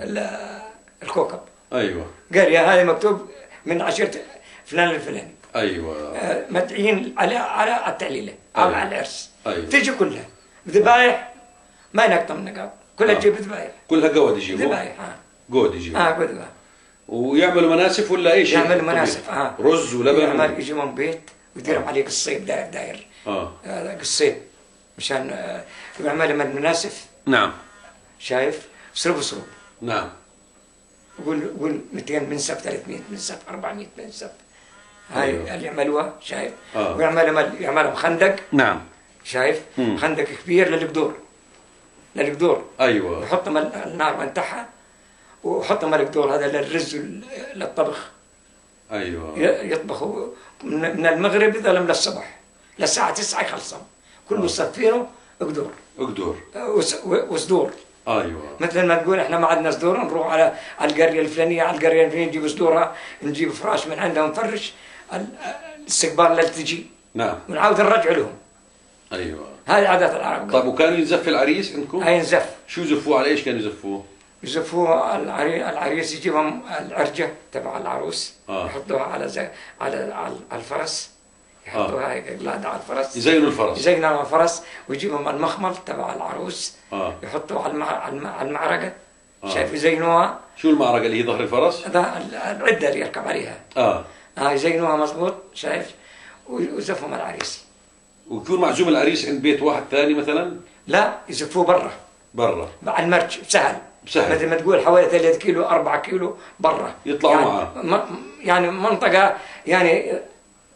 الكوكب. ايوه. قريه هذه مكتوب من عشيره فلان الفلاني. ايوه. آه مدعين على على التعليله أيوة. على العرس. أيوة. تيجي كلها ذبايح ما نقطم نقاط، كلها تجيب آه. ذبايح. كلها قود يجيبوا؟ ذبايح اه. قود يجيبوا. اه قود. ويعملوا مناسف ولا اي شيء؟ يعملوا مناسف اه. رز ولبن؟ يعمل يجي من بيت ويديرهم آه. عليه قصيب داير داير. اه. هذا قصيب مشان آه يعمل من مناسف. نعم. شايف؟ سرب سرب. نعم. قول قول مئتين منسف، ثلاثمئة منسف، أربعمئة منسف. هاي أيوة. اللي يعملوها شايف؟ آه. ويعملوا يعملوا خندق. نعم. شايف؟ مم. خندق كبير للقدور. للقدور. ايوه. يحطهم النار من تحت وحطهم القدور هذا للرز للطبخ. ايوه. يطبخوا من المغرب يظلم للصبح للساعة تسعة يخلصهم. كله آه. صفينه قدور. قدور. وصدور. ايوه. مثل ما تقول احنا ما عندنا صدور نروح على على القريه الفلانيه، على القريه الفلانيه نجيب صدورها، نجيب فراش من عندها ونفرش الاستقبال اللي تجي. نعم. ونعاود نرجع لهم. ايوه. هذه عادات العرب. طيب وكانوا ينزف العريس عندكم؟ اي ينزف. شو يزفوه؟ على ايش كانوا يزفوه؟ يزفوه العريس يجيبهم العرجه تبع العروس. آه. يحطوها على زي على على الفرس. يحطوها هيك قلاده على الفرس. يزينوا الفرس. يزينوا الفرس ويجيبهم المخمل تبع العروس. آه. يحطوه على على المعرقه. آه. شايف يزينوها. شو المعرقه اللي هي ظهر الفرس؟ العده اللي يركب عليها. اه. اه يزينوها مضبوط شايف ويزفهم العريس. ويكون معزوم العريس عند بيت واحد ثاني مثلا؟ لا يزفوه برا. برا. على المرج بسهل. بسهل. مثل ما تقول حوالي ثلاثة كيلو أربعة كيلو برا. يطلعوا يعني معاه. يعني منطقة يعني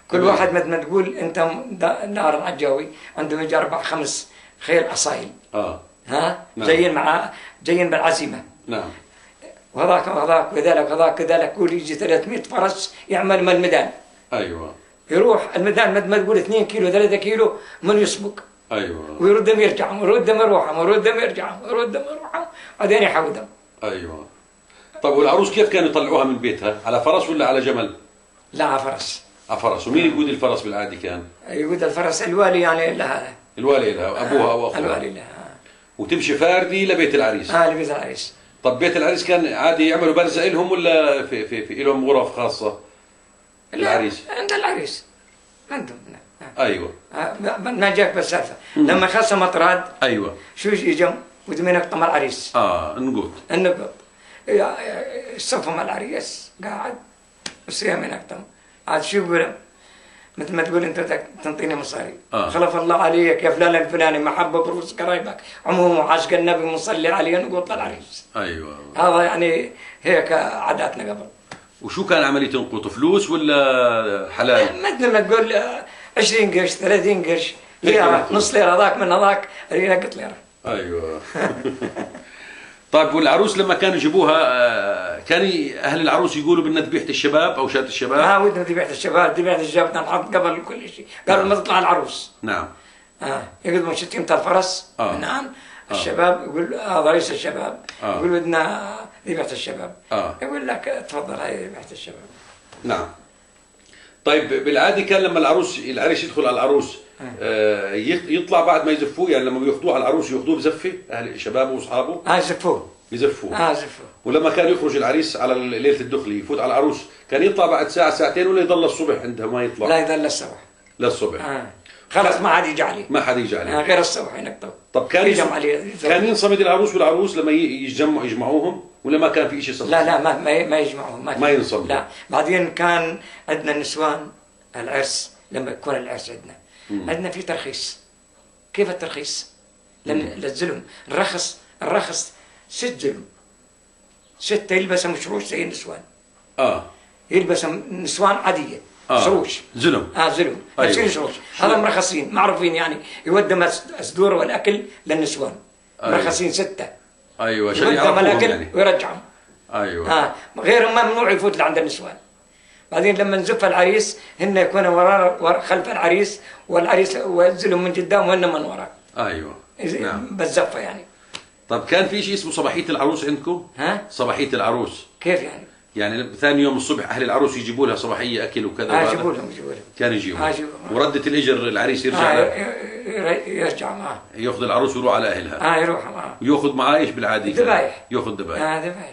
كل واحد مثل ما تقول انت نار عجاوي عندهم يجي اربع خمس خيل اصايل. اه ها نعم. جايين مع جايين بالعزيمه. نعم. وهذاك وهذاك وذلك وهذاك كذلك، كل يجي ثلاثمئة فرس يعمل من الميدان. ايوه. يروح الميدان مثل ما تقول اثنين كيلو ثلاثة كيلو من يسبق. ايوه. ويردهم يرجعوا ويردهم يروحوا ويردهم يرجعوا ويردهم يروحوا بعدين يحودهم. ايوه. طب والعروس كيف كانوا يطلعوها من بيتها؟ على فرس ولا على جمل؟ لا على فرس. على فرس. ومين يقود الفرس بالعادي كان؟ يقود الفرس الوالي يعني لها. الوالي لها، ابوها او اخوها. الوالي لها. وتمشي فاردي لبيت العريس. اه لبيت العريس. طب بيت العريس كان عادي يعملوا برزة لهم ولا في في في لهم غرف خاصة؟ العريس. عند العريس. عندهم. ايوه. آه ما جاك بالسالفه. لما خاصه مطراد. ايوه. شو يجوا ودمينك طم العريس. اه نقود. النقود. الصف مع العريس قاعد والسيام هناك طم. عاد شو يقول؟ مثل ما تقول انت تنطيني مصاري. آه. خلف الله عليك يا فلان الفلاني محبه بروس قرايبك عموم وعاشق النبي مصلي عليه نقود العريس. ايوه. هذا يعني هيك عاداتنا قبل. وشو كان عملية تنقطوا فلوس ولا حلال؟ مثل ما تقول عشرين قرش ثلاثين قرش ليرة نص ليرة هذاك من هذاك رينقط ليرة. ايوه. طيب والعروس لما كانوا يجيبوها كان اهل العروس يقولوا بدنا ذبيحة الشباب او شاة الشباب؟ اه ودنا ذبيحة الشباب، ذبيحة الشباب بدنا نحط قبل كل شيء، قالوا ما تطلع العروس. نعم. اه يقدموا شتيمة الفرس. آه. نعم. الشباب يقول هذا رئيس الشباب. آه. يقول بدنا ذبيحة الشباب. آه. يقول لك تفضل هاي ذبيحة الشباب. نعم. طيب بالعادي كان لما العروس العريس يدخل على العروس آه يطلع بعد ما يزفوه، يعني لما بياخذوه على العروس ياخذوه بزفه اهل شبابه واصحابه؟ اه يزفوه. يزفوه. اه يزفوه. ولما كان يخرج العريس على ليله الدخله يفوت على العروس كان يطلع بعد ساعه ساعتين ولا يضل الصبح عندها ما يطلع؟ لا يضل الصبح. للصبح. اه خلاص ما حد يجي عليه. ما حد يجي عليه. آه غير الصبح ينقطوا. طب كان يجمع عليه. كان ينصمد العروس والعروس لما يجمعوا يجمعوهم ولا ما كان في شيء صمت؟ لا لا ما ما, ما يجمعوهم ما, ما ينصمد. لا بعدين كان عندنا النسوان العرس لما يكون العرس عندنا مم. عندنا في ترخيص. كيف الترخيص؟ للزلم الرخص الرخص ست زلم ستة يلبس مشروش زي النسوان. اه يلبس نسوان عادية. آه. شروش زلم. اه زلم. أيوه. شروش هذا مرخصين معروفين يعني يودم الصدور والاكل للنسوان. أيوه. مرخصين ستة. ايوه عشان يعرفوهم الاكل يعني. ويرجعهم. ايوه. اه غير ممنوع يفوت لعند النسوان. بعدين لما نزف العريس هن يكونوا وراء خلف العريس والعريس والزلم من قدام وهن من وراء. ايوه. نعم. بالزفه يعني. طب كان في شيء اسمه صباحيه العروس عندكم؟ ها؟ صباحيه العروس. كيف يعني؟ يعني ثاني يوم الصبح اهل العروس يجيبوا لها صباحيه اكل وكذا. اه يجيبوا لهم يجيبوا لهم. كان يجيبوا. اه يجيبوا. وردة الاجر العريس يرجع آه يرجع معه. ياخذ العروس ويروح على اهلها. اه يروح معه. وياخذ معاه ايش بالعادي؟ ذبايح. ياخذ ذبايح. اه ذبايح.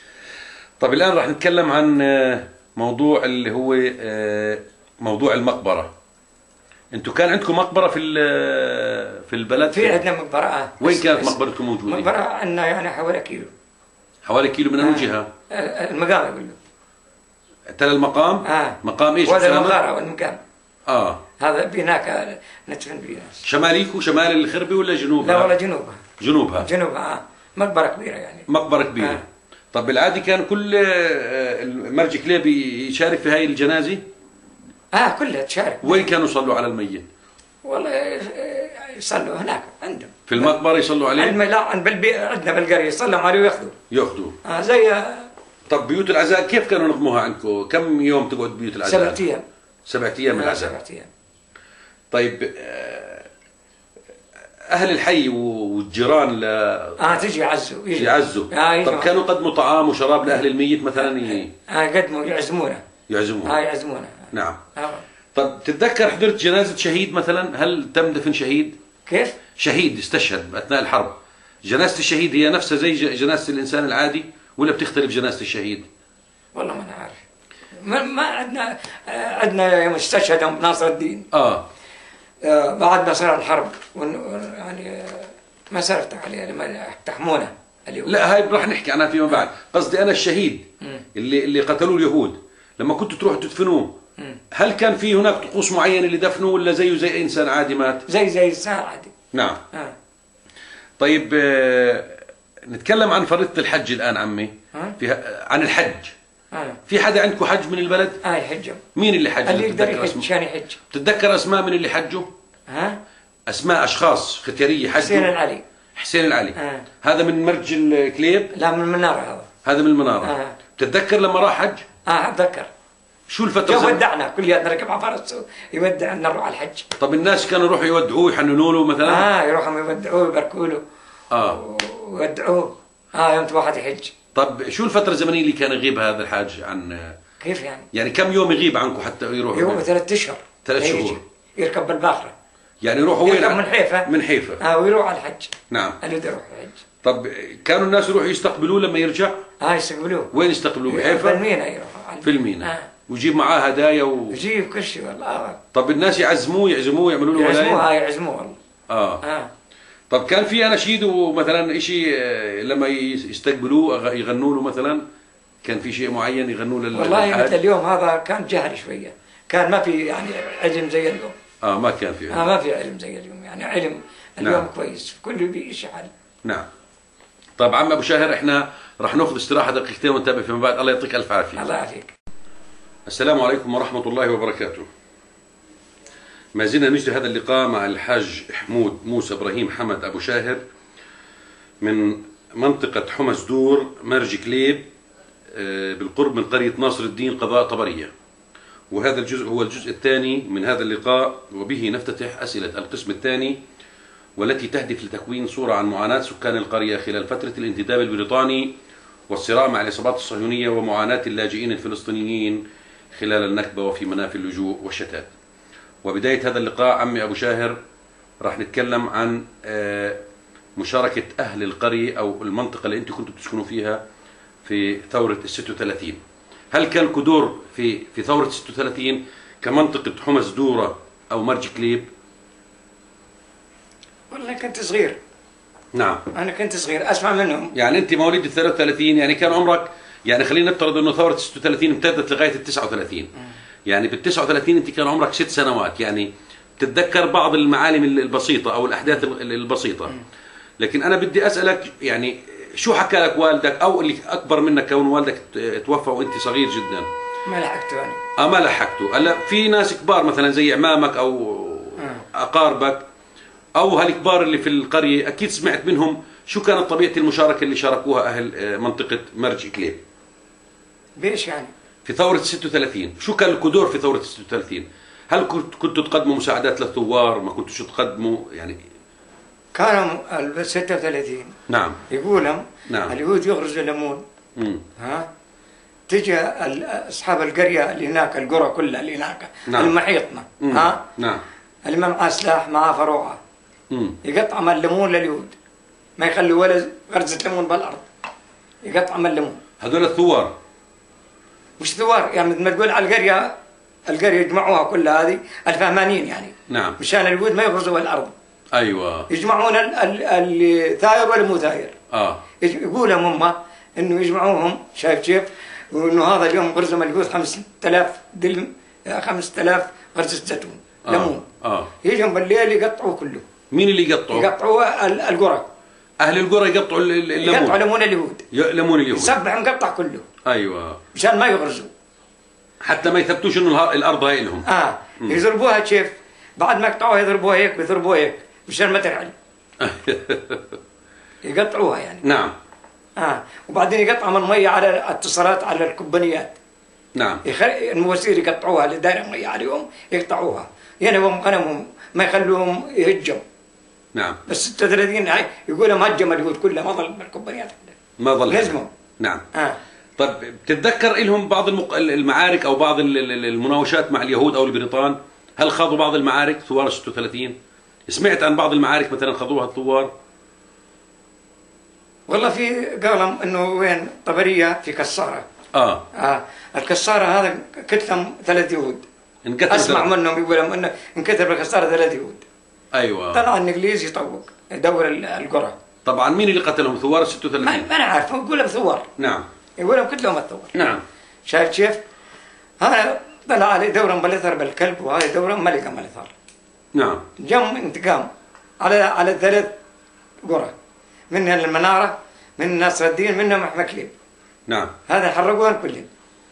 طب الان راح نتكلم عن موضوع اللي هو موضوع المقبره. انتم كان عندكم مقبره في في البلد؟ في عندنا مقبره. آه. وين كانت مقبرتكم موجوده؟ مقبره عندنا يعني حوالي كيلو. حوالي كيلو من اي جهه؟ المقام يقول له. تل المقام؟ اه مقام ايش؟ وهذا المغاره والمقام. اه هذا بيناك ندفن بيه. شماليكو شمال الخربي ولا جنوبها؟ لا والله جنوبها. جنوبها. جنوبها اه مقبره كبيره يعني. مقبره كبيره. آه. طب بالعادي كان كل المرج كليب يشارك في هاي الجنازه؟ اه كلها تشارك. وين كانوا يصلوا على الميت؟ والله يصلوا هناك عندهم. في المقبره يصلوا عليه؟ عندنا لا عند بالبي عندنا بالقريه يصلوا عليه وياخذوه. ياخذوه. اه زي. طب بيوت العزاء كيف كانوا ينظموها عندكم؟ كم يوم تقعد بيوت العزاء؟ سبعة ايام. سبعة ايام آه العزاء. سبعة ايام. طيب اهل الحي والجيران ل اه تجي يعزوا يعزوا. آه طب كانوا يقدموا طعام وشراب لاهل الميت مثلا؟ ي... اه يقدموا يعزمونا. يعزمونا. اه يعزمونا. نعم. آه. طب تتذكر حضرت جنازه شهيد مثلا؟ هل تم دفن شهيد؟ كيف؟ شهيد استشهد اثناء الحرب. جنازه الشهيد هي نفسها زي جنازه الانسان العادي ولا بتختلف جنازه الشهيد؟ والله ما انا عارف. ما, ما عندنا عندنا يوم استشهد يوم ناصر الدين. اه, آه بعد ما صار الحرب يعني ما صرت عليه لما اقتحمونا اليوم. لا هاي راح نحكي عنها فيما بعد. قصدي انا الشهيد اللي اللي قتلوه اليهود لما كنتوا تروحوا تدفنوه هل كان في هناك طقوس معينه اللي دفنوه ولا زيه زي اي انسان عادي مات؟ زي زي انسان عادي. نعم. آه. طيب آه نتكلم عن فريضه الحج الان عمي. في عن الحج. آه. في حدا عندكم حج من البلد؟ اه يحجوا. مين اللي حج؟ اللي يقدر يحج عشان يحج. تتذكر اسماء من اللي حجوا؟ ها؟ اسماء اشخاص ختياريه حجوا. حسين العلي. حسين العلي. آه. هذا من مرج الكليب؟ لا من المناره هذا. هذا من المناره. آه. بتتذكر لما راح حج؟ اه اتذكر. شو الفتره؟ جو ودعنا كلياتنا نركب على فرس يودع نروح على الحج. طب الناس كانوا يروحوا يودعوه يحننوا له مثلا؟ اه يروحوا يودعوه ويباركوا له. اه ويودعوه. اه يوم واحد يحج. طب شو الفتره الزمنيه اللي كان يغيب هذا الحاج عن؟ كيف يعني؟ يعني كم يوم يغيب عنكم حتى يروح؟ يوم ثلاث اشهر. ثلاث شهور. يركب بالباخره. يعني يروحوا وين؟ يركب من حيفا. من حيفا. اه ويروح على الحج. نعم. اللي بده يروح الحج. طب كانوا الناس يروحوا يستقبلوه لما يرجع؟ اه يستقبلوه. وين يستقبلوه؟ بحيفا؟ في المينا يروحوا. في المينا. آه. ويجيب معاه هدايا و... يجيب كل شيء والله. آه. طب الناس يعزموه يعزموه يعملوا له ولاية؟ يعزموه اه يعزموه والله. اه اه طب كان في اناشيد ومثلا شيء لما يستقبلوه يغنوا له مثلا؟ كان في شيء معين يغنوا له؟ والله مثل اليوم هذا كان جهل شويه، كان ما في يعني علم زي اليوم. اه ما كان في علم. آه ما في علم زي اليوم، يعني علم اليوم نعم. كويس كله بيشعل. نعم. طب عم ابو شاهر احنا راح ناخذ استراحه دقيقتين ونتابع فيما بعد. الله يعطيك الف عافيه. الله يعافيك. السلام عليكم ورحمه الله وبركاته. ما زلنا نجري هذا اللقاء مع الحاج حمود موسى ابراهيم حمد ابو شاهر من منطقه حمص دور مرج كليب بالقرب من قريه ناصر الدين قضاء طبريه. وهذا الجزء هو الجزء الثاني من هذا اللقاء، وبه نفتتح اسئله القسم الثاني والتي تهدف لتكوين صوره عن معاناه سكان القريه خلال فتره الانتداب البريطاني والصراع مع العصابات الصهيونيه ومعاناه اللاجئين الفلسطينيين خلال النكبه وفي منافي اللجوء والشتات. وبداية هذا اللقاء عمي أبو شاهر راح نتكلم عن مشاركة أهل القرية أو المنطقة اللي أنتم كنتوا تسكنوا فيها في ثورة الستة وثلاثين. هل كان لكم دور في في ثورة ستة وثلاثين كمنطقة حمص دورة أو مرج كليب؟ والله كنت صغير. نعم. أنا كنت صغير أسمع منهم. يعني أنت مواليد ال ثلاثة وثلاثين، يعني كان عمرك، يعني خلينا نفترض إنه ثورة ستة وثلاثين امتدت لغاية ال تسعة وثلاثين. يعني بال تسعة وثلاثين انت كان عمرك ست سنوات، يعني تتذكر بعض المعالم البسيطة او الاحداث البسيطة. لكن انا بدي اسألك يعني شو حكى لك والدك او اللي اكبر منك كون والدك توفى وانت صغير جدا؟ ما لحقته انا. اه ما لحقته. هلا في ناس كبار مثلا زي عمامك او اقاربك او هالكبار اللي في القرية اكيد سمعت منهم، شو كانت طبيعة المشاركة اللي شاركوها اهل منطقة مرج كليب؟ بيش يعني؟ في ثورة ستة وثلاثين، شو كان لكم دور في ثورة ستة وثلاثين؟ هل كنتوا تقدموا مساعدات للثوار؟ ما كنتوش تقدموا يعني؟ كانوا ال ستة وثلاثين نعم يقولهم نعم اليهود يغرزوا ليمون. ها تجي اصحاب القرية اللي هناك، القرى كلها اللي هناك نعم. المحيطنا ها نعم اللي ما معاه سلاح معاه فروعة يقطع من الليمون لليهود، ما يخلوا ولا غرزة ليمون بالارض، يقطع من الليمون. هذول الثوار مش ثوار، يعني مثل ما تقول على القريه، القريه يجمعوها كلها هذه الفهمانين يعني. نعم. مشان اليهود ما يغرزوا الارض. ايوه. يجمعون الثاير والمو ثاير. اه. يقولهم هم انه يجمعوهم، شايف كيف؟ وانه هذا اليوم غرزوا اليهود خمسة آلاف دلم، خمسة آلاف غرزه زيتون آه. ليمون. اه. يجون بالليل يقطعوه كله. مين اللي يقطعوه؟ يقطعوه القرى. اهل القرى يقطعوا الليمون. يقطعوا ليمون اليهود. ليمون اليهود. يسبح مقطع كله. ايوه. مشان ما يغرزوا. حتى ما يثبتوش انه الارض هاي لهم. اه م. يضربوها كيف؟ بعد ما يقطعوها يضربوها هيك ويضربوها هيك مشان ما ترعل. يقطعوها يعني. نعم. اه وبعدين يقطعوا من ميه على اتصالات على الكوبانيات. نعم. يخل... المواسير يقطعوها اللي دايره ميه عليهم يقطعوها، يعني هم غنمهم ما يخلوهم يهجم. نعم. بس ستة وثلاثين هاي يقولوا مهجم اليهود كلها، ما ظل بالكوبانيات ما ظل لازمهم. نعم. اه طيب بتتذكر لهم بعض المق... المعارك او بعض المناوشات مع اليهود او البريطان؟ هل خاضوا بعض المعارك ثوار ستة وثلاثين؟ سمعت عن بعض المعارك مثلا خاضوها الثوار؟ والله في قالهم انه وين طبريه في كساره. اه اه الكساره هذا قتلهم ثلاث يهود. اسمع ثلاث. منهم يقولوا انه انكتب بالكساره ثلاث يهود. ايوه. طلع الانجليزي يطوق يدور القرى. طبعا مين اللي قتلهم؟ ثوار ستة وثلاثين؟ ما, ما انا عارف، يقول لهم ثوار. نعم. يقول لهم قتلهم الثوار. نعم. شايف كيف؟ هذا طلع عليه دوره ملثر بالكلب، وهذه دوره ملكه ملثر. نعم. جم انتقام على على ثلاث قرى، منها المناره، من ناصر الدين، منها محمد كليب. نعم. هذا حرقوهم كلهم.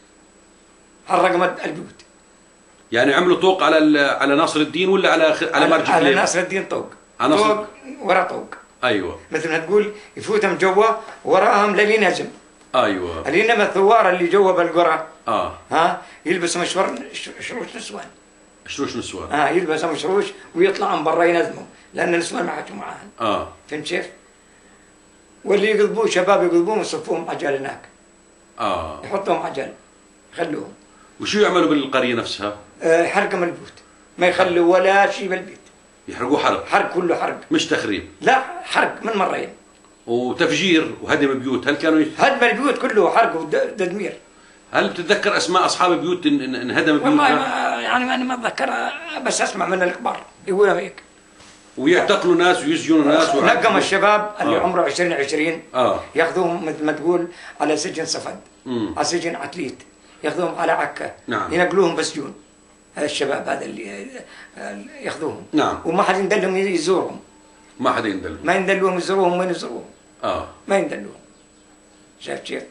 حرقوا البيوت. يعني عملوا طوق على ال- على ناصر الدين ولا على خ- على مرج على كليب؟ ناصر الدين طوق. على ناصر- طوق ورا طوق. ايوه مثل ما تقول يفوتهم جوا وراهم للين هزم. ايوه انما الثوار اللي جوا بالقرى اه ها يلبسوا مشور ش- شروش نسوان. شروش نسوان ها يلبسوا مشروش ويطلعوا برا ينزموا لان النسوان ما حكوا معاهم. اه فهمت كيف؟ واللي يقلبوه شباب يقلبوهم يصفوهم عجل هناك. اه يحطوهم عجل يخلوهم. وشو يعملوا بالقريه نفسها؟ آه، حرقهم البيوت ما يخلوا ولا شيء بالبيت. يحرقوه حرق حرق كله حرق. مش تخريب لا حرق من مرين. وتفجير وهدم بيوت. هل كانوا ي... هدم البيوت كله حرق وتدمير. هل بتتذكر اسماء اصحاب البيوت ان إن- انهدم والله بيوتها؟ ما يعني انا ما اتذكر بس اسمع من الكبار يقولوا هيك. ويعتقلوا ناس ويسجنوا ناس نقم ويعذبوا- الشباب اللي آه. عمره عشرين عشرين اه ياخذوهم مثل ما تقول على سجن صفد. امم على سجن عتليت ياخذوهم على عكا. نعم. ينقلوهم بسجون. هذا الشباب هذا اللي اللي ياخذوهم. نعم. وما حد يندلهم يزورهم. ما حدا يندل. ما يندلوهم يزوروهم وين يزوروهم. اه ما يندلوهم. شايف كيف؟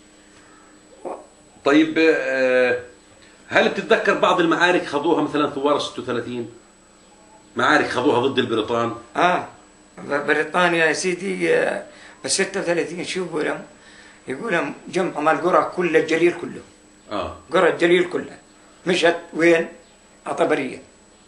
طيب آه، هل بتتذكر بعض المعارك خضوها مثلا ثوار ستة وثلاثين؟ معارك خضوها ضد البريطان؟ اه بريطانيا يا سيدي آه، ب ستة وثلاثين شو يقولوا؟ يقولوا جمع مال القرى كل الجليل كله. اه قرى الجليل كلها مشت وين؟ عطبريه.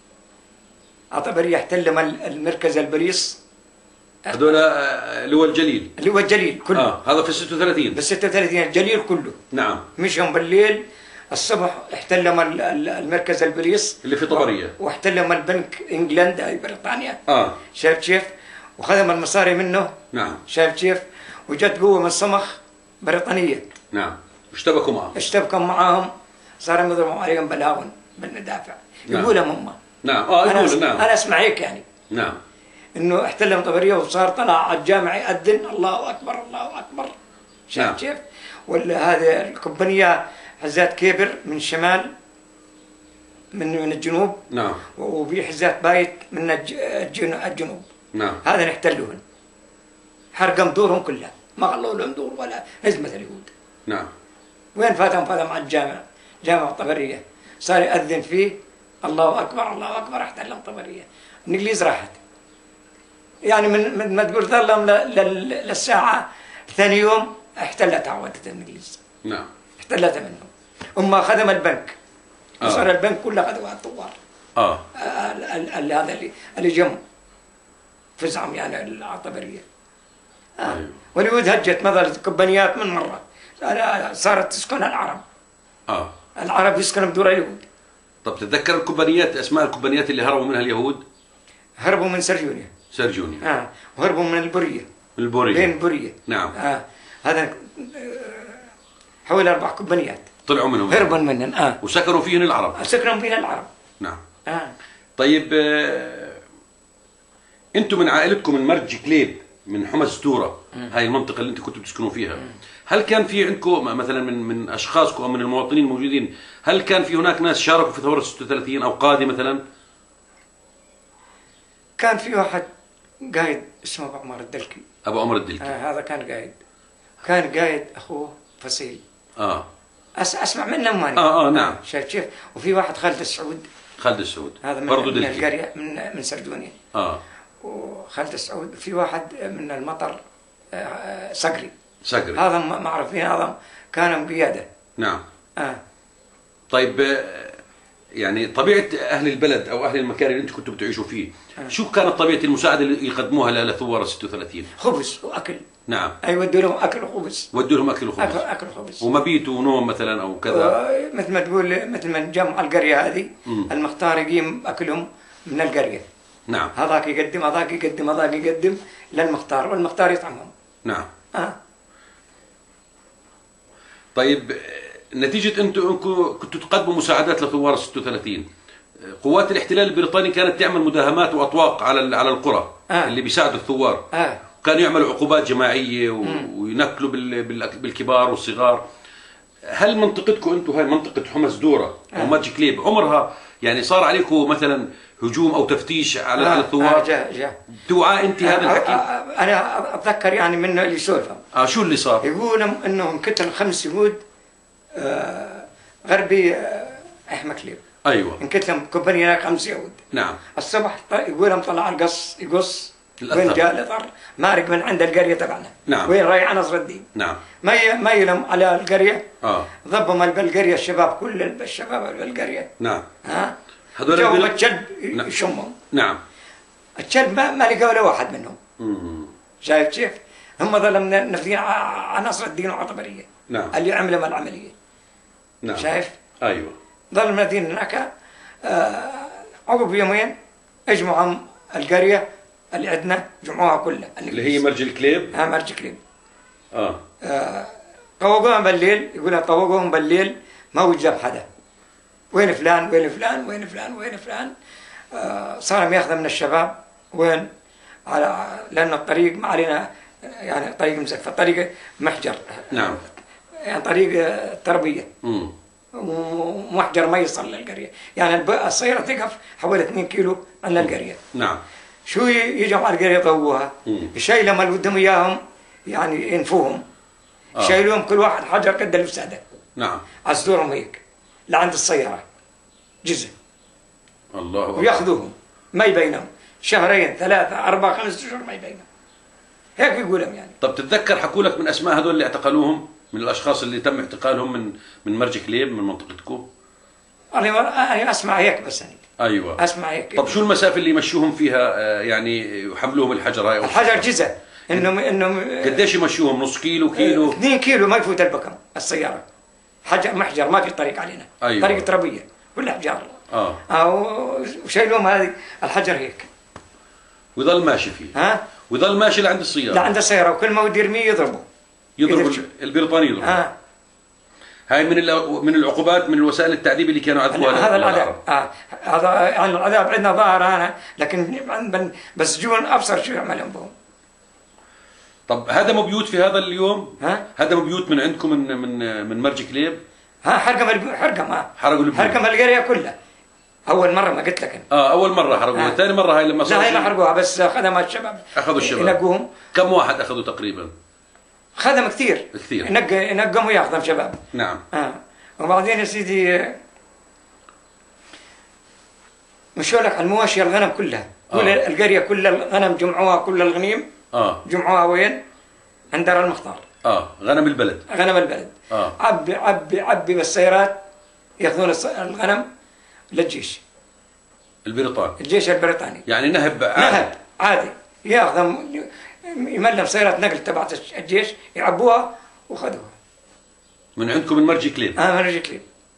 عطبريه احتل مال المركز البريص هذول آه، اللي هو الجليل. اللي هو الجليل كله. اه هذا في ستة وثلاثين. ب ستة وثلاثين الجليل كله. نعم مشهم بالليل الصبح احتل مال ال- المركز البريص اللي في طبريه. واحتل مال بنك انجلند هاي بريطانيا. اه شايف كيف؟ وخذم المصاري منه. نعم شايف كيف؟ وجت قوة من الصمخ بريطانية نعم اشتبكوا معه. اشتبكوا معاهم صاروا يضربوا عليهم بالهاون بالمدافع. نعم. يقولهم هم. نعم اه أنا, يقول أس... نعم أنا أسمع هيك يعني نعم إنه احتلهم طبرية وصار طلع على الجامع يأذن الله أكبر الله أكبر. شايف نعم. كيف؟ ولا هذه الكومبانية حزات كيبر من الشمال من من الجنوب نعم وفي حزات بايت من الج... الجن... الجنوب. نعم هذا نحتلوهن. حرقهم دورهم كلها ما خلوا لهم دور ولا هزمة اليهود. نعم وين فاتهم فاتهم على الجامع جامع طبرية صار يأذن فيه الله أكبر الله أكبر احتلهم طبرية. الإنجليز راحت يعني من, من ما تقول ظلهم ل- ل- للساعة ثاني يوم احتلت عودت الإنجليز نعم احتلتها منهم. هم خدم البنك آه. وصار البنك كله خذوها الثوار. اه ال- ال- ال- هذا اللي اللي جم فزعهم يعني العطبرية. آه. أيوه. واليهود هجت مثلا كومبانيات من مرة صارت تسكن العرب. اه العرب يسكنوا بدور اليهود. طب تتذكر الكومبانيات اسماء الكومبانيات اللي هربوا منها اليهود؟ هربوا من سرجونيا. سرجوني آه. وهربوا من البورية. من البوريه. بين البورية. نعم آه. هذا آه، حوالي أربع كومبانيات طلعوا منهم هربوا منهم. آه. وسكنوا فيهن العرب. سكنوا فينا العرب. نعم آه. طيب آه، انتم من عائلتكم من مرج كليب من حمص دورة هاي المنطقة اللي انتم كنتوا بتسكنوا فيها، هل كان في عندكم مثلا من من اشخاصكم او من المواطنين الموجودين هل كان في هناك ناس شاركوا في ثورة ستة وثلاثين او قادة مثلا؟ كان في واحد قايد اسمه أبو عمر الدلكي. ابو عمر الدلكي. آه. هذا كان قايد. كان قايد أخوه فصيل. اه أس أسمع منهم ماني. اه اه نعم. شايف كيف؟ وفي واحد خالد السعود. خالد السعود هذا من, برضه من دلكي. القرية من من سردونيا. اه وخالد السعود في واحد من المطر آه، صقري. سقري. هذا م- معروفين هذا كانوا بقيادة. نعم. آه. طيب آه، يعني طبيعة أهل البلد أو أهل المكان اللي أنتم كنتوا بتعيشوا فيه، شو كانت طبيعة المساعدة اللي يقدموها لثوار ستة وثلاثين؟ خبز وأكل. نعم. أي ودوا لهم أكل وخبز. ودوا لهم أكل أكل وخبز. أكل وخبز. ومبيت ونوم مثلا أو كذا. آه، مثل ما تقول مثل ما جمع القرية هذه مم. المختار يقيم أكلهم من القرية. نعم. هذاك يقدم هذاك يقدم هذاك يقدم للمختار والمختار يطعمهم. نعم. آه. طيب آه، نتيجة أنتم أنكم كنتوا تقدموا مساعدات لثوار ستة وثلاثين، آه، قوات الاحتلال البريطاني كانت تعمل مداهمات وأطواق على ال- على القرى آه. اللي بيساعدوا الثوار. آه. كانوا يعملوا عقوبات جماعية و... وينكلوا بال... بال... بالكبار والصغار. هل منطقتكم انتم هاي منطقة حمص دورة او آه. مرج كليب عمرها يعني صار عليكم مثلا هجوم او تفتيش على آه. على الثوار؟ آه. جاء جاء. توعى انت هذا آه. الحكي؟ آه. أنا أتذكر يعني منه اللي يسولفهم. اه شو اللي صار؟ يقولوا انهم قتل خمس يهود آه غربي آه، احمكليب. ايوه. انكتلم كومباني هناك خمس يهود. نعم. الصبح يقول لهم طلع القص يقص الأثر. وين جاء الاثر؟ مارق من عند القريه تبعنا. نعم. وين رايح نصر الدين. نعم. ما ي- ما يلم على القريه. اه. ضبهم بالقريه الشباب كل الشباب بالقريه. نعم. ها؟ هذول جاهم البل- الكلب نعم. يشمهم. نعم. الكلب ما, ما لقى ولا واحد منهم. مم. شايف كيف؟ هم ظلوا نافذين على نصر الدين وعطبريه. نعم. اللي عملوا العمليه. نعم. شايف؟ ايوه. ظل المدينة هناك. آه عقب يومين اجمعوا القرية اللي عندنا جمعوها كلها اللي هي مرج الكليب. ها مرج كليب. اه. آه طوقوهم بالليل، يقولها طوقوهم بالليل ما وجاب حدا. وين فلان وين فلان وين فلان وين فلان. آه صار ياخذ من الشباب وين على لأن الطريق ما علينا يعني طريق مزفة، طريق محجر. نعم. يعني طريق آه، تربية. امم. ومحجر ما يوصل للقريه، يعني الب- السياره تقف حوالي اثنين كيلو عن القريه. نعم. شو ي- يجوا على القريه يطووها؟ مم. الشيء لما ودهم اياهم يعني ينفوهم. آه. شايلوهم كل واحد حجر قد الوساده نعم. على صدورهم هيك لعند السياره جزء الله أكبر. وياخذوهم ما يبينهم شهرين ثلاثه اربعه خمسه اشهر ما يبينهم. هيك يقولهم يعني. طب تتذكر حكوا لك من اسماء هذول اللي اعتقلوهم من الاشخاص اللي تم اعتقالهم من من مرج كليب من منطقتكم؟ انا انا اسمع هيك بس أنا. ايوه. اسمع هيك. طب شو المسافه اللي يمشوهم فيها آه، يعني يحملوهم الحجر هاي أو الحجر جزء انهم انهم قديش يمشوهم نص كيلو كيلو؟ اثنين كيلو ما يفوت البكم السيارة. حجر محجر ما في طريق علينا. أيوة. طريق تربية كلها حجار. اه. أو وشايلهم هذه الحجر هيك. ويضل ماشي فيه. ها؟ ويضل ماشي لعند السياره. لعند السيارة وكل ما بده يرميه يضربه. يضرب يدرش. البريطاني يضرب. ها؟ هاي من الع- من العقوبات من الوسائل التعذيب اللي كانوا يعذبوها هذا لل- العذاب. آه. هذا يعني العذاب عندنا ظاهر أنا لكن بن- بس جون أبصر شو يعملون بهم. طب هدموا بيوت في هذا اليوم؟ ها؟ هدموا بيوت من عندكم من من من مرج كليب؟ ها حرقم الب- حرقم ها. حرقوا البيوت. حرقم القرية كلها. أول مرة ما قلت لك أنا. اه اول مره حرقوها، آه. ثاني مره هاي لما صار لا هي ما شيء- حرقوها بس خدمات الشباب. اخذوا الشباب. ينقوهم. كم واحد اخذوا تقريبا؟ خدم كثير. كثير. ينق ينقم وياخذهم شباب. نعم. اه وبعدين يا سيدي آه، مشوا لك على المواشي الغنم كلها. كل آه. القريه كل الغنم جمعوها كل الغنيم اه. جمعوها وين؟ عند دار المختار. اه غنم البلد. غنم البلد. اه. عبي عبي عبي بالسيارات ياخذون الص- الغنم للجيش. البريطاني. الجيش البريطاني. يعني نهب عادي. نهب عادي ياخذهم يملم سيارات نقل تبعت الجيش يعبوها وخذوها. من عندكم من مرج كليب. اه من رجلي.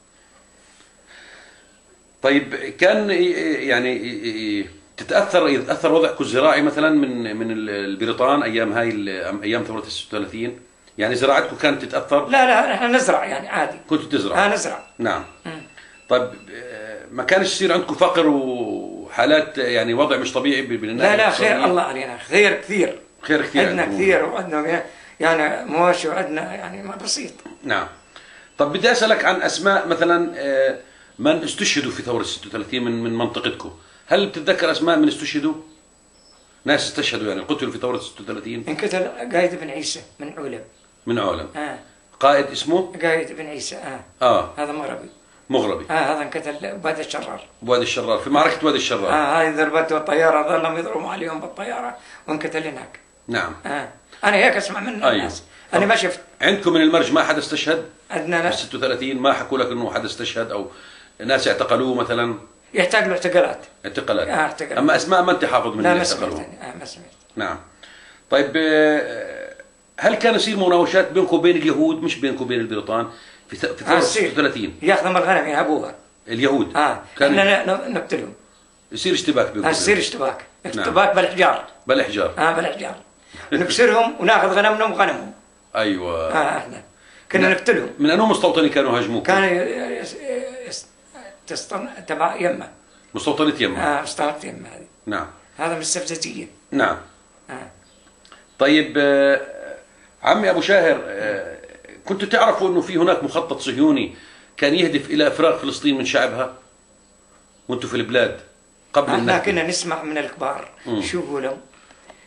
طيب كان ي- يعني ي- ي- تتاثر يتاثر وضعكم الزراعي مثلا من من ال- البريطان ايام هاي ال- ايام ثوره ال ستة وثلاثين؟ يعني زراعتكم كانت تتاثر؟ لا لا نحن نزرع يعني عادي. كنتوا تزرعوا؟ اه نزرع. نعم. مم. طيب آه، ما كانش يصير عندكم فقر وحالات يعني وضع مش طبيعي ب- بالناحيه لا لا الاقتصادية؟ خير الله علينا خير كثير. خير كثير عندنا عندكم. كثير وعندنا يعني مواشي وعندنا يعني ما بسيط. نعم. طب بدي اسالك عن اسماء مثلا آه، من استشهدوا في ثوره ستة وثلاثين من من منطقتكم، هل بتتذكر اسماء من استشهدوا؟ ناس استشهدوا يعني قتلوا في ثوره ستة وثلاثين؟ انقتل قايد بن عيسى من علم. من عولم. اه قائد اسمه؟ قايد بن عيسى اه اه هذا مغربي. مغربي. اه هذا انقتل بوادي الشرار. بوادي الشرار في معركه وادي الشرار. اه هاي ضربته الطياره ظلهم يضربوا عليهم بالطياره وانقتل هناك. نعم. اه انا هيك اسمع من أيوه. الناس. انا ما شفت. عندكم من المرج ما حدا استشهد؟ عندنا في لا ستة وثلاثين ما حكوا لك انه حدا استشهد او ناس اعتقلوه مثلا؟ يحتاج له اعتقالات. اعتقالات. آه، اعتقالات. اما اسماء ما انت حافظ من لا اللي ما سمعت اعتقلوه؟ أنا. اه ما سمعت. نعم. طيب آه، هل كان يصير مناوشات بينكم وبين اليهود مش بينكم وبين البريطان في ث- في آه ثوره يصير. ستة وثلاثين؟ ياخذهم الغنم ينهبوها. اليهود اه كان احنا ن- نقتلهم. يصير اشتباك بينكم آه يصير وبينهم. اشتباك. نعم. اشتباك بالحجار. بالاحجار. اه بالحجار. نكسرهم وناخذ غنمهم وغنمهم. ايوه. اه احنا كنا نعم. نقتلهم. من انو مستوطنين كانوا هاجموكم؟ كان ي- يس- يس- تسطن تبع يمه. مستوطنة يمه. اه اسطنت يمه هذه. نعم. هذا من السفزجيه. نعم. اه طيب آه، عمي ابو شاهر آه، كنتوا تعرفوا انه في هناك مخطط صهيوني كان يهدف الى افراغ فلسطين من شعبها وانتم في البلاد قبل احنا النكبة؟ كنا نسمع من الكبار مم. شو يقولوا؟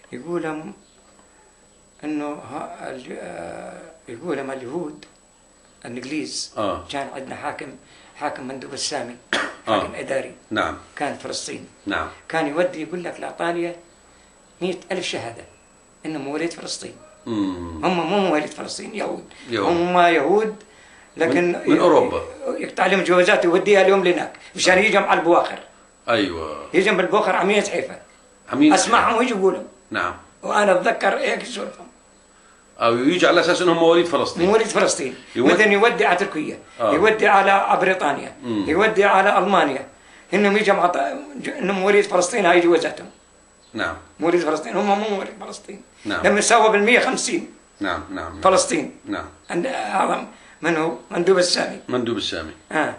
يقولوا انه ها- ال- آه، يقولوا اليهود الانجليز آه. كان عندنا حاكم حاكم مندوب السامي، آه. حاكم اداري، نعم كان فلسطين. نعم كان يودي يقول لك لايطاليا مئة ألف شهاده انهم مواليد فلسطين. مم. هم مو مواليد فلسطين، يهود. يهود. هم يهود لكن من, من اوروبا يقطع لهم جوازات ويوديها اليوم لهناك مشان يجي مع البواخر. ايوه يجي بالبواخر عمية حيفا عميد اسمعهم ويجي يقولوا. نعم. وانا اتذكر هيك سولفهم. او يجي على اساس انهم مواليد فلسطين. مواليد فلسطين. يود... مثلا يودي على تركيا، آه. يودي على بريطانيا، مم. يودي على المانيا، انهم يجوا مع انهم مواليد فلسطين، هاي جوازاتهم. نعم مواليد فلسطين، هم مو مواليد فلسطين. نعم. لما يساووا بال مئة وخمسين نعم نعم فلسطين. نعم. عند هذا من هو؟ مندوب السامي. مندوب السامي. اه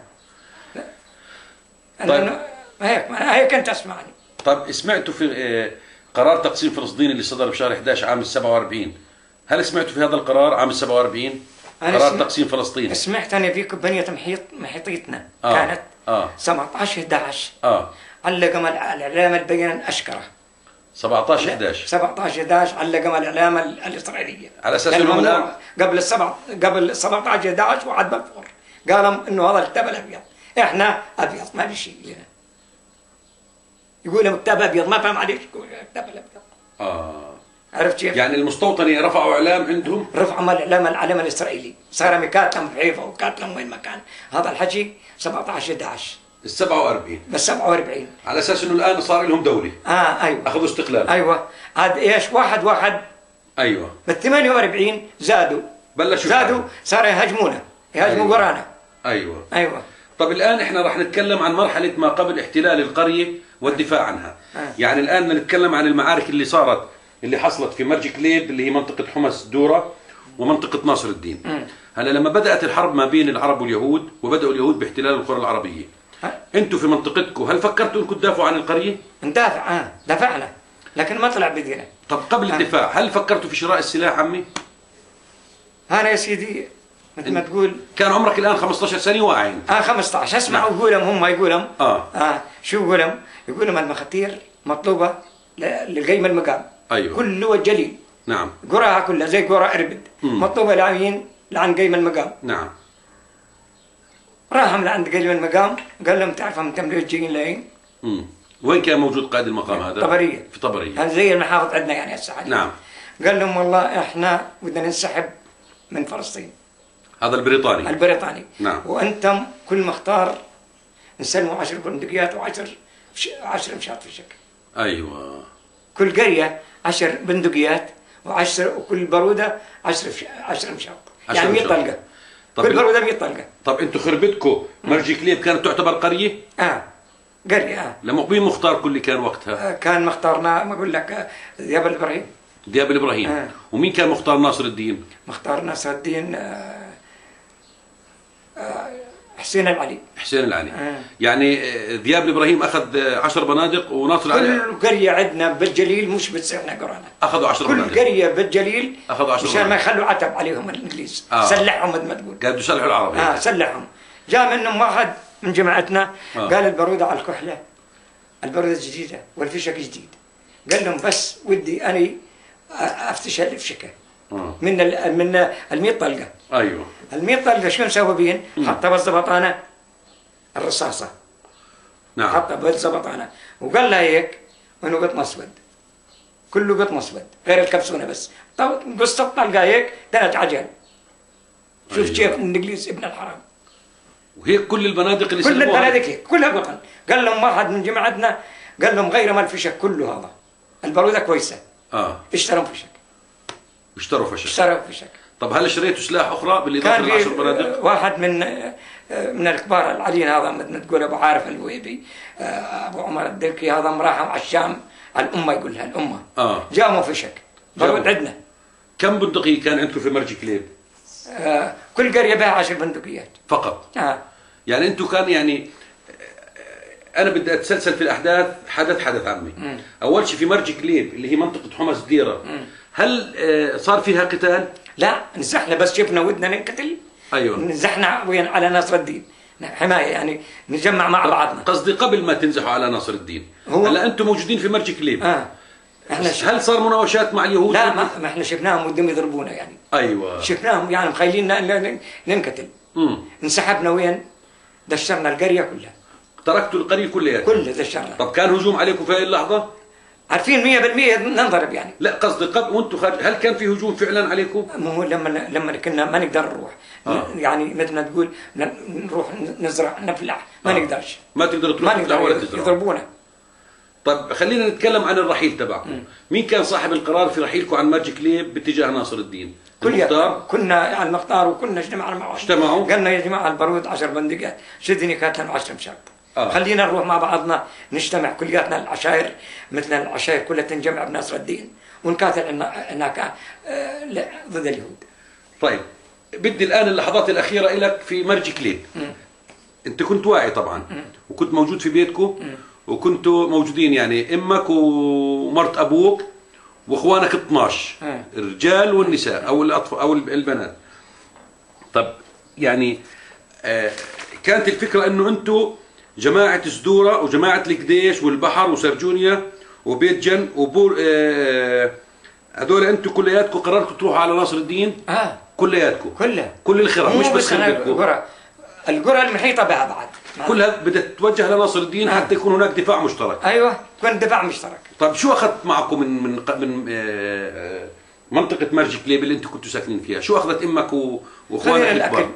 طيب. هيك هيك انت اسمعني. طيب سمعتوا في آه، قرار تقسيم فلسطين اللي صدر بشهر أحد عشر عام سبعة وأربعين، هل سمعتوا في هذا القرار عام سبعة وأربعين؟ قرار سمع... تقسيم فلسطين. سمعت انا في بنيه محيط محيطيتنا آه. كانت اه سبعة عشر أحد عشر اه علق الاعلام البين الاشكره. سبعة عشر أحد عشر سبعة عشر أحد عشر علق الاعلام الاسرائيليه على اساس انهم الان قبل السبعة قبل سبعة عشر أحد عشر وعد بلفور قالوا انه هذا الكتاب الابيض، احنا ابيض ما في شيء لنا. يقول كتاب ابيض ما فهم عليه الكتاب الابيض. اه عرفت كيف؟ يعني المستوطنه رفعوا اعلام عندهم، رفعوا الاعلام العلم الاسرائيلي، صار مكاتم في حيفا وكاتم وين ما كان. هذا الحكي سبعة عشر أحد عشر ال سبعة وأربعين بس سبعة وأربعين على اساس انه الان صار لهم دوله. اه ايوه اخذوا استقلال. ايوه عاد ايش واحد واحد ايوه بال ثمانية وأربعين زادوا بلشوا زادوا يحاربوا. صاروا يهاجمونا يهاجموا أيوة. ورانا. ايوه ايوه طب الان احنا راح نتكلم عن مرحله ما قبل احتلال القريه والدفاع عنها. آه. يعني الان بدنا نتكلم عن المعارك اللي صارت اللي حصلت في مرج كليب اللي هي منطقه حمص دوره ومنطقه ناصر الدين. مم. هلا لما بدات الحرب ما بين العرب واليهود وبداوا اليهود باحتلال القرى العربيه، آه. انتم في منطقتكم هل فكرتوا انكم تدافعوا عن القريه؟ ندافع اه دافعنا لكن ما طلع بدينا. طب قبل آه. الدفاع هل فكرتوا في شراء السلاح عمي؟ انا يا سيدي مثل ما تقول كان عمرك الان خمسة عشر سنه واعي. اه خمسة عشر اسمع نعم. وقولهم هم يقولهم اه اه شو يقولهم؟ يقولهم المخاتير مطلوبه ل- للقيم المقام. ايوه كل والجليل نعم قراها كلها زي قرى اربد مم. مطلوبه لعين لعن قيم المقام. نعم راهم لعند قيم المقام قال لهم تعرفوا انتم ليش جايين لين؟ امم وين كان موجود قائد المقام هذا؟ طبريه. في طبريه. هذا زي المحافظ عندنا يعني هسه حاليا. نعم. قال لهم والله احنا بدنا ننسحب من فلسطين. هذا البريطاني. البريطاني. نعم. وانتم كل مختار نسلموا عشر بندقيات وعشر عشر مشاط في الشكل. ايوه كل قريه عشر بندقيات وعشر وكل باروده عشر فش... عشر مشاط. يعني مئة طلقه. طب كل ال- باروده مئة طلقه. طب انتم خربتكم مرج كليب كانت تعتبر قريه؟ اه قريه اه لما مين مختار كل كان وقتها؟ آه، كان مختارنا ما اقول لك آه، ذياب الابراهيم. دياب الابراهيم. آه. ومين كان مختار ناصر الدين؟ مختار ناصر الدين آه، آه، حسين العلي. حسين العلي. آه. يعني آه، دياب الابراهيم اخذ آه، عشر بنادق وناصر العلي كل قريه عندنا بالجليل مش بتسعنا قرانا. اخذوا عشر كل بنادق. قريه بالجليل اخذوا عشر مشان ما بنادق. يخلوا عتب عليهم الانجليز. آه. سلحهم مثل ما تقول. قاعد يسلحوا العرب. اه سلحهم. جاء منهم واحد من جماعتنا آه. قال البروده على الكحله البروده الجديده والفشك جديد. قال لهم بس ودي اني افتش الفشكه آه. من ال من ال مئة طلقه. ايوه ال مئة طلقه شو نسوي بين؟ حطها بالزبطانه الرصاصه. نعم حطها بالزبطانه وقال لها هيك وانه قطن اسود. كله قطن اسود غير الكبسونه بس. طب قصه طلقه هيك ثلاث عجل. شوف أيوة. كيف الانجليز ابن الحرام. وهيك كل البنادق اللي كل سلموها؟ البنادق هيك كلها قطن. قال لهم واحد من جماعتنا قال لهم غير ما الفشك كله هذا البروده كويسه. اه اشتروا فشك. اشتروا فشل. اشتروا فشك. طب هل شريتوا سلاح اخرى بالاضافه كان للعشر في بنادق؟ واحد من من الكبار العليين هذا مثل تقول ابو عارف الويبي ابو عمر الدركي هذا مراحم على الشام على الامه يقول لها الامه. اه جابوا فشك. برود جابوا. عندنا. كم بندقية كان عندكم في مرج كليب؟ آه كل قريه بها عشر بندقيات. فقط. آه. يعني انتم كان يعني انا بدي اتسلسل في الاحداث حدث حدث عمي. مم. اول شيء في مرج كليب اللي هي منطقه حمص ديره، مم. هل آه، صار فيها قتال؟ لا نزحنا بس شفنا ودنا ننقتل. ايوه نزحنا وين على ناصر الدين حمايه يعني نجمع مع بعضنا. قصدي قبل ما تنزحوا على ناصر الدين. هو- هلا انتم موجودين في مرج كليب. اه احنا هل صار مناوشات مع اليهود؟ لا ما, ما احنا شفناهم قدام يضربونا يعني. ايوه شفناهم يعني مخيليننا ننقتل. امم انسحبنا وين؟ دشرنا القريه كلها. تركتوا القريه كلها؟ كلها دشرنا. طب كان هجوم عليكم في هذه اللحظه؟ عارفين مية بالمية ننضرب يعني. لا قصدي قبل وانتم خارج، هل كان في هجوم فعلا عليكم؟ ما هو لما لما كنا ما نقدر نروح. آه. يعني مثل ما تقول نروح نزرع نفلح ما آه. نقدرش. ما تقدروا تروحوا ما نقدر ولا تزرعوا. يضربونا. طيب خلينا نتكلم عن الرحيل تبعكم. مين كان صاحب القرار في رحيلكم عن مرج كليب باتجاه ناصر الدين؟ المختار؟ كنا على المختار وكنا اجتمعنا معه. اجتمعوا؟ قالنا يا جماعه البارود عشر بندقات، شدني كاتنا عشر مشاب. آه. خلينا نروح مع بعضنا نجتمع كلياتنا العشائر، مثل العشائر كلها تنجمع بناصر الدين ونقاتل هناك ضد اليهود. طيب بدي الان اللحظات الاخيره لك في مرج كليب. م. انت كنت واعي طبعا. م. وكنت موجود في بيتكم وكنتوا موجودين يعني امك ومرت ابوك واخوانك اثناشر م. الرجال والنساء او الاطفال او البنات. طب يعني آه كانت الفكره انه انتم جماعة سدورة وجماعة القديش والبحر وسرجونيا وبيت جن وبور آه هذول انتم كلياتكم قررتوا تروحوا على ناصر الدين؟ اه كلياتكم كلها كل الخرم مش بس خربتكم. القرى القرى المحيطة بها بعد كلها بدها تتوجه لناصر الدين آه. حتى يكون هناك دفاع مشترك. ايوه يكون دفاع مشترك. طيب شو اخذت معكم من من من آه منطقة مرج كليب اللي انتم كنتوا ساكنين فيها؟ شو اخذت امك واخوانك الكبار؟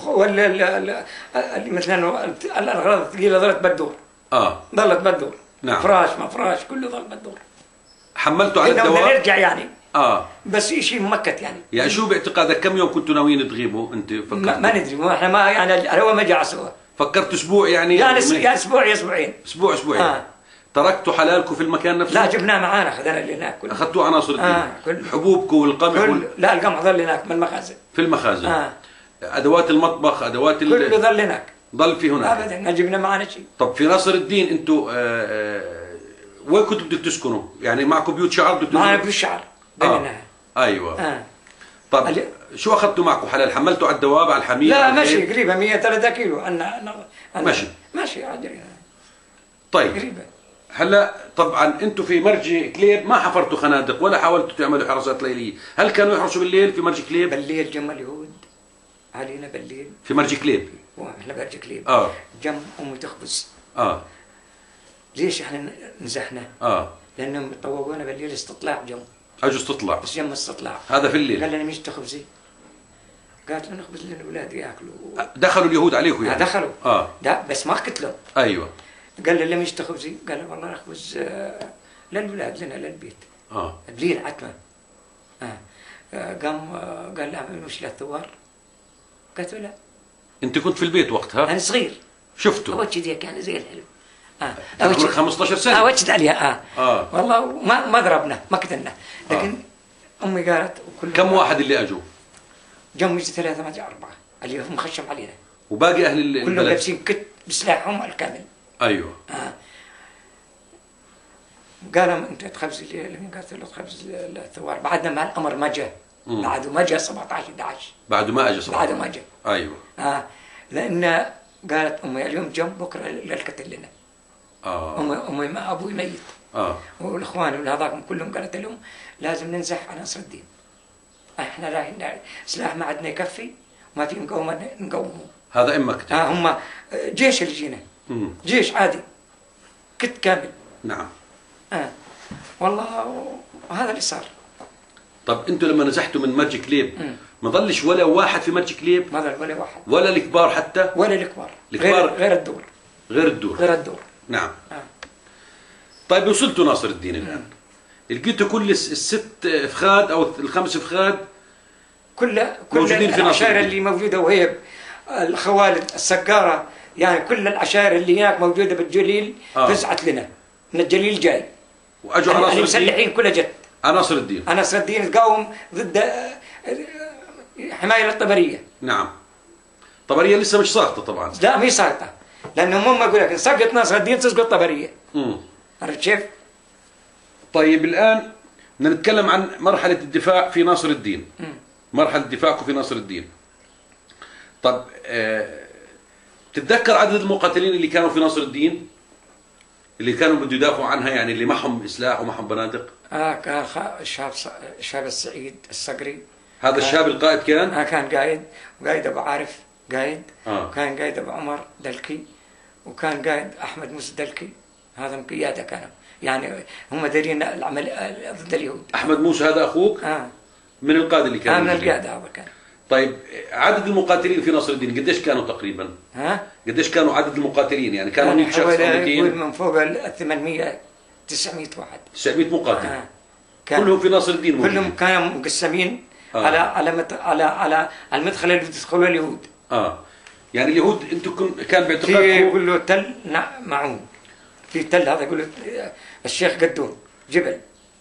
ولا مثلا الاغراض الثقيله ظلت بالدور. اه ظلت بالدور. نعم. فراش ما فراش كله ظل بالدور. حملتوا على الدواب؟ بدنا نرجع يعني. اه بس شيء مؤكد يعني. يعني شو باعتقادك كم يوم كنتوا ناويين تغيبوا انت فكرت؟ ما, ما ندري احنا ما يعني الهواء ما جاء سوا. فكرت اسبوع يعني؟ يعني يا اسبوع يا اسبوعين. اسبوع اسبوعين. آه. تركتوا حلالكم في المكان نفسه؟ لا جبناه معانا خذنا اللي هناك كله. اخذتوه عناصر الدين؟ آه كله. حبوبكم والقمح كل... وال... لا القمح ظل هناك من المخازن. في المخازن. آه. ادوات المطبخ ادوات ال... كله ظل هناك. ضل في هناك؟ ابدا ما جبنا معنا شيء. طب في ناصر الدين انتم آه آه وين كنتوا بدك تسكنوا؟ يعني معكم بيوت شعر بدك معنا بيوت شعر بيننا. آه. ايوه. آه. طب ال... شو اخذتوا معكم حلال؟ حملتوا على الدواب على الحمير؟ لا ماشي قريبه مية وثلاثة كيلو أنا... أنا... ماشي ماشي عادي. طيب قريبه. هلا طبعا انتم في مرج كليب ما حفرتوا خنادق ولا حاولتوا تعملوا حراسات ليليه، هل كانوا يحرسوا بالليل في مرج كليب؟ بالليل جم اليهود علينا بالليل في مرج كليب. واحنا مرج كليب. اه جم امي تخبز. اه ليش احنا نزحنا؟ اه لانهم طوقونا بالليل استطلاع جم. اجوا استطلاع. بس جم استطلاع. هذا في الليل. قال لنا مش تخبزي؟ قالت لنا نخبز للاولاد ياكلوا. دخلوا اليهود عليكم يعني؟ دخلوا. اه لا بس ما قتلوا. ايوه. قال لي مش تخبزي؟ قال والله نخبز آه للولاد لنا للبيت. اه بالليل عتمه. اه قام آه قال لا مش للثوار. قلت له لا. انت كنت في البيت وقتها؟ انا صغير. شفته؟ اوجد هيك يعني زي الحلو. اه عمرك خمسطعش سنه؟ اه وجد عليها اه. اه والله ما ما ضربنا ما قتلنا لكن آه. امي قالت وكل كم واحد اللي اجوا؟ جم يجي ثلاثه ما جاء اربعه اللي هم مخشم علينا. وباقي اهل البلد كلهم لابسين كت بسلاحهم الكامل. ايوه. اه قالوا انت تخبز لمين؟ قالت له تخبز الثوار. بعدنا ما الامر ما جاء. بعده ما جاء سبعطعش احد عشر. بعده ما اجى سبعطعش. بعده ما جاء. ايوه. اه لان قالت امي اليوم جم بكره للقتل لنا. اه امي امي ما ابوي ميت. اه والاخوان وهذاكم كلهم قالت لهم لازم ننزح على نصر الدين. احنا رايحين سلاح ما عندنا يكفي وما في مقاومه نقومه. هذا امك؟ اه هم جيش اللي جينا. جيش عادي كت كامل. نعم. اه والله وهذا اللي صار. طب انتوا لما نزحتوا من مرج كليب مم. ما ظلش ولا واحد في مرج كليب؟ ما ظل ولا واحد. ولا الكبار حتى؟ ولا الكبار. الكبار غير, غير الدور. غير الدور. غير الدور. نعم. آه. طيب وصلتوا ناصر الدين الان. لقيتوا كل الست فخاد او الخمس فخاد كلها كل العشائر اللي موجوده وهي الخوالد السقاره يعني كل العشائر اللي هناك موجوده بالجليل آه. فزعت لنا من الجليل جاي. واجوا على ناصر الدين. المسلحين كلها جت. على ناصر الدين. على ناصر الدين تقاوم ضد حمايه الطبريه. نعم. طبريه لسه مش ساقطه طبعا. لا مش ساقطه لانهم هم يقول لك ان سقط ناصر الدين تسقط طبريه. امم عرفت كيف؟ طيب الان بدنا نتكلم عن مرحله الدفاع في ناصر الدين. مم. مرحله دفاعكم في ناصر الدين. طب آه تتذكر عدد المقاتلين اللي كانوا في ناصر الدين؟ اللي كانوا بده يدافعوا عنها يعني اللي معهم سلاح ومعهم بنادق؟ آه كان خ- الشاب ص- الشاب السعيد الصقري. هذا كان- الشاب القائد كان؟ آه كان قايد، وقايد ابو عارف قايد، آه. وكان قايد ابو عمر دلكي، وكان قايد احمد موسى دلكي. هذا من قياده كانوا، يعني هم دارين العمل آه، ضد اليهود. احمد موسى هذا اخوك؟ اه من القاده اللي كانوا آه من موجودين. القياده هذا كان. طيب عدد المقاتلين في ناصر الدين قديش كانوا تقريبا؟ ها؟ قديش كانوا عدد المقاتلين؟ يعني كانوا يعني مئة شخص او حوالي يقول مئتين؟ من فوق ال ثمانمئة تسعمئة واحد. تسعمئة مقاتل. آه. كان كلهم في ناصر الدين موجودين. كلهم كانوا مقسمين آه. على على مت... على على المدخل اللي يدخلوا اليهود. اه يعني اليهود انتم كن- كان في باعتقادكم يقول له تل نع- معون، في تل هذا يقول له الشيخ قدون جبل.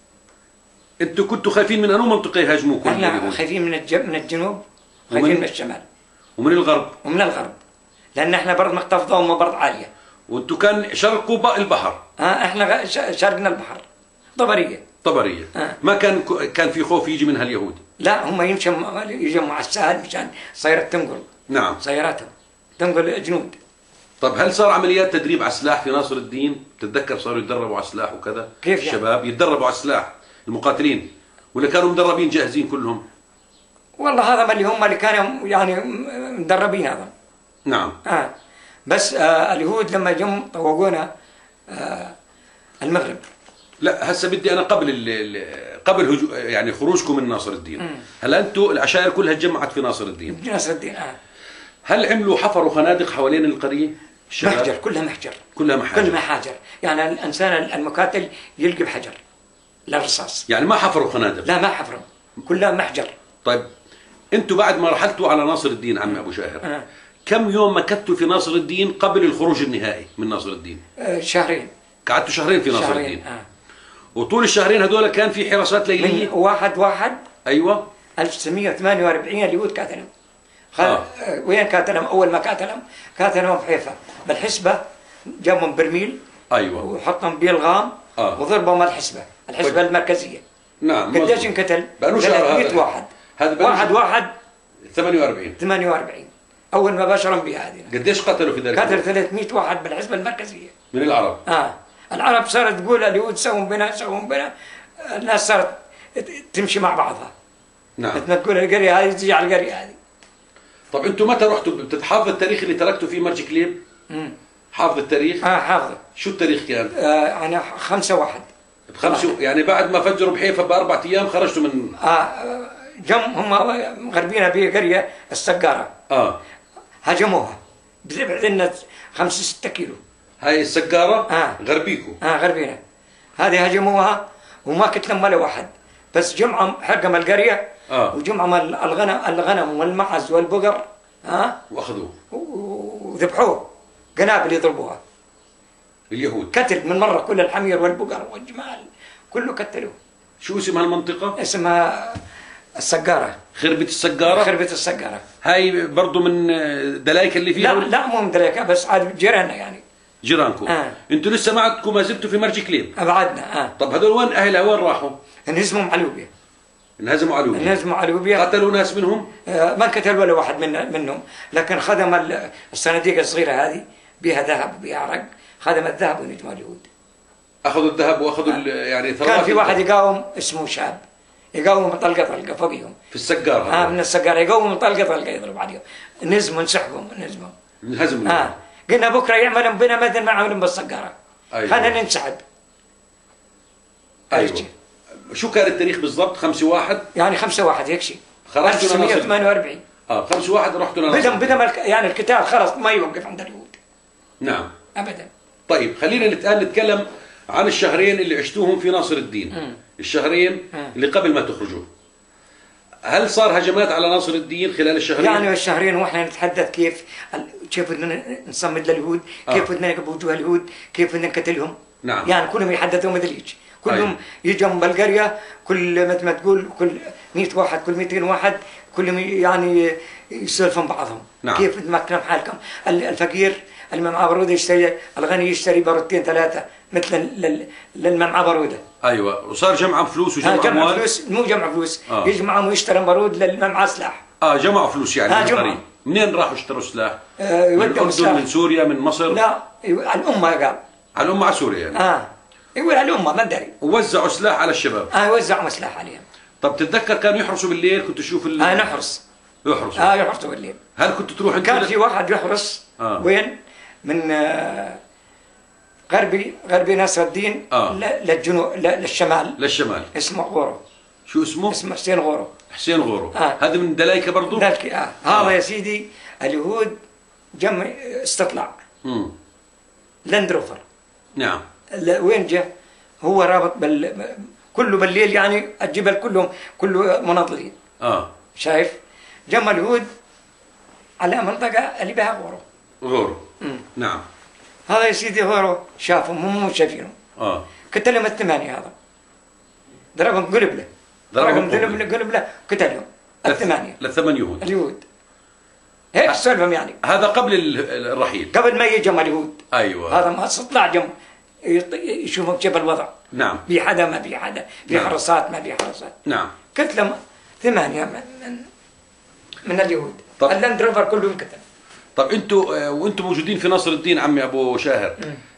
انتم كنتوا خايفين من انو منطقه يهاجموكم احنا اليهود؟ خايفين من الج... من الجنوب، ومن- خايفين من الشمال ومن الغرب، ومن الغرب، لان احنا برد مختفضه وما برد عاليه. وانتم كان شرقوا بق البحر آه احنا غ- ش- شرقنا البحر ضبريه. طبريه. آه. ما كان كان في خوف يجي منها اليهود. لا هم يمشوا يجوا مع السهل مشان سيارات تنقل، نعم. سياراتهم تنقل جنود. طب هل صار عمليات تدريب على السلاح في ناصر الدين؟ تتذكر صاروا يتدربوا على السلاح وكذا؟ كيف يعني؟ الشباب يتدربوا على السلاح المقاتلين، ولا كانوا مدربين جاهزين كلهم؟ والله هذا ما اللي هم اللي كانوا يعني م- مدربين هذا. نعم. آه. بس آه اليهود لما جم طوقونا آه المغرب. لا هسه بدي انا قبل ال ال- قبل هجو يعني خروجكم من ناصر الدين، هلا انتم العشائر كلها تجمعت في ناصر الدين، ناصر الدين آه. هل عملوا حفروا خنادق حوالين القريه؟ الشباب؟ محجر، كلها محجر، كلها محاجر. كل محاجر، يعني الانسان المقاتل يلقي بحجر للرصاص. يعني ما حفروا خنادق؟ لا ما حفروا، كلها محجر. طيب انتم بعد ما رحلتوا على ناصر الدين عمي ابو شاهر، آه. كم يوم مكثتوا في ناصر الدين قبل الخروج النهائي من ناصر الدين؟ آه شهرين. قعدتوا شهرين في ناصر شهرين الدين. آه. وطول الشهرين هذول كان في حراسات من ليليه؟ واحد واحد ايوه. ألف وتسعمئة وثمانية وأربعين اليهود كاتلهم. خل... آه. آه. وين كاتلهم؟ اول ما كاتلهم كاتلهم في حيفا بالحسبه، جابهم برميل ايوه. وحطهم بالغام آه. وضربهم الحسبه، الحسبه طيب. المركزيه. نعم. قديش مظبوط. انقتل؟ بأنو شهر ثلاثمئة هذا؟ واحد. هذا بأنو واحد شهر؟ واحد ثمانية وأربعين. ثمانية وأربعين اول ما باشرهم بها هذه. قديش قتلوا في ذلك قتل الوقت؟ ثلاثمئة واحد بالحسبه المركزيه. من العرب. اه العرب صارت تقول اليهود سووا بنا سووا بنا، الناس صارت تمشي مع بعضها. نعم. مثل ما تقول القريه هذه تجي على القريه هذه. طب انتم متى رحتوا بتتحافظ التاريخ اللي تركتوا فيه مرج كليب؟ امم حافظ التاريخ؟ اه حافظه. شو التاريخ كان؟ آه انا خمسة واحد. بخمسة يعني بعد ما فجروا بحيفا باربع ايام خرجتوا من آه جم هم مغربينا بقريه السقاره، اه هجموها بتبعد لنا خمسة ستة كيلو. هاي السقاره آه. غربيكو. اه غربينا هذه هجموها وما كتلم ولا واحد، بس جمعهم حكم القريه. آه. وجمعهم الغنم الغنم والمعز والبقر ها آه واخذوه وذبحوه قنابل يضربوها. اليهود. كتل من مره كل الحمير والبقر والجمال كله كتلوه. شو اسم هالمنطقه؟ اسمها السقاره، خربة السقاره. خربة السقاره. هاي برضو من دلايك اللي فيها؟ لا لا مو مدركه، بس عاد جيراننا يعني. جيرانكم. آه. انتوا لسه ما عندكم ما زلتوا في مرج كليب. ابعدنا اه. طب هذول وين اهلها وين راحوا؟ انهزموا معلوبيه، انهزموا على لوبيا. انهزموا معلوبيه. قتلوا ناس منهم؟ آه ما قتل ولا واحد من منهم، لكن خدم ال- الصناديق الصغيره هذه بها ذهب وبها عرق، خدم الذهب ونجموا اليهود. اخذوا الذهب واخذوا ال- يعني ثروات كان في واحد الذهب. يقاوم اسمه شاب، يقاوم طلقه طلقه فوقيهم. في السقار اه هذول. من السقاره يقوم طلقه طلقه يضرب عليهم، نزموا انسحبوا نزموا. انهزموا. اه قلنا بكره يعملوا بنا مثل ما عملوا بالسقاره. أيوة. خلينا ننسحب. ايوه. شو كان التاريخ بالضبط؟ خمسة واحد؟ يعني خمسة واحد هيك شيء. خرجتوا ألف وتسعمئة وثمانية وأربعين. اه خمسة واحد رحتوا لنصر. بدهم بدهم الك- يعني القتال خلص ما يوقف عند اليهود نعم. ابدا. طيب خلينا الان نتكلم عن الشهرين اللي عشتوهم في ناصر الدين. مم. الشهرين مم. اللي قبل ما تخرجوا. هل صار هجمات على ناصر الدين خلال الشهرين؟ يعني الشهرين واحنا نتحدث كيف ال- كيف بدنا نصمد لليهود، كيف آه. بدنا نقف بوجوه اليهود، كيف بدنا نقتلهم. نعم. يعني كلهم يحدثوا مثل هيك، كلهم أيوة. يجوا بالقريه كل مثل ما تقول كل مئة واحد كل مئتين واحد كلهم يعني يسولفون بعضهم. نعم. كيف تمكنوا حالكم؟ ال- الفقير اللي معاه باروده يشتري، الغني يشتري بارودتين ثلاثه مثل لل- للي معاه باروده. ايوه وصار جمع فلوس وجمع ها جمع اموال. فلوس، مو جمع فلوس، آه. يجمعهم ويشتري بارود للي معاه سلاح. اه جمعوا فلوس يعني آه، من جمعوا. قريب. منين راحوا اشتروا سلاح؟ آه، من يودوا الاردن سلاح. من سوريا من مصر؟ لا الأمة قال. على الأمة على سوريا يعني. اه يقول الامه ما ادري. ووزعوا سلاح على الشباب. اه وزعوا سلاح عليهم. طب تتذكر كانوا يحرسوا بالليل؟ كنت تشوف ال... اه نحرس. يحرسوا. اه يحرسوا بالليل. هل كنت تروح انت؟ كان في واحد يحرس. آه. وين؟ من آه غربي غربي ناصر الدين. آه. للجنوب للشمال. للشمال. اسمه غورو. شو اسمه؟ اسمه حسين غورو. حسين غورو. آه. هذا من دلايكه برضه؟ دلايكه اه. آه. هذا يا سيدي اليهود جم استطلع. امم لاندروفر. نعم. وين جه؟ هو رابط بال كله بالليل يعني الجبل كلهم كله مناضلين. اه شايف؟ جمع اليهود على منطقة اللي بها غورو. غورو. مم. نعم. هذا يا سيدي غورو شافهم هم مو شايفينه. اه قتلهم الثمانية هذا. ضربهم قلب له. ضربهم قلب له قلب له قتلهم الثمانية. للثمان يهود. اليهود. هيك سولفهم يعني. هذا قبل الرحيل. قبل ما يجمع اليهود. ايوه. هذا ما استطلع جم يشوفوا كيف الوضع. نعم. في حدا ما في حدا، في نعم. حراسات ما في حراسات. نعم. قتلهم ثمانية من من, من اليهود. طب اللاند روفر كلهم قتل. طب انتوا وانتم موجودين في ناصر الدين عمي ابو شاهر،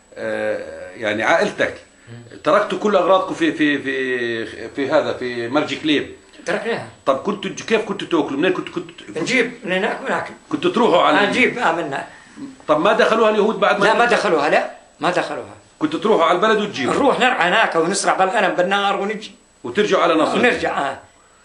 آه يعني عائلتك تركتوا كل اغراضكم في في في في هذا في مرج كليب. تركناها. طب كنتوا كيف كنتوا تاكلوا؟ منين كنتوا كنتوا نجيب من هناك وناكل. كنتوا تروحوا على نجيب آه منها. طب ما دخلوها اليهود بعد ما لا ما دخلوها لا ما دخلوها. كنتوا تروحوا على البلد وتجيبوا؟ نروح نرعى هناك ونسرع بالغنم بالنهار ونجي وترجعوا على ناصر الدين. ونرجع اه.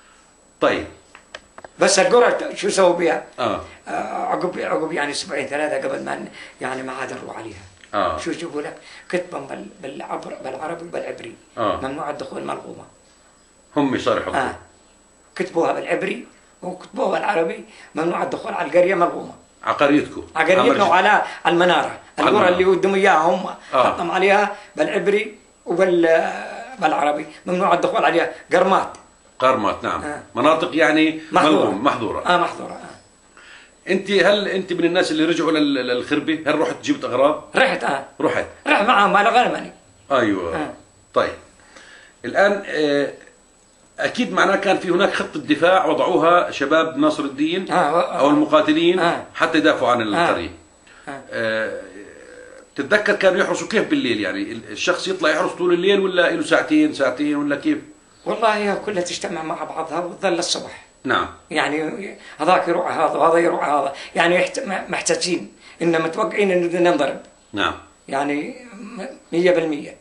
طيب بس القرى شو سووا بها؟ اه, آه عقب عقب يعني اسبوعين ثلاثه قبل ما يعني ما عاد نروح عليها. اه شو يجيبوا لك؟ كتبا بال بالعبر بالعربي وبالعبري. آه. ممنوع الدخول ملغومه. هم يصرحوا. اه كتبوها بالعبري وكتبوها بالعربي ممنوع الدخول على القريه ملغومه. على قريتكم. على قريتنا وعلى المناره، القرى اللي قدموا اياها هم آه. حطم عليها بالعبري وبال بالعربي ممنوع الدخول عليها قرمات. قرمات نعم. آه. مناطق يعني محظوره محظوره. اه محظوره اه. انت هل انت من الناس اللي رجعوا لل- للخربه؟ هل رحت جبت اغراض؟ رحت اه رحت. رحت معهم على غنمني. ايوه. آه. طيب الان آه، اكيد معناه كان في هناك خطه دفاع وضعوها شباب ناصر الدين آه. او المقاتلين آه. حتى يدافعوا عن القريه. آه. آه، تتذكر كانوا يحرسوا كيف بالليل؟ يعني الشخص يطلع يحرس طول الليل ولا له ساعتين ساعتين ولا كيف؟ والله هي كلها تجتمع مع بعضها وتظل الصبح. نعم. يعني هذاك يروح هذا وهذا يروح هذا يعني يحت... محتاجين ان متوقعين انه بدنا نضرب. نعم. يعني مية بالمية.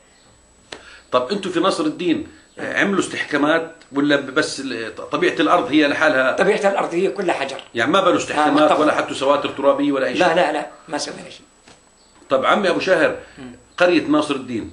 طب انتم في ناصر الدين عملوا استحكامات ولا بس طبيعه الارض هي لحالها؟ طبيعه الارض هي كلها حجر. يعني ما بنوا استحكامات آه ولا حطوا سواتر ترابيه ولا اي شيء؟ لا لا لا ما سوينا شيء. طب عمي ابو شاهر، قريه ناصر الدين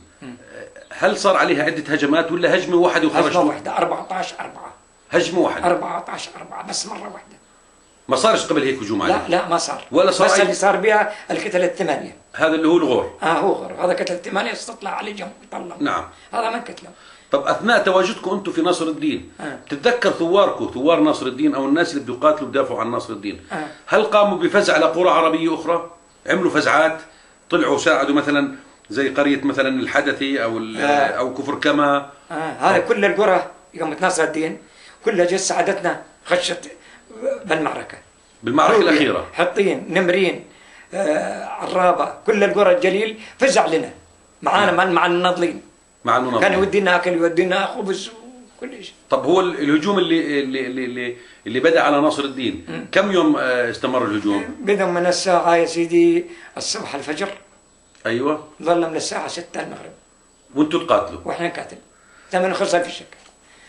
هل صار عليها عده هجمات ولا هجمه واحده وخرجتوا؟ هجمه واحده أربعة عشر أربعة. هجمه واحده أربعة عشر أربعة بس مره واحده. ما صارش قبل هيك هجوم عليه؟ لا لا ما صار. ولا صار بس أي... اللي صار بها الكتل الثمانيه. هذا اللي هو الغور. اه هو غور هذا كتل الثمانيه استطلع عليه جنب طلع. نعم. هذا ما كتله. طب اثناء تواجدكم انتم في ناصر الدين آه. تتذكر ثواركم ثوار ناصر الدين او الناس اللي بيقاتلوا بدافعوا عن ناصر الدين آه. هل قاموا بفزع لقرى عربيه اخرى؟ عملوا فزعات؟ طلعوا ساعدوا مثلا زي قريه مثلا الحدثي او آه. او كفر كما؟ آه. هذا كل القرى يوم ناصر الدين كلها جت ساعدتنا خشت بالمعركه. بالمعركه الاخيره حطين نمرين آه. عرابه كل القرى الجليل فزع لنا معانا مع مع الناضلين. مع المناضلين كان يودينا اكل يودينا خبز وكل شيء. طب هو الهجوم اللي اللي اللي, اللي بدا على ناصر الدين م. كم يوم استمر الهجوم؟ بدا من الساعه يا سيدي الصبح الفجر. ايوه. ظل من الساعه ستة المغرب. وانتم تقاتلوا؟ واحنا نقاتل. ثمن خلصة في الشكل.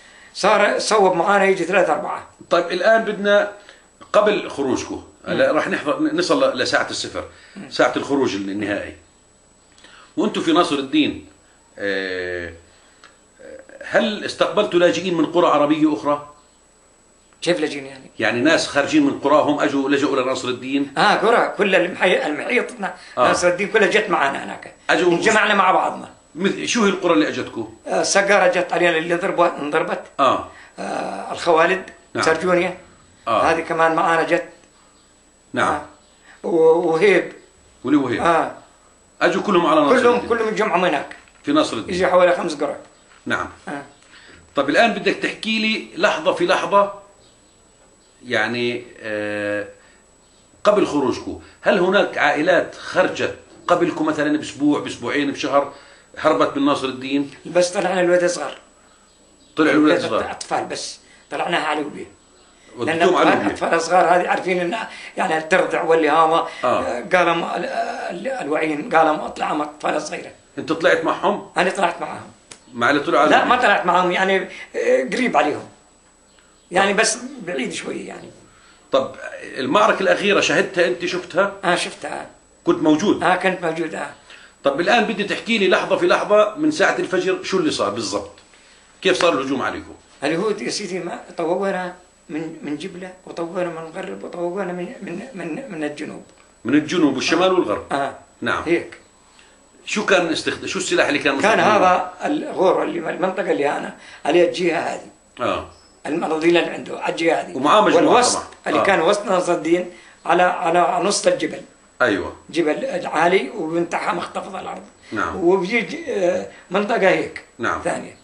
صار صوب معانا يجي ثلاثة أربعة. طيب الآن بدنا قبل خروجكم هلا راح نحضر نصل لساعة الصفر، ساعة الخروج النهائي. وانتم في ناصر الدين هل استقبلتوا لاجئين من قرى عربية أخرى؟ كيف لاجئين يعني؟ يعني ناس خارجين من قراهم اجوا لجؤوا لناصر الدين؟ اه قرى كل المحي... المحيطنا آه. ناصر الدين كلها جت معنا هناك. اجوا انجمعنا مع بعضنا. مثل شو هي القرى اللي اجتكم؟ آه سقارة جت علينا اللي ضربت انضربت. اه, آه الخوالد. نعم. سرجونيا. آه. هذه كمان معانا جت. نعم. آه. وهيب. ولي وهيب. اه اجوا كلهم على ناصر كلهم الدين. كلهم انجمعوا هناك. في ناصر الدين. يجي حوالي خمس قرى. نعم. آه. طب الآن بدك تحكي لي لحظة في لحظة يعني آه قبل خروجكم، هل هناك عائلات خرجت قبلكم مثلا بأسبوع بأسبوعين بشهر هربت من ناصر الدين؟ بس طلعنا الولد صغار. طلع الولد صغار؟ اطفال بس طلعناها على وبيه. لان وديتوهم على الاطفال وبيه. الاطفال الصغار هذه عارفين ان يعني ترضع واللي هذا آه. قالوا الوعين قالوا اطلع مع اطفال صغيره. انت طلعت معهم؟ انا طلعت معهم. مع اللي طلعوا على لا وبيه. ما طلعت معهم يعني قريب عليهم. يعني بس بعيد شويه يعني. طب المعركة الأخيرة شهدتها أنت، شفتها؟ اه شفتها. كنت موجود؟ اه كنت موجود. اه طب الآن بدي تحكي لي لحظة في لحظة من ساعة الفجر شو اللي صار بالضبط؟ كيف صار الهجوم عليكم؟ اليهود يا سيدي ما طوونا من من جبله وطوونا من الغرب وطوونا من من من من الجنوب. من الجنوب والشمال والغرب. اه نعم. هيك. شو كان استخد... شو السلاح اللي كان كان مستخدمه؟ هذا الغور اللي المنطقه اللي انا عليها الجهه هذه. اه المناضيل اللي عنده على الجهه هذه. ومعاه مجموعة والوسط طبعا. اللي آه. كان وسط نصر الدين على على نص الجبل. ايوه. جبل عالي ومن تحتها مختفضه الارض. نعم. وبيجي منطقه هيك. نعم. ثانيه.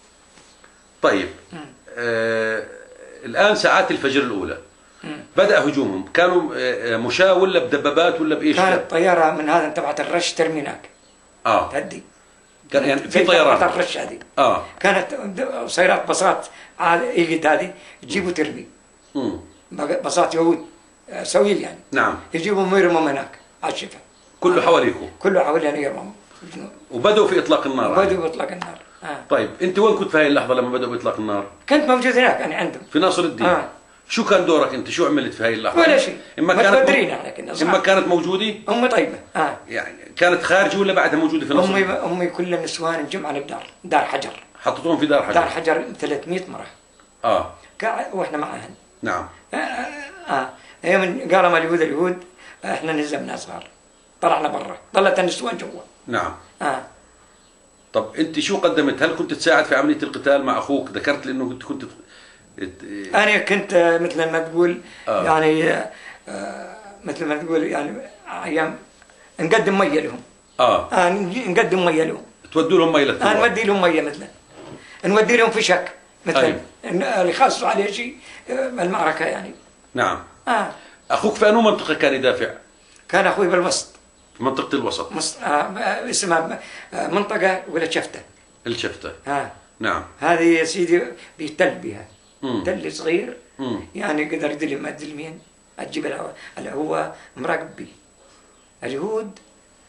طيب آه الآن ساعات الفجر الأولى مم. بدأ هجومهم، كانوا آه مشاة ولا بدبابات ولا بإيش؟ كانت طيارة من هذا تبعت الرش ترميناك. اه تهدي. كان يعني في طيران تبعت الرش هذه. اه كانت سيارات باصات ايجت هذه تجيبوا ترمي. امم باصات يهود سويل يعني. نعم. يجيبوا يرموا من هناك على الشفا. كله حواليكم؟ كله حوالينا يرموا. وبدأوا في إطلاق النار؟ بدأوا بإطلاق النار. آه. طيب أنت وين كنت في هاي اللحظة لما بدأوا بإطلاق النار؟ كنت موجود هناك أنا عندهم. في ناصر الدين؟ آه. شو كان دورك أنت؟ شو عملت في هاي اللحظة؟ ولا شيء. إما ما كانت تقدرين احنا كنا صغار. إما كانت موجودة؟ أمي طيبة. آه. يعني كانت خارجة ولا بعدها موجودة في نصر؟ أمي أمي كل النسوان نجمعنا بدار، دار حجر. حطيتوهم في دار حجر؟ دار حجر ثلاثمئة مرة. آه. كا... وإحنا معهن. نعم. آه. آه. يوم قالوا ما اليهود اليهود إحنا نزمنا صغار. طلعنا برا، ظلت النسوان جوا. نعم. آه. طب أنت شو قدمت؟ هل كنت تساعد في عملية القتال مع أخوك؟ ذكرت لي إنه كنت كنت أنا كنت مثل ما تقول آه. يعني آه مثل ما تقول يعني أيام نقدم مية لهم. آه. آه نقدم مية لهم. تودوا لهم مية للثوار؟ آه نودي لهم مية مثلا. نودي لهم فشك مثلا. أيوة. اللي خاصوا عليه شيء المعركة يعني. نعم. آه. أخوك في أنو منطقة كان يدافع؟ كان أخوي بالوسط. في منطقة الوسط. مص... آه اسمها منطقة ولا شفتة. الشفتة. آه. نعم. هذه يا سيدي بيتل بها. مم. تل صغير. مم. يعني قدر يدلم ما يدلمين. الجبل اللي هو مراقب به. اليهود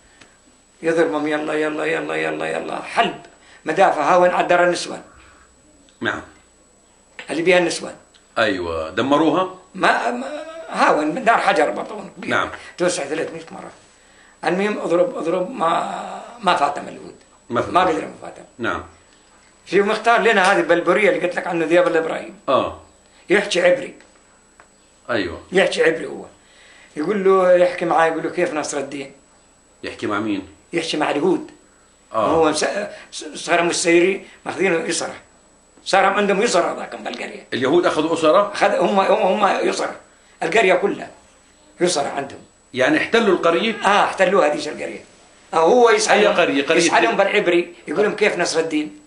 يضربهم يلا يلا يلا يلا يلا حلب مدافع هاون على دار النسوان. نعم. اللي بيها النسوان. أيوة دمروها؟ ما, ما هاون دار حجر بطون كبير. نعم. توسع ثلاثمئة مرة. المهم اضرب اضرب ما ما فاتم اليهود. ما, ما قدر ما فاتم. نعم. في مختار لنا هذه البلبورية اللي قلت لك عنه ذياب الإبراهيم. آه. يحكي عبري. أيوة. يحكي عبري هو. يقول له يحكي معاه يقول له كيف نصر الدين؟ يحكي مع مين؟ يحكي مع اليهود. آه. هو صار مسيري ماخذينه يسرى. صار عندهم يسرى ذاك بالقرية. اليهود أخذوا أسرة؟ أخذ هم هم هم يسرى. القرية كلها يسرى عندهم. يعني احتلوا القرية؟ اه احتلوها هذه القرية. آه هو يسألهم. أي قرية؟ قرية يسألهم بالعبري يقول لهم كيف نصر الدين؟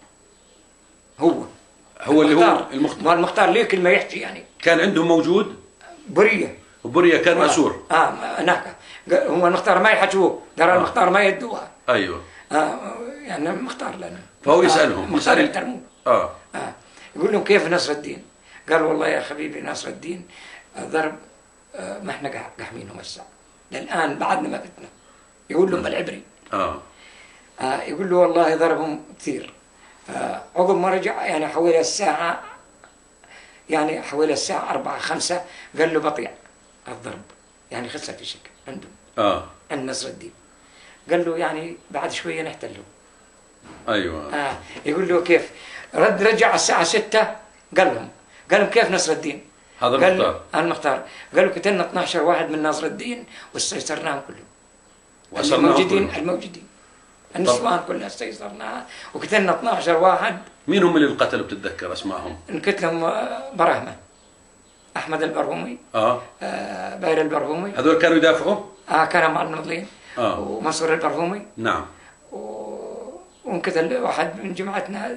هو هو اللي هو المختار. المختار ليه كلمة يحكي يعني. كان عندهم موجود؟ برية. وبرية كان آه. مسور. اه هناك هو المختار ما يحكوه، دار آه. المختار ما يدوها. ايوه. اه يعني المختار لنا. فهو يسألهم. المختار يحترموه. اه اه يقول لهم كيف نصر الدين؟ قال والله يا حبيبي نصر الدين ضرب آه ما احنا قاحمينهم هسه. للان بعدنا ما بدنا. يقول لهم بالعبري. اه آه يقول له والله ضربهم كثير. آه عقب ما رجع يعني حوالي الساعة يعني حوالي الساعة أربعة خمسة قال له بطيء الضرب يعني خسر في شك عندهم. اه عند نصر الدين. قال له يعني بعد شوية نحتله. ايوه. آه يقول له كيف؟ رد رجع الساعة ستة قال لهم قال لهم كيف نصر الدين؟ هذا المختار. المختار قال له قتلنا اثني عشر واحد من نصر الدين واستيسرناهم كلهم. وأسرناهم الموجودين كلهم. الموجودين. النسوان كلها استيسرناها وقتلنا اثني عشر واحد. مين هم اللي انقتلوا بتتذكر اسمائهم؟ انقتلهم برهمة. احمد البرهومي. اه, آه باير البرهومي. هذول كانوا يدافعوا؟ اه كانوا مع المنضلين. اه ومنصور البرهومي. نعم. و... وانقتل واحد من جماعتنا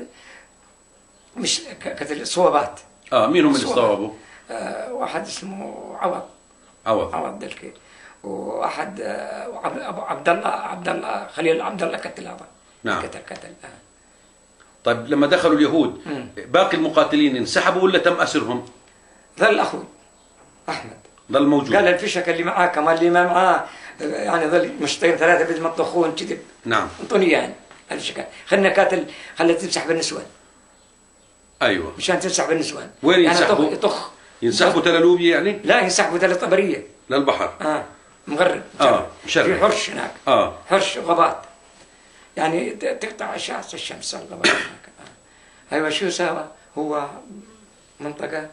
مش قتل صوابات. اه مين هم اللي صوابوا؟ آه واحد اسمه عوض. عوض. عوض دلكي. وواحد آه ابو عبد الله عبد الله خليل عبد الله قتل هذا. نعم. قتل قتل آه. طيب لما دخلوا اليهود مم. باقي المقاتلين انسحبوا ولا تم اسرهم؟ ظل اخوي احمد ظل موجود. قال الفشك اللي معاه كمان اللي ما معاه يعني ظل مشطين ثلاثه بدل ما طخون كذب. نعم. انطوني يعني الشكل خلنا كاتل خلت تمسح بالنسوان. ايوه. مشان تمسح بالنسوان. وين يعني ينسحبوا؟ يطخ, يطخ. ينسحبوا تل لوبيا يعني؟ لا ينسحبوا تل طبريه. للبحر. اه مغرب. اه مشرق. في حرش هناك. اه حرش غابات. يعني تقطع اشعه الشمس الغابات هناك. آه. ايوه شو سوى؟ هو منطقه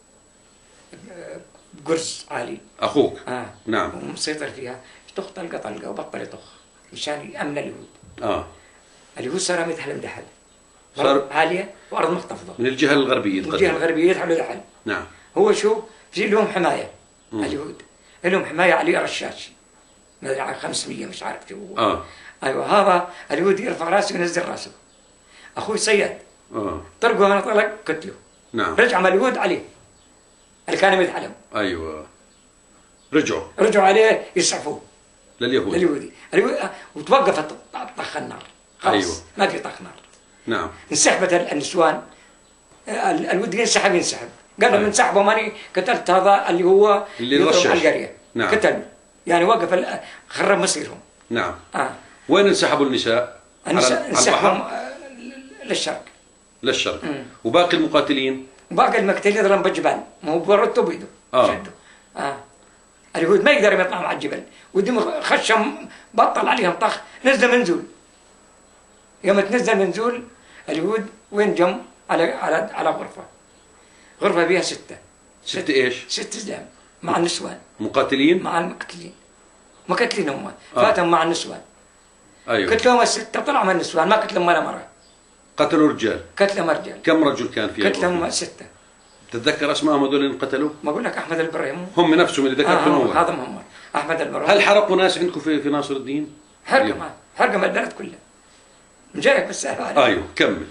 قرص عالي. اخوك. اه نعم. ومسيطر فيها يطخ طلقه طلقه وبطل يطخ مشان يامن اليهود. اه اليهود صار يتحلم دحل. صار عاليه وارض مختفضه. من الجهه الغربيه. من الجهه الغربيه يتحلوا دحل. نعم. هو شو؟ في لهم حمايه. مم. اليهود لهم حمايه علي رشاشي. ما ادري خمسمية مش عارف شو هو. اه ايوه هذا اليهود يرفع راسه وينزل راسه. اخوي صياد. اه طرقوا هنا طلق قتله. نعم. رجع مع اليهود عليه. اللي كانوا يتحلم. ايوه رجعوا رجعوا عليه يسعفوه. لليهود. لليهودي. اليهود وتوقفت طخ النار. خلاص. أيوة. ما في طخ نار. نعم. انسحبت النسوان. الود ينسحب ينسحب. قال لهم أيوة. انسحبوا ماني قتلت هذا اللي هو اللي يضرب رشش. على القريه. نعم. قتل يعني وقف ال- خرب مصيرهم. نعم. اه وين انسحبوا النساء؟ النساء على انسحبوا البحر؟ آه، للشرق. للشرق. مم. وباقي المقاتلين؟ باقي المقتل يضرب بالجبال ما هو بورته بيده. آه. شده. اه اليهود ما يقدروا يطلعوا على الجبل ودم خشم بطل عليهم طخ نزل منزول. يوم تنزل منزول اليهود وين جم على على على غرفه. غرفه بها سته. ست ايش؟ ست زلام مع النسوان. مقاتلين؟ مع المقتلين. مقتلين هم. آه. فاتهم مع النسوان. ايوه. قتلهم السته طلعوا من النسوان ما قتلهم ولا مره. قتلوا رجال. قتلهم رجال. كم رجل كان في قتلهم الغرفة؟ سته. تتذكر اسمائهم هذول اللي انقتلوا؟ ما اقول لك احمد البراهيم. هم نفسهم اللي ذكرتهم آه اول. هذا هم احمد البراهيم. هل حرقوا ناس عندكم في في ناصر الدين؟ حرقوا ما حرقوا البلد كلها. جايك بالسهل عليك. ايوه كمل.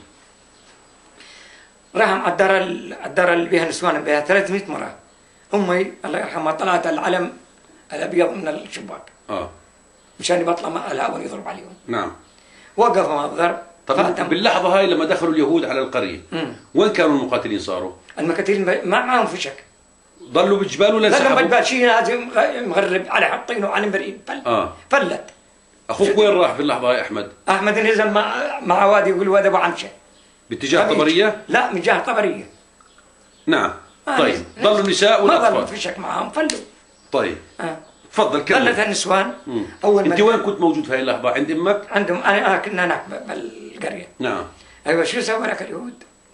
راهم على الدار ال- الدار اللي بها نسوان بها ثلاثمئة مرة. امي الله يرحمها طلعت العلم الابيض من الشباك اه مشان يبطلع مع الهواء يضرب عليهم. نعم. وقفوا مع الضرب. طب فاتم. باللحظه هاي لما دخلوا اليهود على القريه مم. وين كانوا المقاتلين صاروا؟ المقاتلين ما معهم فشك. ضلوا بالجبال ولا لما انسحبوا؟ بالبال شيء لازم مغرب على حطينه على مرئين فل. اه فلت. اخوك وين راح باللحظه هاي احمد؟ احمد نزل مع مع وادي يقول وادي ابو عمشه. باتجاه طبريه؟ لا من جهه طبريه. نعم. آه طيب نزل. ضلوا النساء ما ظلوا والاطفال. فشك معهم فلوا. طيب آه. تفضل ظلت كمل. النسوان. مم. اول ما انت وين كنت موجود في هاي اللحظه؟ عند امك؟ عندهم انا انا كنا هناك بالقريه. نعم. ايوه شو سوى لك اليهود؟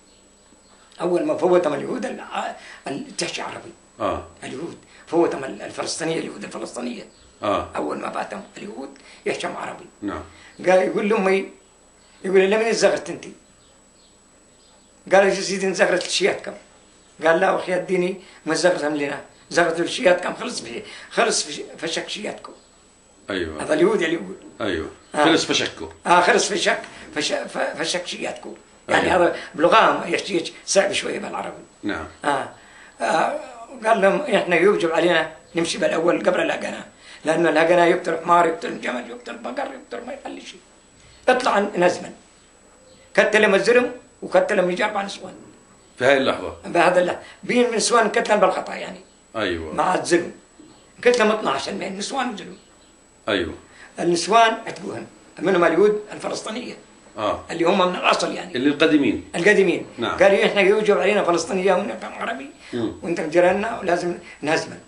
اول ما فوتهم اليهود الع- ال- تحكي عربي. اه اليهود فوتهم ال- الفلسطينيه اليهود الفلسطينيه. اه اول ما فاتهم اليهود يحكم عربي. نعم. قال يقول لامي يقول لي لمن زغرت انت؟ قال يا سيدي انزغرت لشياتكم. قال لا اخي اديني ما زغرتهم لنا زغرتوا لشياتكم خلص في خلص في فشك شياتكم. ايوه هذا اليهود اللي يقول ايوه آه. خلص فشكوا. اه خلص في شك فش ف- فشك شياتكم. يعني أيوة. هذا بلغاهم يحكي صعب شويه بالعربي. نعم. آه. آه. قال لهم احنا يوجب علينا نمشي بالاول قبل الهجنه لانه الهجنه يقتل حمار يقتل جمل يقتل بقر يقتل ما يخلي شيء. اطلع نزما. كتلهم الزلم وكتلهم يجي اربع نسوان. في هاي اللحظه. بهذا الله بين نسوان كتلهم بالخطا يعني ايوه مع الزلم. كتلهم اثنا عشر من نسوان وزلم. ايوه النسوان عتقوهم منهم اليهود الفلسطينيه اه اللي هم من الاصل يعني. اللي القديمين. القديمين. نعم. قالوا احنا يوجب علينا فلسطينيه ونفهم عربي مم. وانت جيراننا ولازم نهزمن.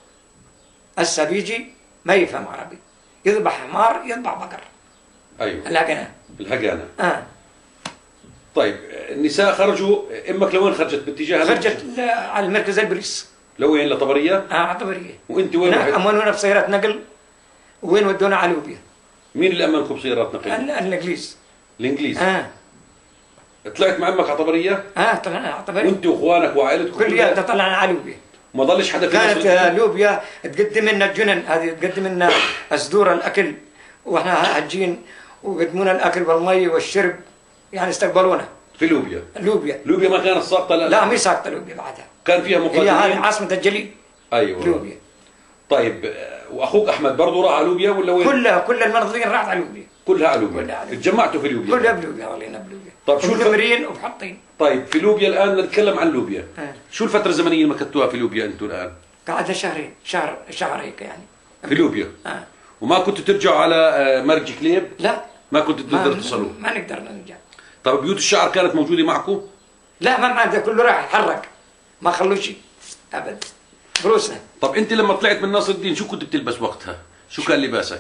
هسه بيجي ما يفهم عربي يذبح حمار يذبح بقر. ايوه الهجنه. الهجانه. اه طيب النساء خرجوا. امك لوين خرجت؟ باتجاه خرجت ل- على المركز البوليس. لوين؟ لطبريه؟ اه عطبريه. وانت وين رحت؟ امنونا بسيارات نقل وين ودونا على لوبيا. مين اللي امنكم بسيارات نقل؟ ال- الانجليز. الانجليز. اه طلعت مع امك على طبريه؟ اه طلعنا على عطبريه. وانت واخوانك وعائلتكم كلياتنا طلعنا على لوبيا. ما ضلش حدا في كانت نصر آه، الدين؟ لوبيا تقدم لنا الجنن هذه تقدم لنا صدور الاكل واحنا هاجين وقدمونا الاكل والمي والشرب يعني استقبلونا. في لوبيا. لوبيا. لوبيا ما كانت ساقطه؟ لا لا مش ساقطه لوبيا بعدها. كان فيها هي هذه مقاتلين. عاصمه الجليل. ايوه لوبيا. طيب آه، واخوك احمد برضه راح على لوبيا ولا وين؟ كلها كل المنظمين راحت على لوبيا. كلها على لوبيا. كلها على لوبيا. اتجمعتوا في لوبيا؟ كلها بلوبيا، ظلينا بلوبيا. طيب شو ومدمرين وبحطين. طيب في لوبيا الان نتكلم عن لوبيا. آه. شو الفتره الزمنيه اللي مكثتوها في لوبيا انتم الان؟ قعدنا شهرين، شهر شهر هيك يعني. في لوبيا. آه. وما كنتوا ترجعوا على آه، مرج كليب؟ لا ما كنتوا ما, تقدروا تصلوا؟ ما نقدر نرجع. طيب بيوت الشعر كانت موجوده معكم؟ لا ما معنا، كله راح يتحرك، ما خلوا شيء ابدا. فلوسنا. طب انت لما طلعت من ناصر الدين شو كنت بتلبس وقتها؟ شو كان لباسك؟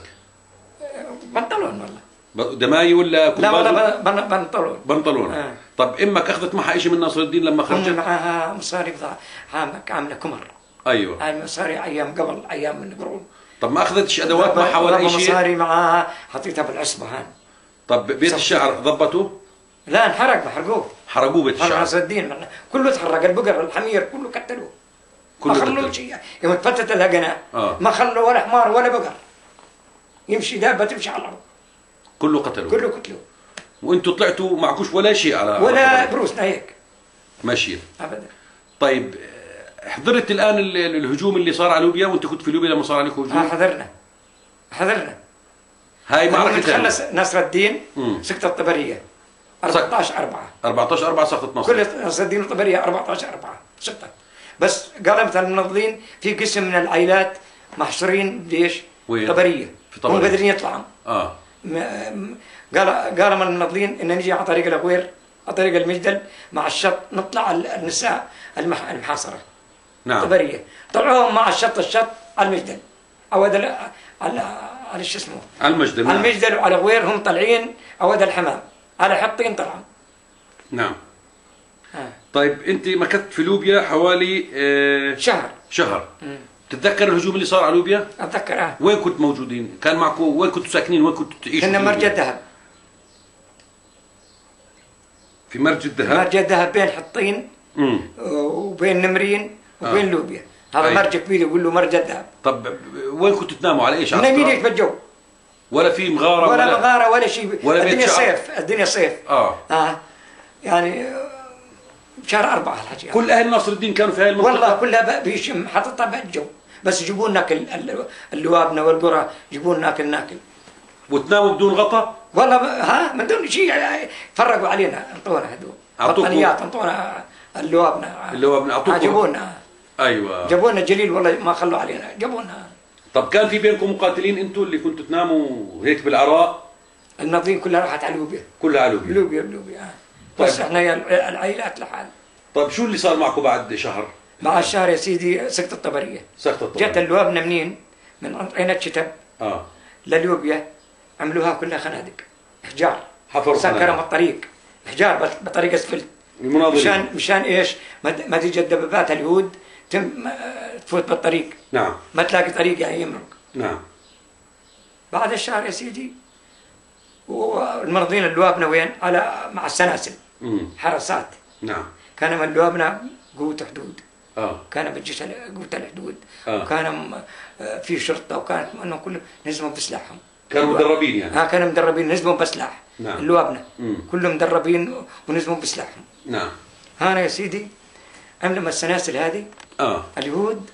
بنطلون والله. دماي ولا كوباز؟ لا والله بن- بن- بنطلون. بنطلون. آه. طب امك اخذت معها شيء من ناصر الدين لما هم خرجت؟ معها مصاري بضاعة عامك عامله كمر. ايوه. هاي مصاري ايام قبل، ايام من قرون. طب ما اخذتش ادوات معها ولا اي شيء؟ مصاري معها حطيتها بالعصبه هان. طب بيت صفي. الشعر ضبطوا؟ لا انحرق، محرقوه. حرقوه بيت الشعر؟ ناصر الدين كله تحرق، البقر الحمير كله قتلوه. كله ما خلوا قتلوه. شيء، يوم تفتت الهجنة آه. ما خلوا ولا حمار ولا بقر يمشي، دابه تمشي على الارض. كله قتلوه. كله قتلوه. وانتوا طلعتوا معكوش ولا شيء على ولا على بروسنا هيك ماشيين. ابدا. طيب آه، حضرت الان ال- ال- الهجوم اللي صار على لوبيا وانت كنت في لوبيا لما صار عليكم ها هجوم؟ حضرنا حضرنا. هاي لما معركه تخلص ثانيه. نصر الدين مم. سكت الطبريه أربعطعش أربعة. أربعطعش أربعة سقطت ناصر. كل نصر الدين الطبريه أربعطعش أربعة سكتت. بس قال مثلا المنظمين في قسم من العائلات محصورين ليش؟ وين؟ طبريه. في طبرية. هم قادرين يطلعوا. اه م- م- قال قال من المنظمين ان نجي على طريق الغوير، على طريق المجدل مع الشط، نطلع على النساء المح- المحاصره. نعم. طبريه طلعوهم مع الشط الشط على المجدل، او هذا ال- على على شو اسمه، على المجد. على نعم. المجدل وعلى غوير هم طالعين او هذا الحمام على حطين طلعوا. نعم. آه. طيب انت مكثت في لوبيا حوالي آه شهر. شهر. تتذكر الهجوم اللي صار على لوبيا؟ اتذكر اه وين كنت موجودين؟ كان معكم وين كنتوا ساكنين؟ وين كنتوا تعيشوا؟ كنا في مرجى لوبيا؟ ذهب. في مرج الذهب. مرجى ذهب بين حطين امم وبين نمرين وبين آه. لوبيا. هذا أي. مرجى كبير يقول له مرجى ذهب. طب وين كنتوا تناموا على ايش؟ على نايمين التراب؟ هيك بالجو، ولا في مغاره ولا ولا مغاره ولا شيء. ولا بيت الدنيا شعر؟ صيف، الدنيا صيف. اه اه يعني شهر أربعة الحكي. كل اهل ناصر الدين كانوا في هاي المنطقه؟ والله كلها ب- بيشم حاططها بالجو، بس يجيبوا لنا ناكل ال- اللوابنا والقرى، يجيبوا لنا ناكل ناكل. وتناموا بدون غطا؟ والله ب- ها من دون شيء فرقوا علينا، انطونا هدول أعطوكوا- بطانيات، انطونا اللوابنا اللي هو بنعطوكم. جابوا لنا ايوه. جابوا لنا جليل، والله ما خلوا علينا، جابوا لنا. طب كان في بينكم مقاتلين انتم اللي كنتوا تناموا هيك بالعراء؟ النظيم كلها راحت على لوبيا. كلها على لوبيا. لوبيا لوبيا آه. طيب. بس احنا يا العائلات لحال. طيب شو اللي صار معكم بعد شهر؟ مع الشهر يا سيدي سكت الطبريه. سقطت جت الطبيعة. اللوابنا منين؟ من عند عين الشتب اه لليوبيا، عملوها كلها خنادق احجار، حفروا سكروا خنادق. الطريق احجار بط- بطريقه اسفلت. المناظرين. مشان مشان ايش؟ ما ت- ما تيجي الدبابات اليهود تم ما- تفوت بالطريق، نعم ما تلاقي طريق يعني يمرق. نعم. بعد الشهر يا سيدي والمرضين اللوابنا وين؟ على مع السناسل امم حرسات. نعم. كان من اللوابنا قوة حدود، اه كان بالجيش ال- قوة الحدود، آه. وكان م- آه، في شرطة، وكانت انهم كلهم نزموا بسلاحهم. كانوا مدربين يعني؟ ها كانوا مدربين، نزموا بسلاح. نعم. اللوابنا مم. كلهم مدربين ونزموا بسلاحهم. نعم. هانا يا سيدي عملوا السناسل هذه اه اليهود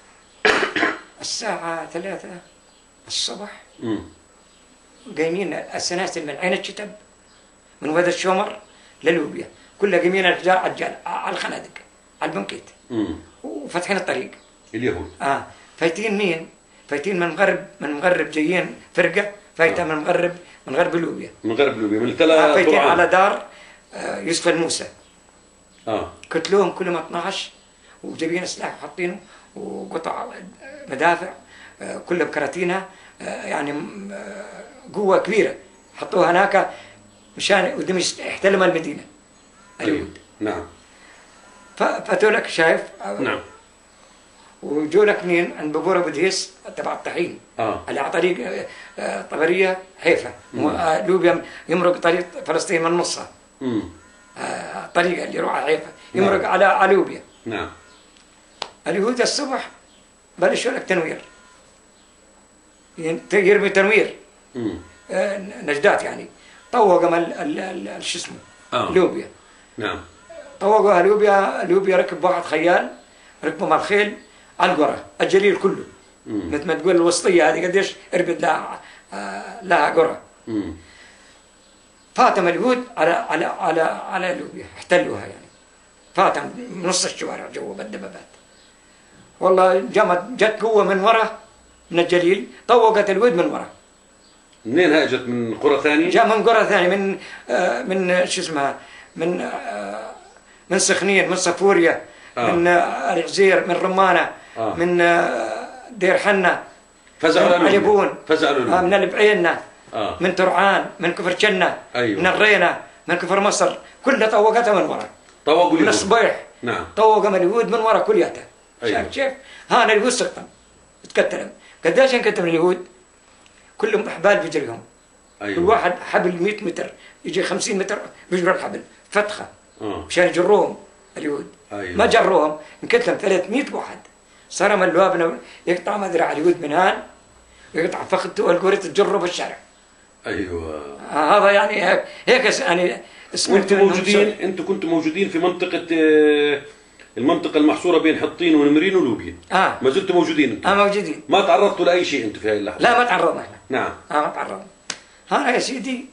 الساعة ثلاثة الصبح امم قايمين السناسل من عين الشتب من وادي الشومر للوبيا، كلها قايمين الرجال على الجال- على الخنادق على البنكيت امم وفاتحين الطريق. اليهود. اه فايتين مين؟ فايتين من المغرب، من المغرب جايين فرقة فايتة آه. من المغرب، من غرب لوبيا. من غرب لوبيا من آه ثلاث فايتين على طلعان. دار آه يوسف الموسى، اه قتلوهم كلهم اثنعش، وجايبين سلاح وحاطينه وقطع مدافع آه، كلها بكراتينها آه، يعني م- آه، قوة كبيرة حطوها هناك مشان ودهم يحتلوا المدينة اليهود. نعم ف- فاتوا لك شايف آه، نعم. وجو لك مين عند بابور ابو دهيس تبع الطحين اه اللي على طريق آه، آه، طبرية حيفا، مم. آه، لوبيا يمرق طريق فلسطين من نصها، امم آه، الطريق اللي يروح على حيفا نعم. يمرق على على لوبيا. نعم. اليهود الصبح بلشوا لك تنوير، يعني يرمي تنوير امم آه، نجدات يعني، طوقوا ال- ال- ال- شو اسمه آه. لوبيا، نعم. طوقوا لوبيا. لوبيا ركب واحد خيال، ركبوا مع الخيل على القرى الجليل كله، مثل ما تقول الوسطيه هذه قديش اربد لها آه لها قرى. فاتم اليهود على على على على لوبيا، احتلوها يعني. فاتم نص الشوارع جوا بالدبابات. والله جمت جت قوه من ورا من الجليل، طوقت اليهود من ورا. منين هاي اجت؟ من قرى ثانيه؟ جاء من قرى ثانيه، من آه من شو اسمها، من آه من سخنين، من صفوريا، آه. من آه العزير، من رمانه، آه. من آه دير حنه، فزعوا من علبون، فزعوا آه من البعينه، آه. من ترعان، من كفر جنة، أيوة. من الرينة، من كفر مصر، كلها طوقتها من ورا. طوقوا من الصبيح. نعم. طوقوا من اليهود من ورا كلياتها. أيوة. شايف كيف؟ هان اليهود سقطوا. تكتلوا. قديش انكتلوا اليهود؟ كلهم احبال بيجريهم. أيوة. كل واحد حبل مئة متر، يجي خمسين متر بيجروا الحبل، فتخة. آه. مشان يجروهم اليهود. أيوة. ما جروهم، انكتلوا ثلاثمئة واحد. صار من الوابنا يقطع مذرع اليهود من هان، يقطع فخذته والقورة تجره بالشارع. ايوه. آه هذا يعني هيك هيك يعني. وانتم موجودين، انتم كنتوا موجودين في منطقه آه المنطقه المحصوره بين حطين ونمرين ولوبيا. اه ما زلتوا موجودين انتم؟ اه موجودين. ما تعرضتوا لاي شيء انتم في هاي اللحظه؟ لا ما تعرضنا احنا. نعم. اه ما تعرضنا. هنا يا سيدي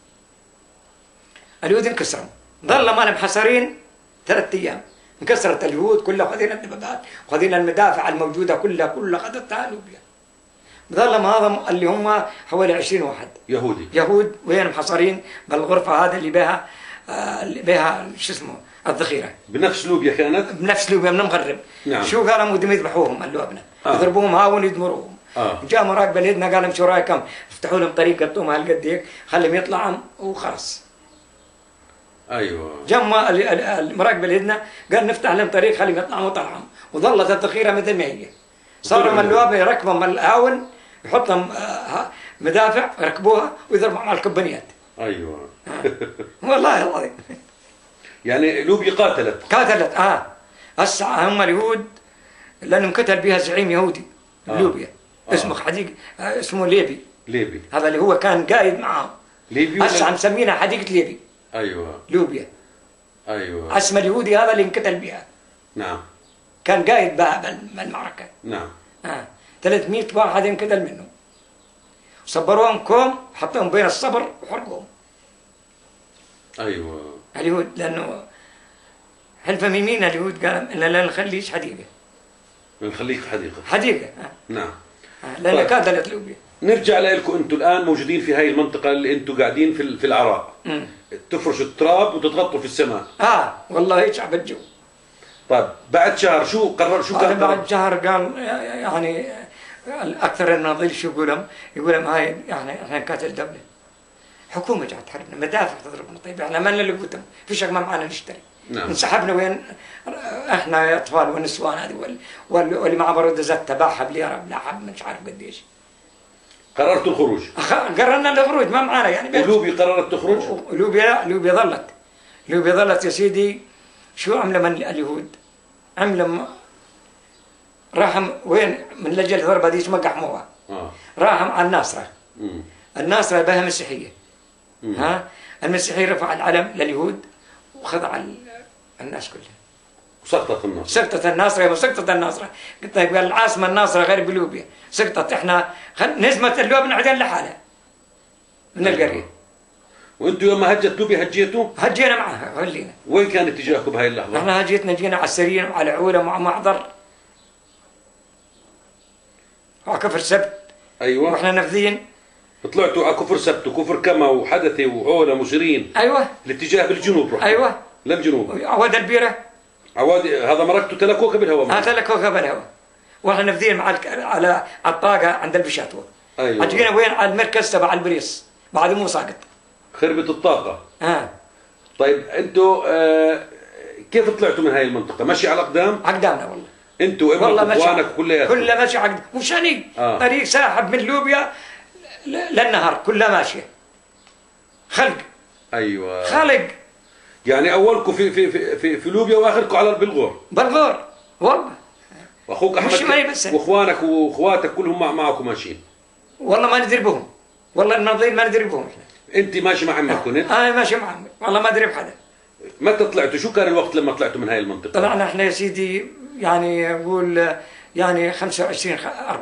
اليهود انكسروا، ظل ما محصرين ثلاث ايام، انكسرت اليهود كلها، خذينا الدبابات وخذينا المدافع الموجوده كلها كلها خذتها لوبيا. ظل هذا اللي هم حوالي عشرين واحد يهودي يهود وين محصرين بالغرفه هذا اللي بها آه اللي بها شو اسمه الذخيره. بنفس لوبيا كانت؟ بنفس لوبيا من المغرب. نعم. شو قالوا بدهم يذبحوهم اللبنه، آه. يضربوهم هاون يدمروهم. آه. جاء مراقب الهدنه قال لهم شو رايكم افتحوا لهم طريق قطوهم هالقد هيك خليهم يطلعوا وخلص. ايوه. جمع المراقب الهدنه قال نفتح لهم طريق خليهم يطلعوا وطلعوا، وظلت الذخيره مثل ما هي. صاروا من اللوابه يركبهم الهاون يحط لهم مدافع يركبوها ويضربوا على الكبانيات. ايوه. والله العظيم. يعني لوبيا قاتلت. قاتلت اه. هسه هم اليهود لانهم قتل بها زعيم يهودي آه. لوبيا آه. اسمه حديقه آه اسمه ليبي. ليبي. هذا اللي هو كان قايد معهم. ليبي. هسه عم نسمينها حديقه ليبي. ايوه. لوبيا. ايوه. اسم اليهودي هذا اللي انقتل بها. نعم. كان قايد بها بالمعركه. نعم. اه ثلاثمئة واحد انقتل منه. صبروهم كوم حطوهم بين الصبر وحرقوهم. ايوه. اليهود لانه حلف يمين اليهود قال ان لا نخليش حديقه. نخليك في حديقه. حديقه آه. نعم. آه. لان طيب. قاتلت لوبيا. نرجع لكم انتم الان موجودين في هاي المنطقه اللي انتم قاعدين في في العراء. مم. تفرشوا التراب وتتغطوا في السماء. اه والله يشعب الجو. طيب بعد شهر شو قرر شو كان؟ بعد شهر قال يعني الاكثر الناضل شو يقولهم؟ يقولهم هاي يعني احنا نقاتل دوله. حكومه جات تحاربنا، مدافع تضربنا، طيب احنا ما لنا اللي قوتهم، فيش ما معنا نشتري. نعم. انسحبنا وين احنا اطفال والنسوان هذه واللي مع برود زت تباحها بليره بلا حب مش عارف قديش. قررتوا الخروج؟ قررنا الخروج ما معنا يعني. ولوبيا قررت تخرج؟ لوبيا لوبيا ظلت. لوبيا ظلت يا سيدي. شو عملوا من اليهود؟ عملوا راحوا وين من لجل الضربه ديش ما قحموها. اه راحوا على الناصره. امم الناصره بها مسيحيه. مم. ها المسيحيه رفع العلم لليهود وخضع الناس كلها. وسقطت الناصره. سقطت الناصره وسقطت الناصره. قلت لك العاصمه الناصره غير بلوبيا، سقطت احنا خل... نزمت اللوبنه عدين لحالها من القريه. وانتم يوم ما هجت لوبيا هجيتوا؟ هجينا معها خلينا. وين كان اتجاهكم بهاي اللحظه؟ احنا هجيتنا جينا على السريين وعلى عوله وعلى معذر وعلى كفر سبت. ايوه. واحنا نافذين. طلعتوا على كفر سبت وكفر كما وحدثي وعوله وشيرين. ايوه. الاتجاه بالجنوب رحتوا. ايوه. للجنوب. عواد البيره. عوادي هذا مركتوا تلكوك بالهواء. اه تلكوك بالهواء. واحنا نافذين مع الك... على الطاقه عند البشاتوه. ايوه. جينا وين على المركز تبع البريص بعد مو ساقط. خربت الطاقه. اه طيب انتوا آه كيف طلعتوا من هاي المنطقه؟ ماشي على الاقدام؟ عقدامنا والله. انتوا وامك واخوانك كلياتكم؟ كلها ماشي عقد مش هني. آه. طريق ساحب من لوبيا للنهر كلها ماشيه. خلق. ايوه. خلق. يعني اولكم في في في في, في لوبيا واخركم على بالغور. بالغور والله. واخوك احمد واخوانك واخواتك كلهم مع معكم ماشيين. والله ما ندري بهم. والله الناظرين ما ندري بهم احنا. انت ماشي مع عمك كنت؟ اه ماشي مع عمي، والله ما ادري بحدا. متى طلعتوا؟ شو كان الوقت لما طلعتوا من هاي المنطقه؟ طلعنا احنا يا سيدي يعني اقول يعني خمسة وعشرين أربعة.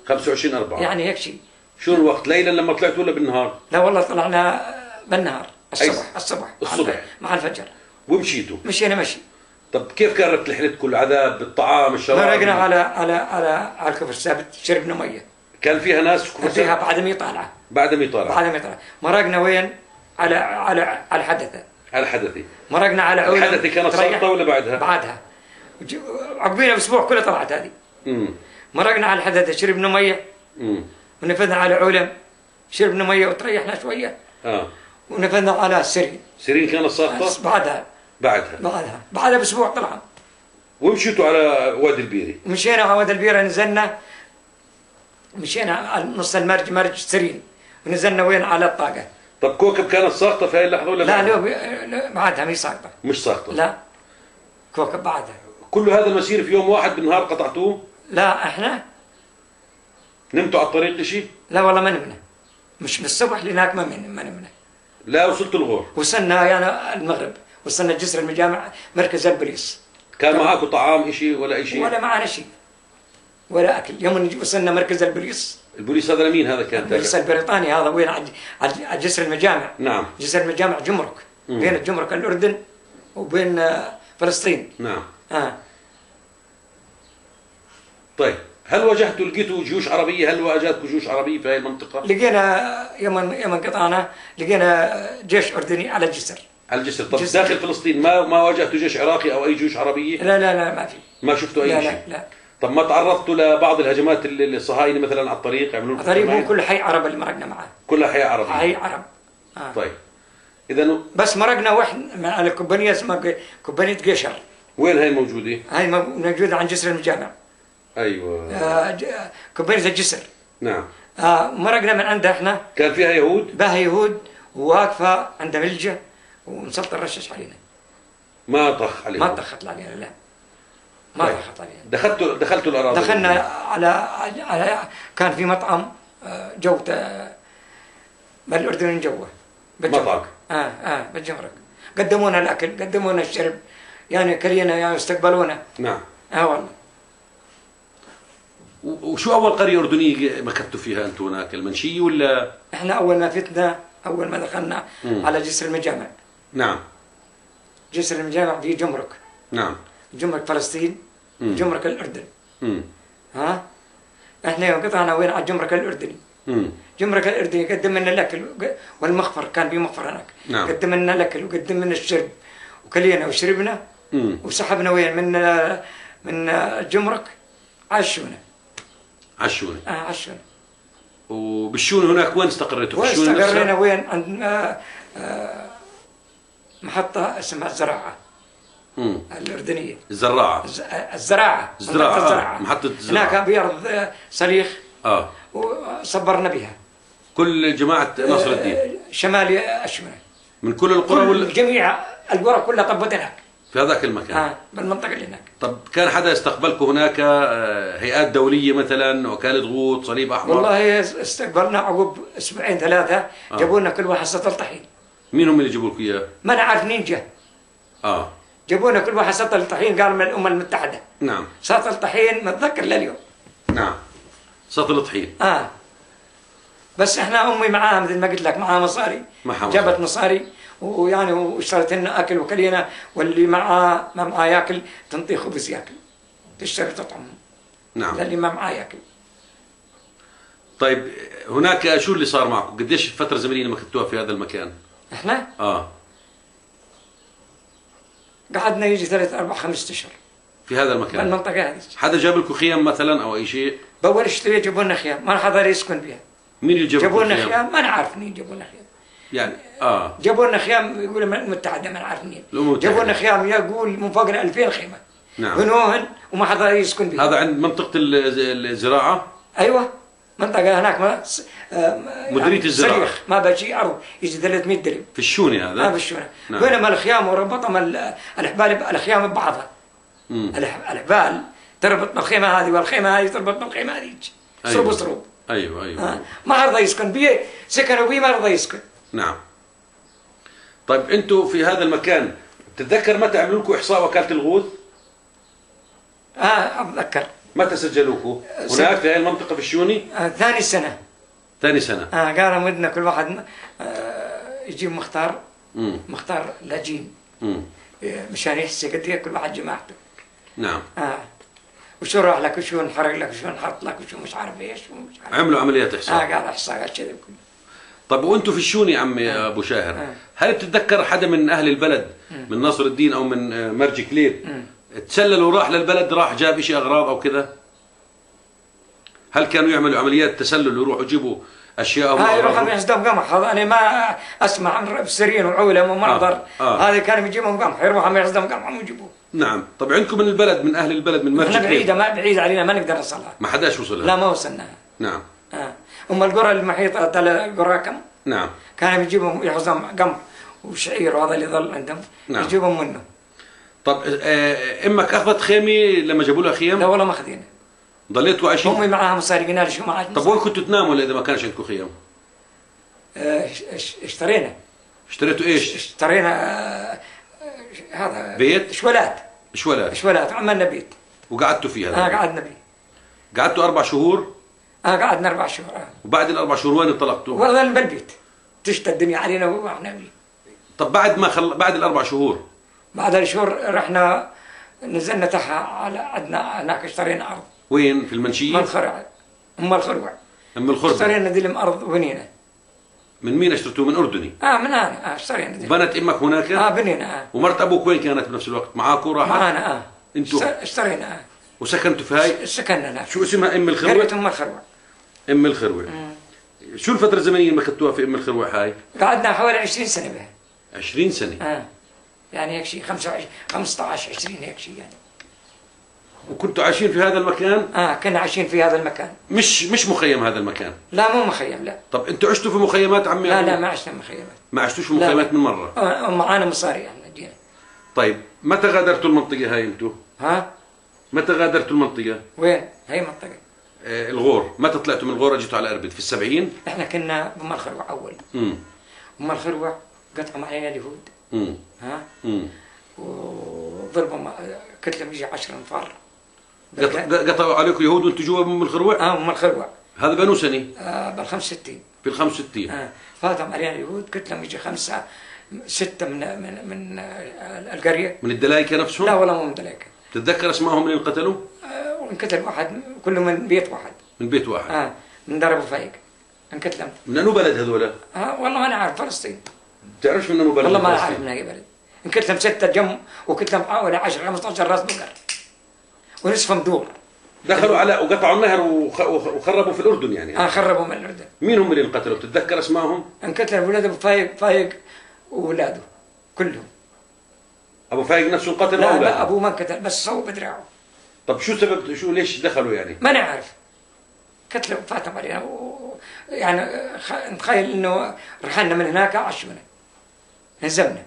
خمسة وعشرين أربعة يعني هيك شيء. شو الوقت، ليلا لما طلعت ولا بالنهار؟ لا والله طلعنا بالنهار، الصبح الصبح الصبح مع الفجر ومشيتوا. مشينا مشي. طب كيف كانت رحلتكم؟ العذاب بالطعام الشراب؟ مرقنا على على على على الكفر الثابت، شربنا ميه. كان فيها ناس فيها بعد ما يطالعه بعد ما يطالع بعد ما يطالع مرقنا وين؟ على على على الحدثه. على الحدثي. مرقنا على عولم. الحدثي كانت ساقطه ولا بعدها؟ بعدها. عقبينا باسبوع كله طلعت هذه. امم مرقنا على الحدثه، شربنا ميه. امم ونفذنا على عولم، شربنا ميه وتريحنا شويه. اه ونفذنا على سرين. سرين كانت ساقطه؟ بعدها بعدها بعدها بعدها باسبوع طلعنا. ومشيتوا على وادي البيري. مشينا على وادي البيرة، نزلنا مشينا على نص المرج، مرج سرين، ونزلنا وين؟ على الطاقة. طب كوكب كانت ساقطة في هاي اللحظة ولا لا بعدها؟ لا بعدها مش ساقطة. مش ساقطة؟ لا كوكب بعدها. كل هذا المسير في يوم واحد بالنهار قطعتوه؟ لا احنا نمتوا على الطريق شيء؟ لا والله ما نمنا، مش من الصبح لهناك ما ما نمنا. لا وصلتوا الغور؟ وصلنا يعني المغرب، وصلنا جسر المجامع مركز البوليس. كان معاكم طعام شيء ولا أي شيء؟ ولا معنا شيء ولا أكل. يوم وصلنا مركز البوليس. البوليس هذا لمين هذا كان؟ البوليس البريطاني هذا وين؟ على جسر المجامع. نعم. جسر المجامع جمرك، مم. بين الجمرك الأردن وبين فلسطين. نعم. آه. طيب هل واجهتوا لقيتوا جيوش عربية؟ هل واجهتكم جيوش عربية في هذه المنطقة؟ لقينا يوم يوم قطعنا لقينا جيش أردني على الجسر. على الجسر. طب جسر. داخل فلسطين ما ما واجهتوا جيش عراقي أو أي جيوش عربية؟ لا لا لا ما في. ما شفتوا أي لا شيء؟ لا لا. طب ما تعرضتوا لبعض الهجمات اللي الصهاينة مثلا على الطريق يعملون؟ على الطريق مو كل حي عرب اللي مرقنا معاه. كلها حي عربي. حي عرب. آه. طيب إذا بس مرقنا واحد على كوبانية اسمها كوبانية قشر. وين هاي موجودة؟ هاي موجودة عند جسر المجامع. أيوة. آه كوبانية الجسر. نعم. آه مرقنا من عندها احنا. كان فيها يهود؟ بها يهود وواقفة عندها ملجة ومسلط الرشش علينا. ما طخ علينا؟ ما طخت علينا لا. ما طيب. طخت علينا. دخلتوا دخلتوا الأراضي؟ دخلنا على على كان في مطعم جوته بالأردن جوه. مطعم. اه اه بالجمرك. قدمونا الأكل، قدمونا الشرب، يعني كلينا يعني استقبلونا. نعم. اه والله. وشو أول قرية أردنية مكثتوا فيها أنتم هناك؟ المنشية ولا؟ إحنا أول ما فتنا أول ما دخلنا مم. على جسر المجامع. نعم. جسر المجامع في جمرك. نعم. جمرك فلسطين، مم. جمرك الأردن. مم. ها؟ إحنا يوم قطعنا وين؟ على جمرك الأردني. مم. جمرك الأردني قدم لنا الأكل والمخفر، كان في مخفر هناك. نعم. قدم لنا الأكل وقدم لنا الشرب وكلينا وشربنا. مم. وسحبنا وين؟ من من الجمرك عشونا. عشونة. اه عشونة. وبالشونة هناك وين استقريتوا؟ وين استقرينا وين؟ عند آه آه محطة اسمها الزراعة. امم الأردنية. الزراعة. الزراعة. الزراعة. الزراعة. محطة الزراعة. هناك بيرض صريخ. اه. وصبرنا بها. كل جماعة نصر الدين. آه شمال أشمنة. من كل القرى ولا؟ جميع القرى كلها طبت هناك. في هذاك المكان. اه بالمنطقة اللي هناك. طب كان حدا يستقبلكم هناك؟ هيئات دولية مثلا، وكالة غوط، صليب أحمر؟ والله استقبلنا عقب أسبوعين ثلاثة. آه. جابوا لنا كل واحد سطل طحين. مين هم اللي جابوا لكم إياه؟ ما أنا عارف مين جا. آه. جابوا لنا كل واحد سطل طحين، قال من الأمم المتحدة. نعم. سطل طحين متذكر لليوم. نعم. سطل طحين. آه. بس إحنا أمي معاها مثل ما قلت لك معاها مصاري. معها جابت مصاري ويعني واشترت لنا اكل وكلينا، واللي معاه ما معاه ياكل تنطيه خبز ياكل، تشتري تطعم. نعم. للي ما معاه ياكل. طيب هناك شو اللي صار معكم؟ قديش فترة زمنية مكثتوها في هذا المكان؟ احنا؟ اه. قعدنا يجي ثلاث اربع خمس اشهر في هذا المكان. بالمنطقة هذه. حدا جاب لكم خيام مثلا او اي شيء؟ بأول اشتري جابوا لنا خيام، ما حدا يسكن بها. مين اللي جاب لكم جابوا خيام؟ لنا خيام، ما نعرف مين جابوا لنا خيام. يعني اه جابوا لنا خيام يقولوا من المتحدة، ما نعرف مين. جابوا لنا خيام يقول من فوق ألفين خيمة. نعم. بنوهن وما حدا يسكن بها. هذا عند منطقة الزراعة؟ ايوه منطقة هناك ما مديرية يعني الزراعة. صريخ ما بشي أرض يجي ثلاثمية درهم. في الشونة هذا؟ اه في الشونة. نعم. بينما الخيام وربطهم الحبال الخيام ببعضها. الحبال تربط بالخيمة هذه والخيمة هذه تربط بالخيمة هذه. صروب أيوة. صروب. ايوه ايوه. آه. ما رضى يسكن بيه، سكنوا بيه ما رضى يسكن. نعم. طيب انتم في هذا المكان بتتذكر متى عملوا لكم احصاء وكالة الغوث؟ اه اتذكر. متى سجلوكوا؟ هناك في هاي المنطقة في الشوني؟ آه ثاني سنة. ثاني سنة. اه قالوا مدنا كل واحد آه يجيب مختار. مم. مختار لاجين. مم. مشان يحسي قد ايه كل واحد جماعته. نعم. اه وشو راح لك وشو انحرق لك وشو انحط لك وشو مش عارف ايش ومش عارف. عملوا عمليات احصاء. اه قال احصاء كذا كله. طب وانتم في الشوني يا عمي آه. ابو شاهر آه. هل بتتذكر حدا من اهل البلد مم. من ناصر الدين او من مرج كليب تسلل وراح للبلد، راح جاب شيء اغراض او كذا؟ هل كانوا يعملوا عمليات تسلل ويروحوا يجيبوا اشياء؟ هاي يروحوا يحسدوا قمح، انا ما اسمع عن سرين وعولم ومنظر. آه. آه. هذا كانوا يجيبهم قمح، يروحوا يحسدوا قمح ويجيبوه. نعم. طب عندكم من البلد، من اهل البلد، من مرج كليب؟ احنا بعيده، ما بعيده علينا، ما نقدر نوصلها. ما حداش وصلها؟ لا ما وصلناها. نعم. اه هم القرى المحيطه القرى كم؟ نعم. كانوا بيجيبهم يحصدوا قمح وشعير وهذا اللي ظل عندهم. نعم. يجيبهم منه. طب آه امك اخذت خيمه لما جابوا لها خيم؟ لا والله ما اخذينا. ضليتوا عايشين؟ امي معاها مصاري، قلنا لها شو معك؟ طب وين كنتوا تناموا اذا ما كانش عندكم خيم؟ اه اشترينا. اشتريتوا ايش؟ اشترينا آه هذا بيت؟ شولات. شولات. شولات عملنا بيت. وقعدتوا فيه هذا؟ اه قعدنا فيه. قعدتوا اربع شهور؟ اه قعدنا اربع شهور. آه. وبعد الاربع شهور وين انطلقتوا؟ والله بالبيت. تشتى الدنيا علينا واحنا فيه. طب بعد ما خل... بعد الاربع شهور؟ بعد الشهور رحنا نزلنا تحت على عندنا هناك اشترينا ارض. وين؟ في المنشيه؟ ام الخرع. ام الخروع. ام الخرع. اشترينا دلم ارض وبنينا. من مين اشتريتوه؟ من اردني؟ اه من انا اه اشترينا دلم. بنت امك هناك؟ اه بنينا اه. ومرت ابوك وين كانت بنفس الوقت؟ معاكم راحت؟ معانا اه. انتوا اشترينا اه. وسكنتوا في هاي؟ سكننا هناك. شو اسمها ام الخروع؟ قرية ام الخروع. ام الخروع. شو الفترة الزمنية اللي مكثتوها في ام الخروع هاي؟ قعدنا حوالي عشرين سنة بها. عشرين سنة؟ اه يعني هيك شيء خمسة وعشرين خمسة عشر عشرين هيك شيء يعني. وكنتوا عايشين في هذا المكان؟ اه كنا عايشين في هذا المكان. مش مش مخيم هذا المكان؟ لا مو مخيم لا. طب انتوا عشتوا في مخيمات عمي؟ لا لا ما عشنا مخيمات. ما عشتوش في مخيمات من مرة؟ آه معانا مصاري احنا جينا. طيب متى غادرتوا المنطقة هاي انتوا؟ ها؟ متى غادرتوا المنطقة؟ وين؟ هي منطقة. آه الغور، متى طلعتوا من الغور اجيتوا على اربد؟ في السبعين؟ احنا كنا بأم الخروع اول. امم أم الخروع قطعوا علينا اليهود. امم ها؟ امم وضربوا كتلهم يجي عشرة انفار. قطعوا عليكم يهود وانتم جوا ام الخروع؟ اه ام الخروع. هذا بأنو سنة؟ آه بال خمسة وستين. في ال خمسة وستين. اه فاتهم علينا اليهود كتلهم يجي خمسة ستة من من من القرية. من الدلايكة نفسهم؟ لا والله مو من الدلايكة. تتذكر اسمائهم اللي انقتلوا؟ آه انقتل واحد كله من بيت واحد. من بيت واحد؟ اه من دار ابو فايق. انقتلوا. من انو بلد هذولا؟ اه والله ما انا عارف، فلسطين. بتعرفش من انو بلد؟ والله ما انا عارف من اي بلد. انقتلوا ستة جم وكتلهم حوالي عشرة خمسة عشر راس بقر. ونصفهم دور. دخلوا على وقطعوا النهر وخربوا في الاردن يعني. اه خربوا من الاردن. مين هم اللي انقتلوا؟ بتتذكر اسمائهم؟ انقتلوا اولاد ابو فايق فايق واولاده كلهم. ابو فايق نفسه انقتل لا واولاده؟ لا ابوه ما انقتل بس صوب بدراعه. طب شو سبب، شو ليش دخلوا يعني؟ ما نعرف. قتلوا فاتهم علينا و... يعني خ... نتخيل انه رحلنا من هناك عشونا هزمنا.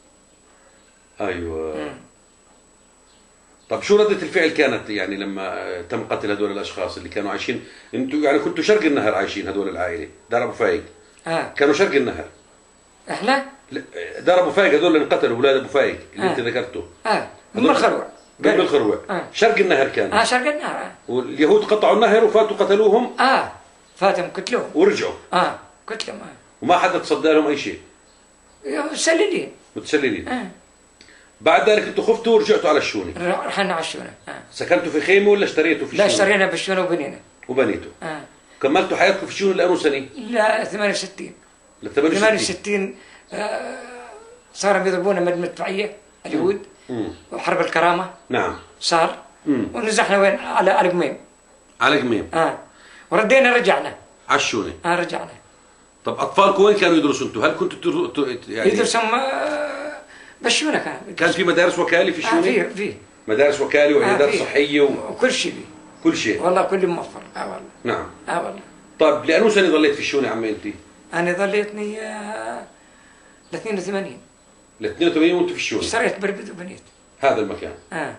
ايوه. مم. طب شو ردة الفعل كانت يعني لما تم قتل هذول الاشخاص اللي كانوا عايشين؟ انتوا يعني كنتوا شرق النهر عايشين هذول العائله، دار ابو فايق. اه كانوا شرق النهر. احنا؟ دار ابو فايق هذول اللي انقتلوا اولاد ابو فايق اللي آه. انت ذكرته. اه من الخروع. قبل الخروع. آه. شرق النهر كان. اه شرق النهر. آه. واليهود قطعوا النهر وفاتوا قتلوهم. اه فاتهم قتلوهم. ورجعوا. اه قتلهم. اه وما حدا تصدى لهم اي شيء. متسللين. متسللين. اه بعد ذلك انتوا خفتوا ورجعتوا على الشوني؟ رحنا على الشوني. آه. سكنتوا في خيمه ولا اشتريتوا في الشوني؟ لا اشترينا بالشوني وبنينا. وبنيتوا. اه كملتوا حياتكم في الشوني لأنه سنة؟ لا ثمانية وستين. ل ثمانية وستين. ثمانية وستين آه صاروا يضربونا من المدفعية اليهود. مم. وحرب الكرامة. نعم. صار. مم. ونزحنا وين؟ على على قميم. على قميم. اه وردينا رجعنا. على الشوني. اه رجعنا. طب اطفالكم وين كانوا يدرسوا انتم؟ هل كنتوا تر... يعني يدرسوا آه بالشونة كان. كان في مدارس وكالة في الشوني؟ اه في في مدارس وكالة وعيادات آه صحية و... وكل شيء فيه. كل شيء. والله كل موفر. اه والله. نعم. اه والله. طيب لأنه سنة ظليت في الشوني عمي انت؟ انا ظليتني آه ل اثنين وثمانين. ل اثنين وثمانين وانت في الشوني؟ اشتريت بربد وبنيت. هذا المكان. اه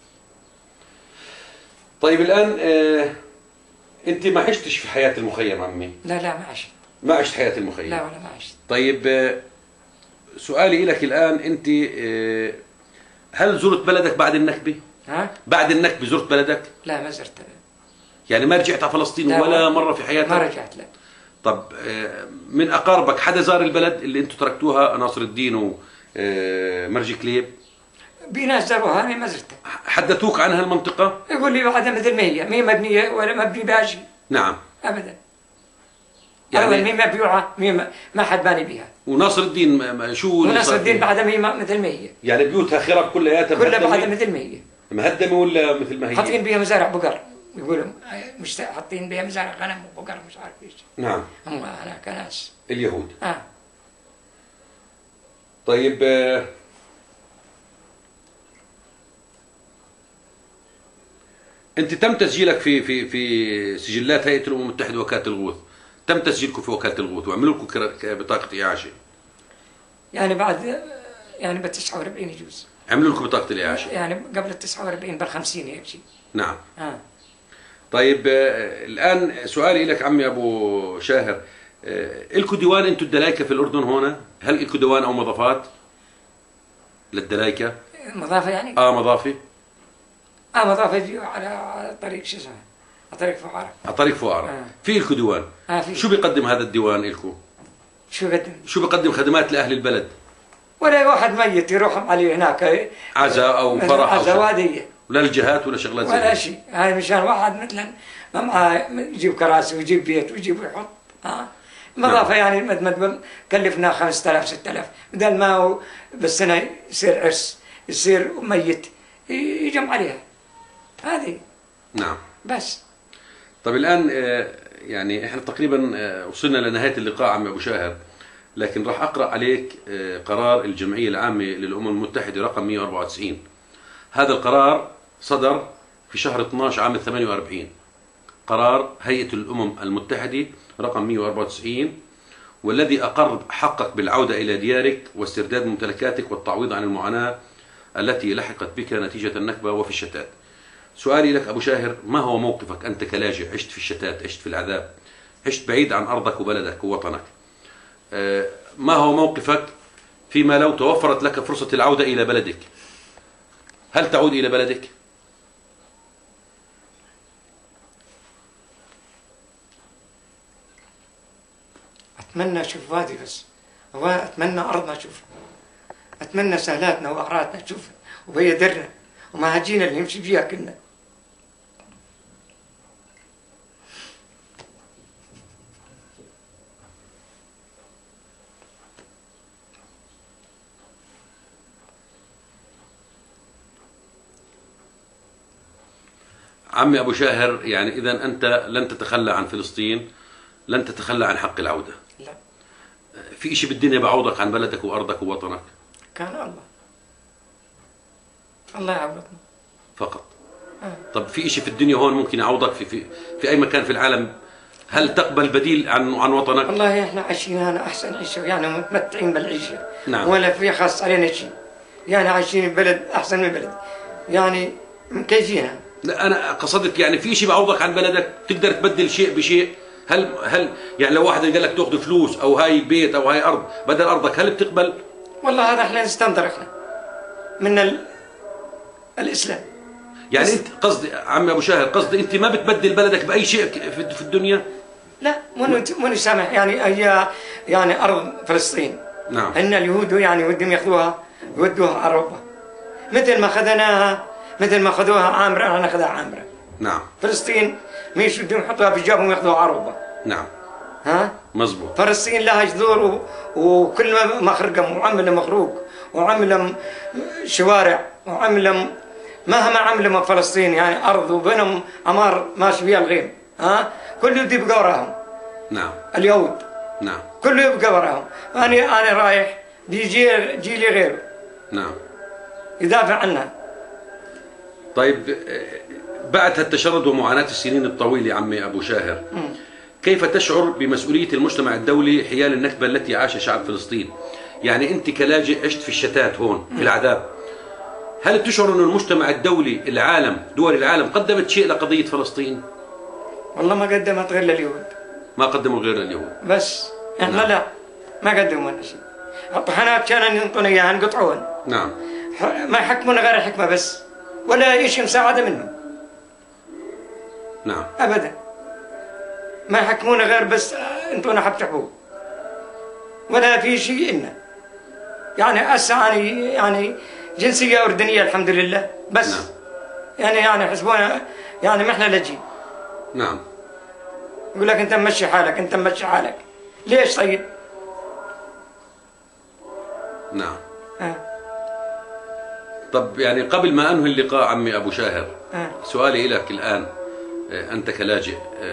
طيب الآن آه انت ما عشتش في حياة المخيم عمي؟ لا لا ما عشت. ما عشت حياة المخيم؟ لا ولا ما عشت. طيب آه سؤالي لك الآن، انت آه هل زرت بلدك بعد النكبة؟ ها؟ بعد النكبة زرت بلدك؟ لا ما زرت. يعني ما رجعت على فلسطين ولا مرة في حياتك؟ ما رجعت لا. طب من أقاربك حدا زار البلد اللي أنتم تركتوها، ناصر الدين ومرجي كليب؟ في ناس زاروها أنا ما زرتها. حدثوك عن هالمنطقة؟ يقول لي بعدها مثل ما هي، ما هي مبنية ولا مبني بها شيء. نعم. أبدا. يعني مي مبيوعة، مي ما حد باني بها. وناصر الدين شو؟ وناصر الدين بعدها مي مثل ما هي. يعني بيوتها خرب كلياتها كلها بعدها مثل ما هي. مهدمة ولا مثل ما هي؟ حاطين بها مزارع بقر، يقولوا مش حاطين بها مزارع غنم وبقر مش عارف ايش. نعم. هم هناك ناس. اليهود. اه. طيب آه انت تم تسجيلك في في في سجلات هيئة الامم المتحدة وكالة الغوث، تم تسجيلكم في وكالة الغوث وعملوا لكم بطاقة إعاشة. يعني بعد يعني ب تسعة وأربعين يجوز. عملوا لكم بطاقة الإعاشة. يعني قبل ال تسعة وأربعين بال خمسين هيك شيء. نعم. اه. طيب آه الآن سؤالي لك عمي أبو شاهر، آه إلكم ديوان أنتم الدلايكة في الأردن هون؟ هل إلكم ديوان أو مضافات للدلايكة؟ مضافة يعني؟ اه مضافة. اه مضافة على طريق شو اسمه؟ على طريق فقارة. على طريق فقارة. آه. في لكم ديوان؟ اه في. شو بيقدم هذا الديوان لكم؟ شو بيقدم؟ شو بيقدم خدمات لأهل البلد؟ ولا واحد ميت يروح عليه هناك عزاء أو فرح أو عزاء وادية. ولا الجهات ولا شغلات زي ولا شيء، هاي مشان واحد مثلا ما معاه يجيب كراسي ويجيب بيت ويجيب ويحط. اه مضافة. نعم. يعني مثل ما تقول كلفنا خمسة آلاف ستة آلاف، بدل ما هو بالسنة يصير عرس يصير ميت يجمع عليها. هذه. نعم. بس. طيب الآن يعني احنا تقريبا وصلنا لنهاية اللقاء عم أبو شاهر، لكن راح أقرأ عليك قرار الجمعية العامة للأمم المتحدة رقم مئة وأربعة وتسعين. هذا القرار صدر في شهر اثناشر عام ثمانية وأربعين، قرار هيئة الأمم المتحدة رقم مئة وأربعة وتسعين، والذي أقر حقك بالعودة إلى ديارك واسترداد ممتلكاتك والتعويض عن المعاناة التي لحقت بك نتيجة النكبة وفي الشتات. سؤالي لك أبو شاهر، ما هو موقفك أنت كلاجئ عشت في الشتات، عشت في العذاب، عشت بعيد عن أرضك وبلدك ووطنك؟ ما هو موقفك فيما لو توفرت لك فرصة العودة إلى بلدك؟ هل تعود إلى بلدك؟ أتمنى أشوف وادي بس، أتمنى أرضنا أشوفها، أتمنى سهلاتنا وأعراضنا نشوفها وبيدرنا ومهاجينا اللي نمشي فيها كلنا. عمي أبو شاهر، يعني إذا أنت لن تتخلى عن فلسطين، لن تتخلى عن حق العودة. لا. في إشي بالدنيا بعوضك عن بلدك وأرضك ووطنك؟ كان الله. الله يعوضنا. فقط. آه. طب في إشي في الدنيا هون ممكن يعوضك في في في أي مكان في العالم؟ هل تقبل بديل عن عن وطنك؟ والله إحنا عايشين هنا أحسن عيشة، يعني متمتعين بالعيشة. نعم. ولا في خاص علينا شيء. يعني عايشين ببلد أحسن من بلد. يعني مكيفينها. لا أنا قصدت يعني في شيء بعوضك عن بلدك، تقدر تبدل شيء بشيء؟ هل هل يعني لو واحد قال لك تاخذ فلوس أو هاي بيت أو هاي أرض بدل أرضك، هل بتقبل؟ والله هذا احنا نستنظر احنا من ال... الإسلام. يعني أنت قصدي عمي أبو شاهر، قصدي أنت ما بتبدل بلدك بأي شيء في الدنيا؟ لا مو مو سامح، يعني هي يعني أرض فلسطين. نعم. إن اليهود يعني ودهم ياخذوها يودوها أوروبا، مثل ما خذناها مثل ما خذوها عامرة أنا ناخذها عامرة. نعم. فلسطين مش بدهم يحطوها في جيبهم وياخذوها أوروبا. نعم. ها؟ مزبوط. فلسطين لها جذور وكل ما مخرقة وعملة مخروق وعملة شوارع وعملة مهما عملوا فلسطين، يعني أرض وبنهم عمار ماشي فيها الغيم. ها؟ كله يبقى وراهم. نعم. اليهود. نعم. كله يبقى وراهم. أنا أنا رايح بيجي جيلي غيره. نعم. يدافع عنها. طيب بعد هالتشرد ومعاناة السنين الطويلة عمي أبو شاهر، م. كيف تشعر بمسؤولية المجتمع الدولي حيال النكبة التي عاش شعب فلسطين؟ يعني أنت كلاجئ عشت في الشتات هون في العذاب، هل تشعر أن المجتمع الدولي العالم دول العالم قدمت شيء لقضية فلسطين؟ والله ما قدمت غير لليهود. ما قدموا غير لليهود بس احنا نعم. لا ما قدموا لنا شيء. الطحنات كانوا ينطون اياها نقطعوهن. نعم. ما يحكمون غير الحكمة بس. ولا شيء مساعدة منهم. نعم. أبدا ما يحكمونا غير بس انتونا حب تحبوه، ولا في شيء إلنا. يعني هسه يعني يعني جنسية أردنية الحمد لله بس. نعم. يعني يعني حسبونا يعني ما احنا لجين. نعم. يقول لك أنت ممشي حالك، أنت ممشي حالك، ليش طيب؟ نعم. آه. طب يعني قبل ما أنهي اللقاء عمي أبو شاهر، آه. سؤالي لك الآن، أنت كلاجئ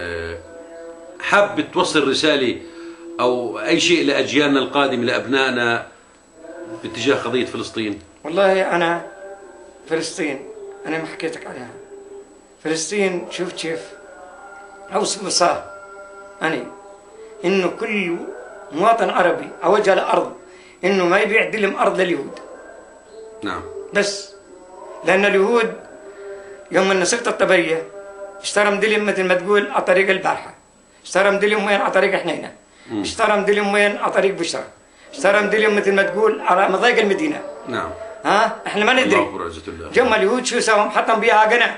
حاب توصل رسالة أو أي شيء لأجيالنا القادمة لأبنائنا باتجاه قضية فلسطين؟ والله أنا فلسطين أنا ما حكيتك عليها. فلسطين شوف كيف أوصف صار أنا إنه كل مواطن عربي على وجه الأرض إنه ما يبيع دلم أرض لليهود. نعم. بس لأن اليهود يوم أن صرت الطبرية اشترى مدلم مثل ما تقول على طريق البارحة، اشترى مدلم وين على طريق حنينة، اشترى مدلم وين على طريق بشرى، اشترى مدلم مثل ما تقول على مضايق المدينة. نعم. ها احنا ما ندري. جم اليهود شو سووا؟ حطم بيها قناة.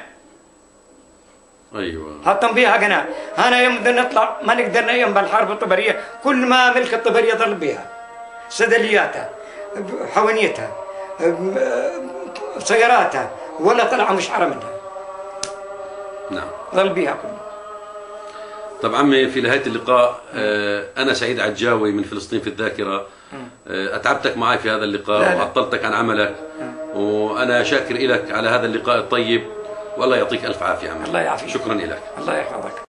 ايوه. حطم بيها قناة. انا يوم بدنا نطلع ما نقدر يوم بالحرب الطبرية كل ما ملك الطبرية ضل بيها. سدلياتها، حونيتها، سياراتها، ولا طلع مشعرة منها. نعم. ظل بيها كلها. طب عمي في نهاية اللقاء أنا سعيد عجاوي من فلسطين في الذاكرة، أتعبتك معي في هذا اللقاء وعطلتك عن عملك، وأنا شاكر لك على هذا اللقاء الطيب، والله يعطيك ألف عافية عمي. الله يعافيك. شكرا لك. الله يحفظك.